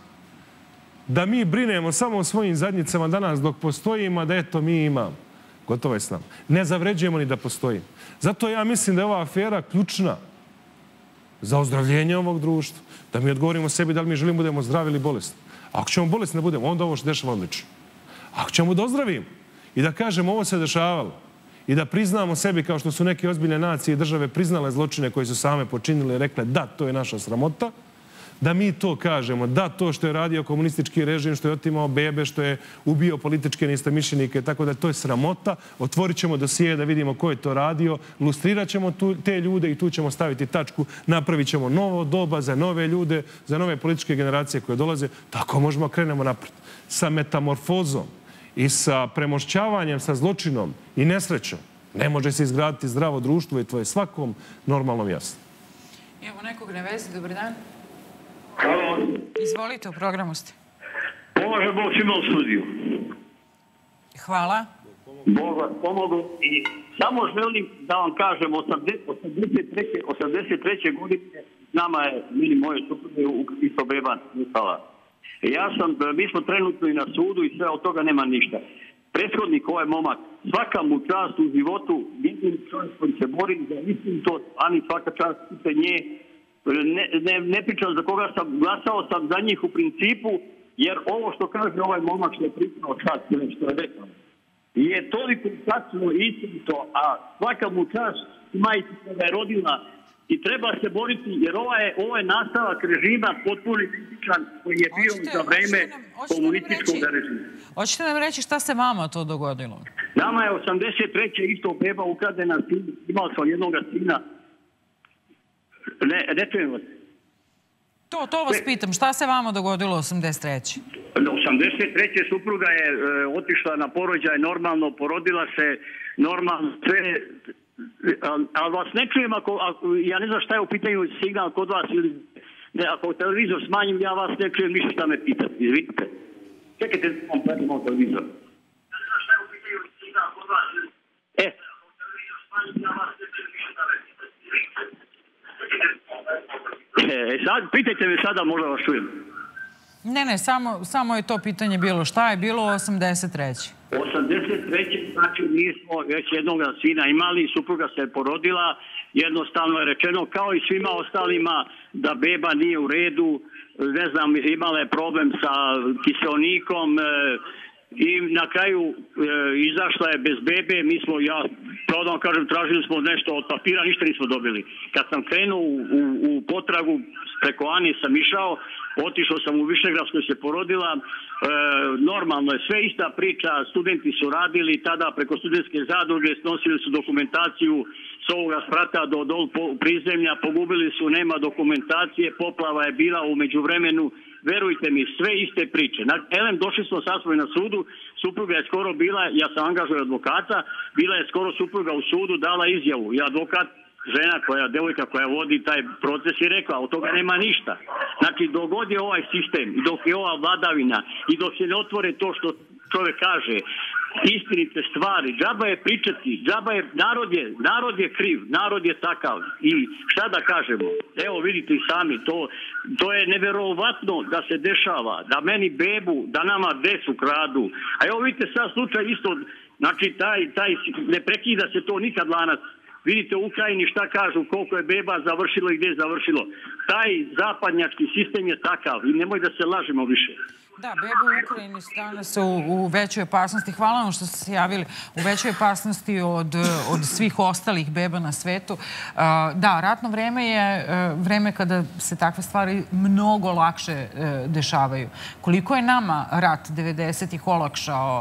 da mi brinemo samo o svojim zadnjicama danas dok postojimo, da eto mi imamo, gotovo je s nama. Ne zavređujemo ni da postojimo. Zato ja mislim da je ova afera ključna za ozdravljenje ovog društva. Da mi odgovorimo sebi da li mi želimo budemo zdravi ili bolesni. Ako ćemo bolesni da budemo, onda ovo što dešava odlično. Ako ćemo da ozdravimo i da kažemo ovo se dešavalo i da priznamo sebi kao što su neke ozbiljne nacije i države priznale zločine koje su same počinile i rekle da, to je naša sramota, da mi to kažemo, da, to što je radio komunistički režim, što je otimao bebe, što je ubio političke neistomišljenike, tako da to je sramota. Otvorit ćemo dosije da vidimo ko je to radio, lustrirat ćemo te ljude i tu ćemo staviti tačku, napravit ćemo novo doba za nove ljude, za nove političke generacije koje dolaze. Tako možemo krenemo napred. Sa metamorfozom i sa premošćavanjem, sa zločinom i nesrećom ne može se izgraditi zdravo društvo i to je svakom normalnom jasno. Imamo nekog na vezi, dobar dan. Halo. Izvolite, u programu ste. Pomaže Bog svima u studiju. Hvala. Bog vas pomogu i samo želim da vam kažem, osamdeset treće godine nama je, mini moje supruge, isto beba ustala. Ja sam, mi smo trenutno i na sudu i sve od toga nema ništa. Prethodnik, ovaj momak, svaka mu čast u životu, vidim čovjek koji se bori za istinito, ani svaka čast se nje. Ne, ne, ne pričam za koga sam, glasao sam za njih u principu, jer ovo što kaže ovaj momak što je pričao čast, što je rekao, je toliko tačno istinito, a svaka mu čast majci koja je rodila i treba se boriti, jer ovo je, ovo je nastavak režima potpuno identičan koji je bio za vreme komunističkog režima. Hoćete nam reći šta se vama to dogodilo? Nama je osamdeset treće isto beba ukradena, imao sam jednog sina. Ne, ne čujem vas. To, to vas pitam. Šta se vama dogodilo u osamdeset treće? osamdeset treće supruga je e, otišla na porođaj, normalno, porodila se, normalno, sve. Ali vas ne čujem, ako, ako, ja ne znam šta je u pitanju signal kod vas ili ne, ako televizor smanjim, ja vas ne čujem ništa šta me pitate. Izvinite. Čekajte, vam pratimo televizor. E. E, sad, pitajte me sada, možda vas čujem. Ne, ne, samo, samo je to pitanje bilo. Šta je bilo u osamdeset trećoj? osamdeset treće znači mi smo već jednog sina imali, supruga se porodila, jednostavno je rečeno kao i svima ostalima da beba nije u redu, ne znam, imala je problem sa kiseonikom i na kraju e, izašla je bez bebe. Mi smo, ja pravdom kažem, tražili smo nešto od papira, ništa nismo dobili. Kad sam krenuo u, u, u potragu, preko Ani sam išao, otišao sam u Višegradskoj, se porodila, e, normalno je, sve ista priča, studenti su radili, tada preko studentske zadruge snosili su dokumentaciju s ovoga sprata do dol prizemlja, pogubili su, nema dokumentacije, poplava je bila u međuvremenu, verujte mi, sve iste priče. Na, elem, došli smo sasvoj na sudu, supruga je skoro bila, ja sam angažujem advokata, bila je skoro supruga u sudu, dala izjavu i advokat, žena koja, devojka koja vodi taj proces je rekla, od toga nema ništa. Znači, dok god je ovaj sistem i dok je ova vladavina i dok se ne otvore to što čovjek kaže, istinite stvari, džaba je pričati, džaba je, narod je, narod je kriv, narod je takav i šta da kažemo, evo vidite i sami, to, to je neverovatno da se dešava, da meni bebu, da nama decu kradu, a evo vidite sad slučaj isto, znači taj, taj, ne prekida se to nikad lanac. Vidite u Ukrajini šta kažu, koliko je beba završilo i gdje je završilo. Taj zapadnjački sistem je takav i nemoj da se lažemo više. Da, bebe u Ukrajini stane su u većoj opasnosti. Hvala vam što ste se javili. U većoj opasnosti od, od svih ostalih beba na svetu. Da, ratno vreme je vreme kada se takve stvari mnogo lakše dešavaju. Koliko je nama rat devedesetih olakšao,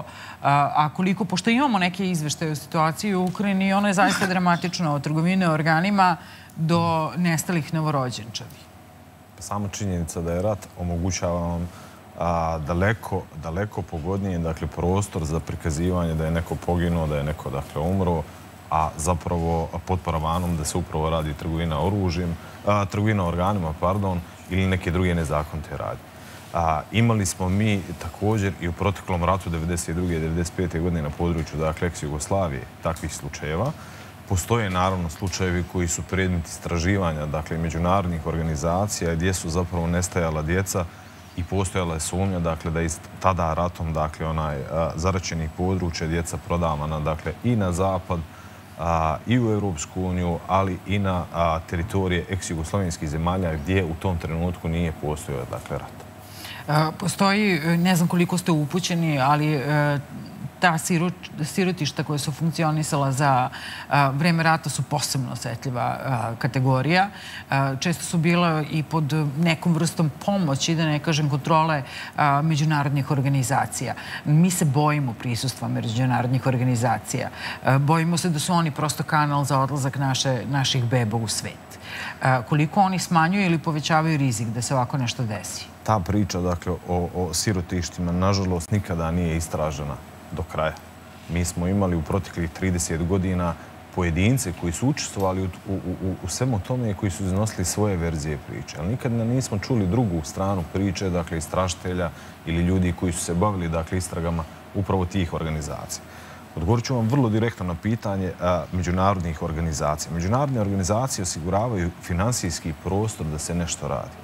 a koliko, pošto imamo neke izveštaje o situaciji u Ukrajini, ono je zaista dramatično od trgovine organima do nestalih novorođenčadi. Samo činjenica da je rat omogućava vam a, daleko, daleko pogodnije, dakle, prostor za prikazivanje da je neko poginuo, da je neko, dakle, umro, a zapravo pod paravanom da se upravo radi trgovina oružjem, a, trgovina organima, pardon, ili neke druge nezakonite radnje. A, imali smo mi također i u proteklom ratu devedeset druge i devedeset pete godine na području, dakle, ex-Jugoslavije takvih slučajeva. Postoje naravno slučajevi koji su predmet istraživanja, dakle, međunarodnih organizacija gdje su zapravo nestajala djeca i postojala je sumnja, dakle, da iz tada ratom, dakle, onaj zaraćenih područja djeca prodavana, dakle, i na zapad, a, i u Europsku uniju, ali i na a, teritorije ex-jugoslovenskih zemalja gdje u tom trenutku nije postojao, dakle, rat. Postoji, ne znam koliko ste upućeni, ali ta sirotišta koja su funkcionisala za vreme rata su posebno osjetljiva kategorija. Često su bila i pod nekom vrstom pomoći, da ne kažem kontrole međunarodnih organizacija. Mi se bojimo prisustva međunarodnih organizacija. Bojimo se da su oni prosto kanal za odlazak naše, naših beba u svet. Koliko oni smanjuju ili povećavaju rizik da se ovako nešto desi? Ta priča, dakle, o, o sirotištima, nažalost, nikada nije istražena do kraja. Mi smo imali u proteklih trideset godina pojedince koji su učestvovali u, u, u, u svemu tome i koji su iznosili svoje verzije priče. Ali nikada nismo čuli drugu stranu priče, dakle, istražitelja ili ljudi koji su se bavili, dakle, istragama upravo tih organizacija. Odgovorit ću vam vrlo direktno na pitanje a, međunarodnih organizacija. Međunarodne organizacije osiguravaju finansijski prostor da se nešto radi.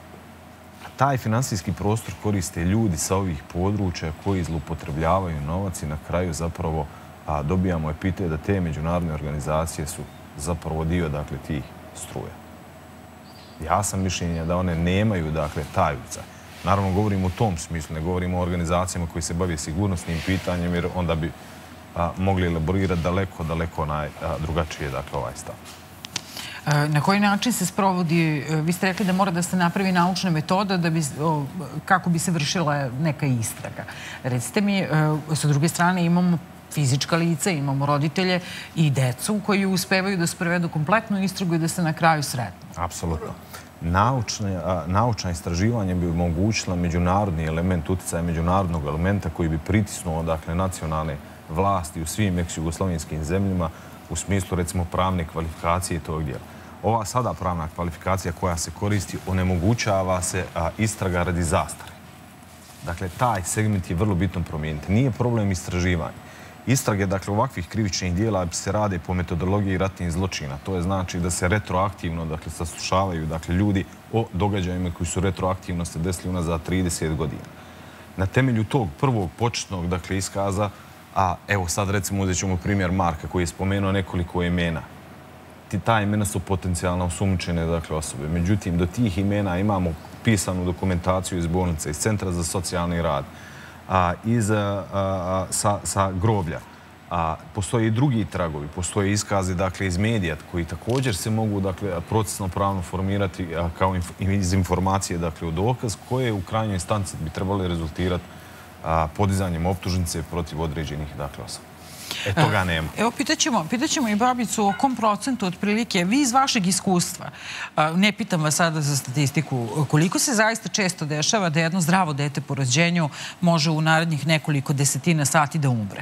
Taj finansijski prostor koriste ljudi sa ovih područja koji zloupotrebljavaju novac i na kraju zapravo a, dobijamo epitet da te međunarodne organizacije su zapravo dio, dakle, tih struja. Ja sam mišljenja da one nemaju, dakle, taj utjecaj. Naravno, govorimo u tom smislu, ne govorimo o organizacijama koji se bave sigurnosnim pitanjem, jer onda bi a, mogli elaborirati daleko, daleko naj, a, drugačije, dakle, ovaj stav. Na koji način se sprovodi, vi ste rekli da mora da se napravi naučna metoda da bi, kako bi se vršila neka istraga. Recite mi, sa druge strane imamo fizička lica, imamo roditelje i decu koji uspevaju da sprovedu kompletnu istragu i da se na kraju sretnu. Apsolutno. Naučne, naučna istraživanja bi omogućila međunarodni element, utjecaja međunarodnog elementa koji bi pritisnuo, dakle, nacionalne vlasti u svim ex-jugoslovenskim zemljama u smislu, recimo, pravne kvalifikacije tog dijela. Ova sada pravna kvalifikacija koja se koristi onemogućava se a, istraga radi zastare. Dakle, taj segment je vrlo bitno promijeniti. Nije problem istraživanja. Istrage, dakle, ovakvih krivičnih dijela se rade po metodologiji ratnih zločina. To je znači da se retroaktivno, dakle, saslušavaju, dakle, ljudi o događajima koji su retroaktivno se desili unazad trideset godina. Na temelju tog prvog početnog, dakle, iskaza, a evo sad recimo uzet ćemo primjer Marka koji je spomenuo nekoliko imena. Ta imena su potencijalno osumnjičene, dakle, osobe. Međutim, do tih imena imamo pisanu dokumentaciju iz bolnice, iz Centra za socijalni rad, iz, sa, sa groblja. A, postoje i drugi tragovi, postoje iskazi, dakle, iz medija koji također se mogu, dakle, procesno pravno formirati a, kao inf, iz informacije, dakle, u dokaz koje u krajnjoj instanci bi trebali rezultirati a, podizanjem optužnice protiv određenih, dakle, osoba. E, toga nema. Evo, pitaćemo, pitaćemo i babicu o kom procentu otprilike, vi iz vašeg iskustva, ne pitam vas sada za statistiku, koliko se zaista često dešava da jedno zdravo dete po rođenju može u narednih nekoliko desetina sati da umre?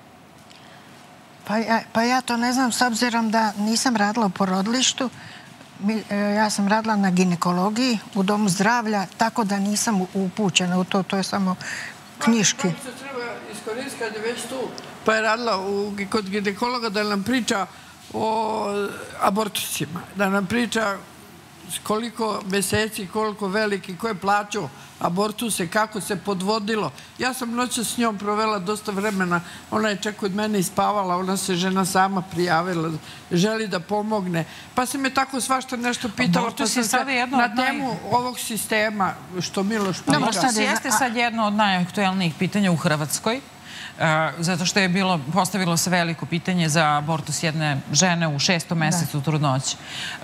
Pa ja, pa ja to ne znam, s obzirom da nisam radila u porodilištu. Mi, ja sam radila na ginekologiji u domu zdravlja, tako da nisam upućena u to. To je samo knjiški. Kako se treba iskoristiti kad je već tu? Pa je radila u, kod ginekologa da nam priča o abortusima. Da nam priča koliko meseci, koliko veliki, ko je plaćao abortuse, kako se podvodilo. Ja sam noća s njom provela dosta vremena. Ona je čak od mene ispavala, ona se žena sama prijavila, želi da pomogne. Pa sam je tako svašta nešto pitala. Abortus je sada jedno na od naj... temu ovog sistema, što Miloš priča. Abortus jeste sad jedno od najaktuelnijih pitanja u Hrvatskoj. Zato što je bilo, postavilo se veliko pitanje za abortus jedne žene u šestom mesecu trudnoće.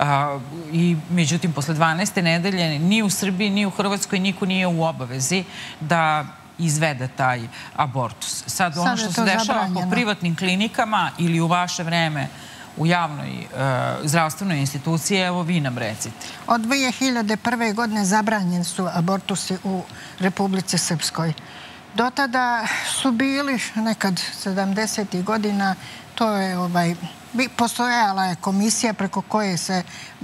I međutim, posle dvanaeste nedelje, ni u Srbiji, ni u Hrvatskoj, niko nije u obavezi da izvede taj abortus. Sad, ono što se dešava po privatnim klinikama ili u vaše vreme u javnoj zdravstvenoj instituciji, evo vi nam recite. Od dve hiljade prve. godine zabranjeni su abortusi u Republici Srpskoj. Do tada su bili nekad sedamdesetih godina, to je ovaj, postojala je komisija preko koje se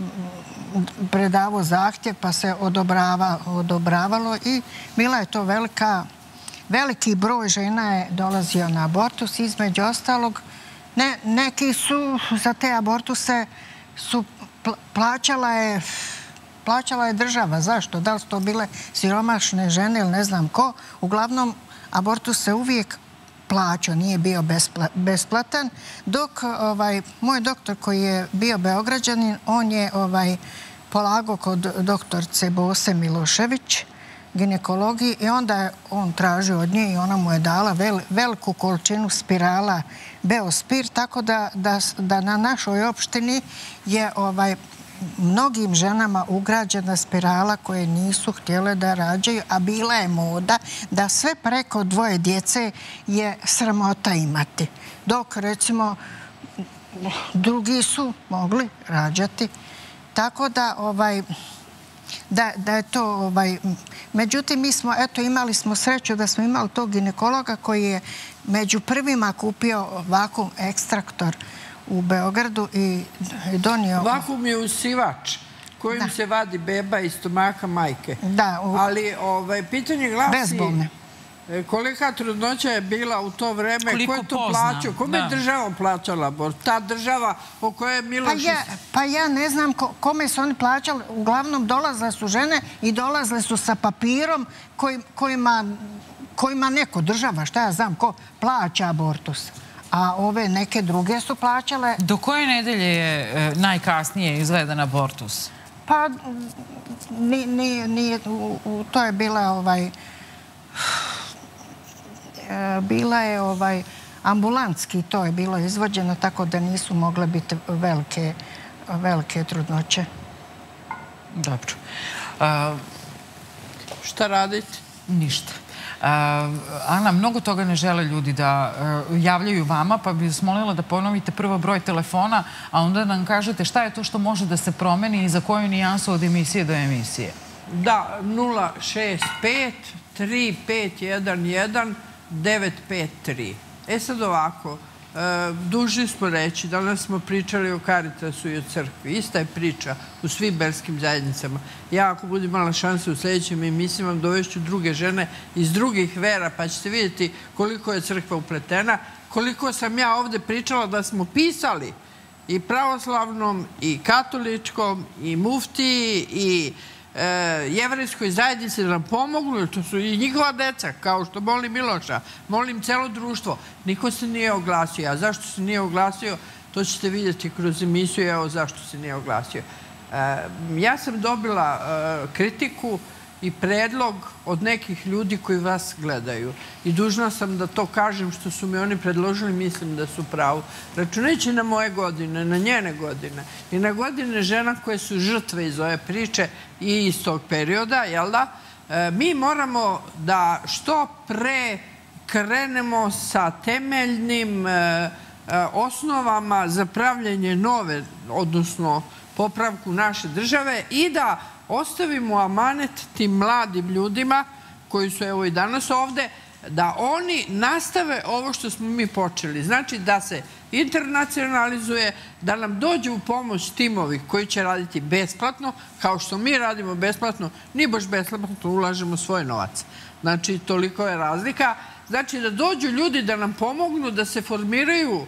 predavao zahtjev pa se odobrava, odobravalo i bila je to velika, veliki broj žena je dolazio na abortus. Između ostalog, ne, neki su za te abortuse su plaćala je Plaćala je država. Zašto? Da li su to bile siromašne žene ili ne znam ko? Uglavnom, abortus se uvijek plaćao, nije bio besplatan. Dok ovaj, moj doktor koji je bio Beograđanin, on je ovaj, polagao kod doktorce Bose Milošević, ginekologiji, i onda je on tražio od nje i ona mu je dala vel, veliku količinu spirala Beospir, tako da, da, da na našoj opštini je ovaj, mnogim ženama ugrađena spirala koje nisu htjele da rađaju, a bila je moda da sve preko dvoje djece je sramota imati. Dok, recimo, drugi su mogli rađati. Tako da, ovaj, da, da je to... Ovaj, međutim, mi smo, eto, imali smo sreću da smo imali tog ginekologa koji je među prvima kupio vakuum ekstraktor u Beogradu i donio... Vakuum je usivač kojim da. se vadi beba iz stomaka majke. Da. U... Ali ovaj, pitanje glasi... Bezbolne. Kolika trudnoća je bila u to vreme? Koliko ko je to pozna? plaćao? Kome je država plaćala abort? Ta država o kojoj je Miloš... Pa ja, pa ja ne znam ko, kome su oni plaćali. Uglavnom dolazle su žene i dolazle su sa papirom koj, kojima, kojima neko država, šta ja znam, ko plaća abortus. A ove neke druge su plaćale... Do koje nedelje je najkasnije izvedan abortus? Pa, ni, ni, ni, u, u, to je bila ovaj... Bila je ovaj ambulantski, to je bilo izvođeno, tako da nisu mogle biti velike, velike trudnoće. Dobro. Uh, šta radite? Ništa. Uh, Ana, mnogo toga ne žele ljudi da uh, javljaju vama, pa bih vas molila da ponovite prvo broj telefona, a onda nam kažete šta je to što može da se promeni i za koju nijansu od emisije do emisije. Da, nula šest pet tri pet jedan jedan devet pet tri. E sad ovako, dužni smo reći, danas smo pričali o Caritasu i o crkvi. Ista je priča u svim verskim zajednicama. Ja, ako budem imala šanse u sljedećem emisiji, vam dovešću druge žene iz drugih vera, pa ćete vidjeti koliko je crkva upletena, koliko sam ja ovde pričala da smo pisali i pravoslavnom, i katoličkom, i muftiji, i jevrejskoj zajednici da nam pomognu, jer to su i njihova deca, kao što molim Miloša, molim celo društvo. Niko se nije oglasio. A zašto se nije oglasio, to ćete vidjeti kroz emisiju, evo zašto se nije oglasio. Ja sam dobila kritiku i predlog od nekih ljudi koji vas gledaju. I dužna sam da to kažem što su mi oni predložili, mislim da su pravo. Računajući na moje godine, na njene godine i na godine žena koje su žrtve iz ove priče i iz tog perioda, jel da? Mi moramo da što pre krenemo sa temeljnim osnovama za pravljanje nove, odnosno popravku naše države i da ostavimo amanet tim mladim ljudima koji su evo i danas ovde, da oni nastave ovo što smo mi počeli. Znači da se internacionalizuje, da nam dođe u pomoć timovi koji će raditi besplatno, kao što mi radimo besplatno, ni baš besplatno, ulažemo svoj novac. Znači toliko je razlika. Znači da dođu ljudi da nam pomognu, da se formiraju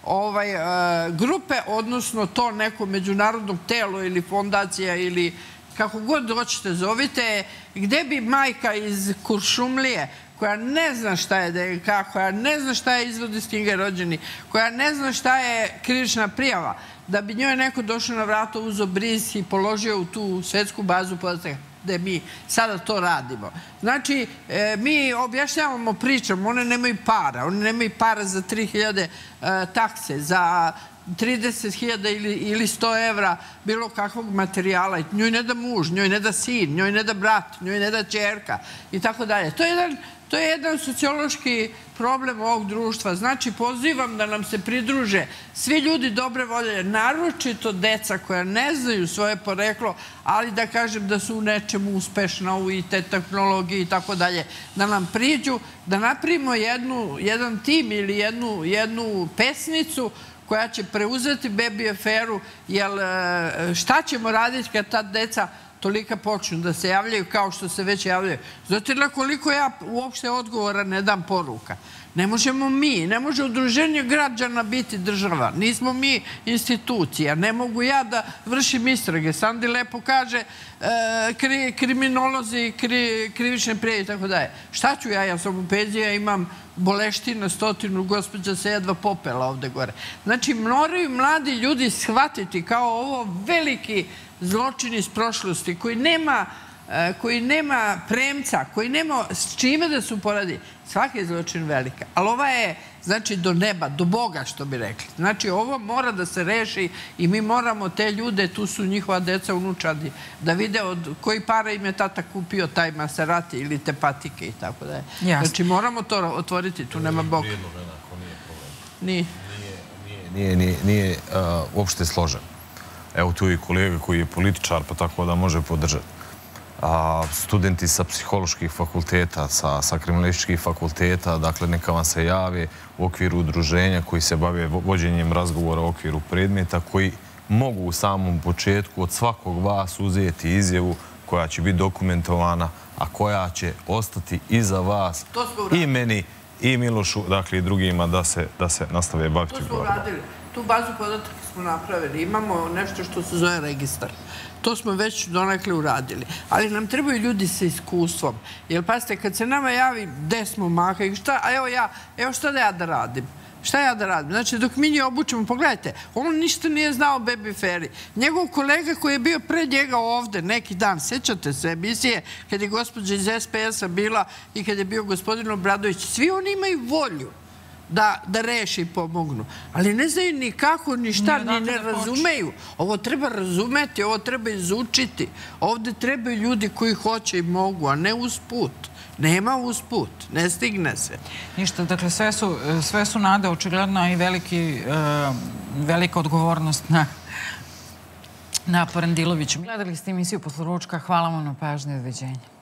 grupe, odnosno to neko međunarodno telo ili fondacija ili kako god hoćete zovite, gde bi majka iz Kuršumlije, koja ne zna šta je D N K, koja ne zna šta je izvod iz knjige rođeni, koja ne zna šta je krivična prijava, da bi njoj neko došao na vrata, uzeo bris i položio u tu svetsku bazu podataka gde mi sada to radimo. Znači, mi objašnjavamo, pričamo, one nemaju para, one nemaju para za tri hiljade takse, za trideset hiljada ili sto evra bilo kakvog materijala. Njoj ne da muž, njoj ne da sin, njoj ne da brat, njoj ne da ćerka i tako dalje. To je jedan To je jedan sociološki problem ovog društva. Znači, pozivam da nam se pridruže svi ljudi dobre volje, naročito deca koja ne znaju svoje poreklo, ali da kažem da su u nečemu uspešna u I T tehnologiji i tako dalje, da nam priđu, da napravimo jedan tim ili jednu pesnicu koja će preuzeti Baby aferu, jer šta ćemo raditi kad ta deca tolika počnu da se javljaju kao što se već javljaju. Zato na koliko ja uopšte odgovora ne dam poruka. Ne možemo mi, ne može udruženje građana biti država. Nismo mi institucija. Ne mogu ja da vršim istrage. Sandi lepo kaže kriminolozi, krivične prije i tako dalje. Šta ću ja? Ja sam u penziji, ja imam boleština stotinu, gospođa se jedva popela ovde gore. Znači, moraju mladi ljudi shvatiti kao ovo veliki zločin iz prošlosti koji nema koji nema premca, koji nema s čime da se uporadi. Svaki je zločin velika. Ali ova je, znači, do neba, do Boga, što bi rekli. Znači, ovo mora da se reši i mi moramo te ljude, tu su njihova deca, unučadi, da vide od koji para im je tata kupio taj Maserati ili te patike i tako da je. Znači, moramo to otvoriti, tu nema Boga. Nije. Nije uopšte složen. Evo tu je i kolega koji je političar, pa tako da može podržati. Studenti sa psiholoških fakulteta, sa kriminalističkih fakulteta, dakle neka vam se jave u okviru udruženja koji se bave vođenjem razgovora u okviru predmeta, koji mogu u samom početku od svakog vas uzeti izjavu koja će biti dokumentovana, a koja će ostati iza vas i meni i Milošu, dakle i drugima da se nastave baviti borbom. To smo uradili. Tu bazu podataka smo napravili. Imamo nešto što se zove registar. To smo već donekle uradili. Ali nam trebaju ljudi sa iskustvom. Jer, pazite, kad se nama javi gde smo maka i šta, a evo ja, evo šta da ja da radim? Šta ja da radim? Znači, dok mi nje obučemo, pogledajte, on ništa nije znao o Baby aferi. Njegov kolega koji je bio pre njega ovde neki dan, sećate se emisije, kad je gospođa iz S P S-a bila i kad je bio gospodin Obradović, svi oni imaju volju da reši i pomognu. Ali ne znaju ni kako, ni šta, ni ne razumeju. Ovo treba razumeti, ovo treba izučiti. Ovde trebaju ljudi koji hoće i mogu, a ne usput. Nema usput, ne stigne se. Ništa, dakle, sve su nade, očigledno i velika odgovornost na Parandiloviću. Gledali ste emisiju Posle ručka, hvala vam na pažnji i doviđenja.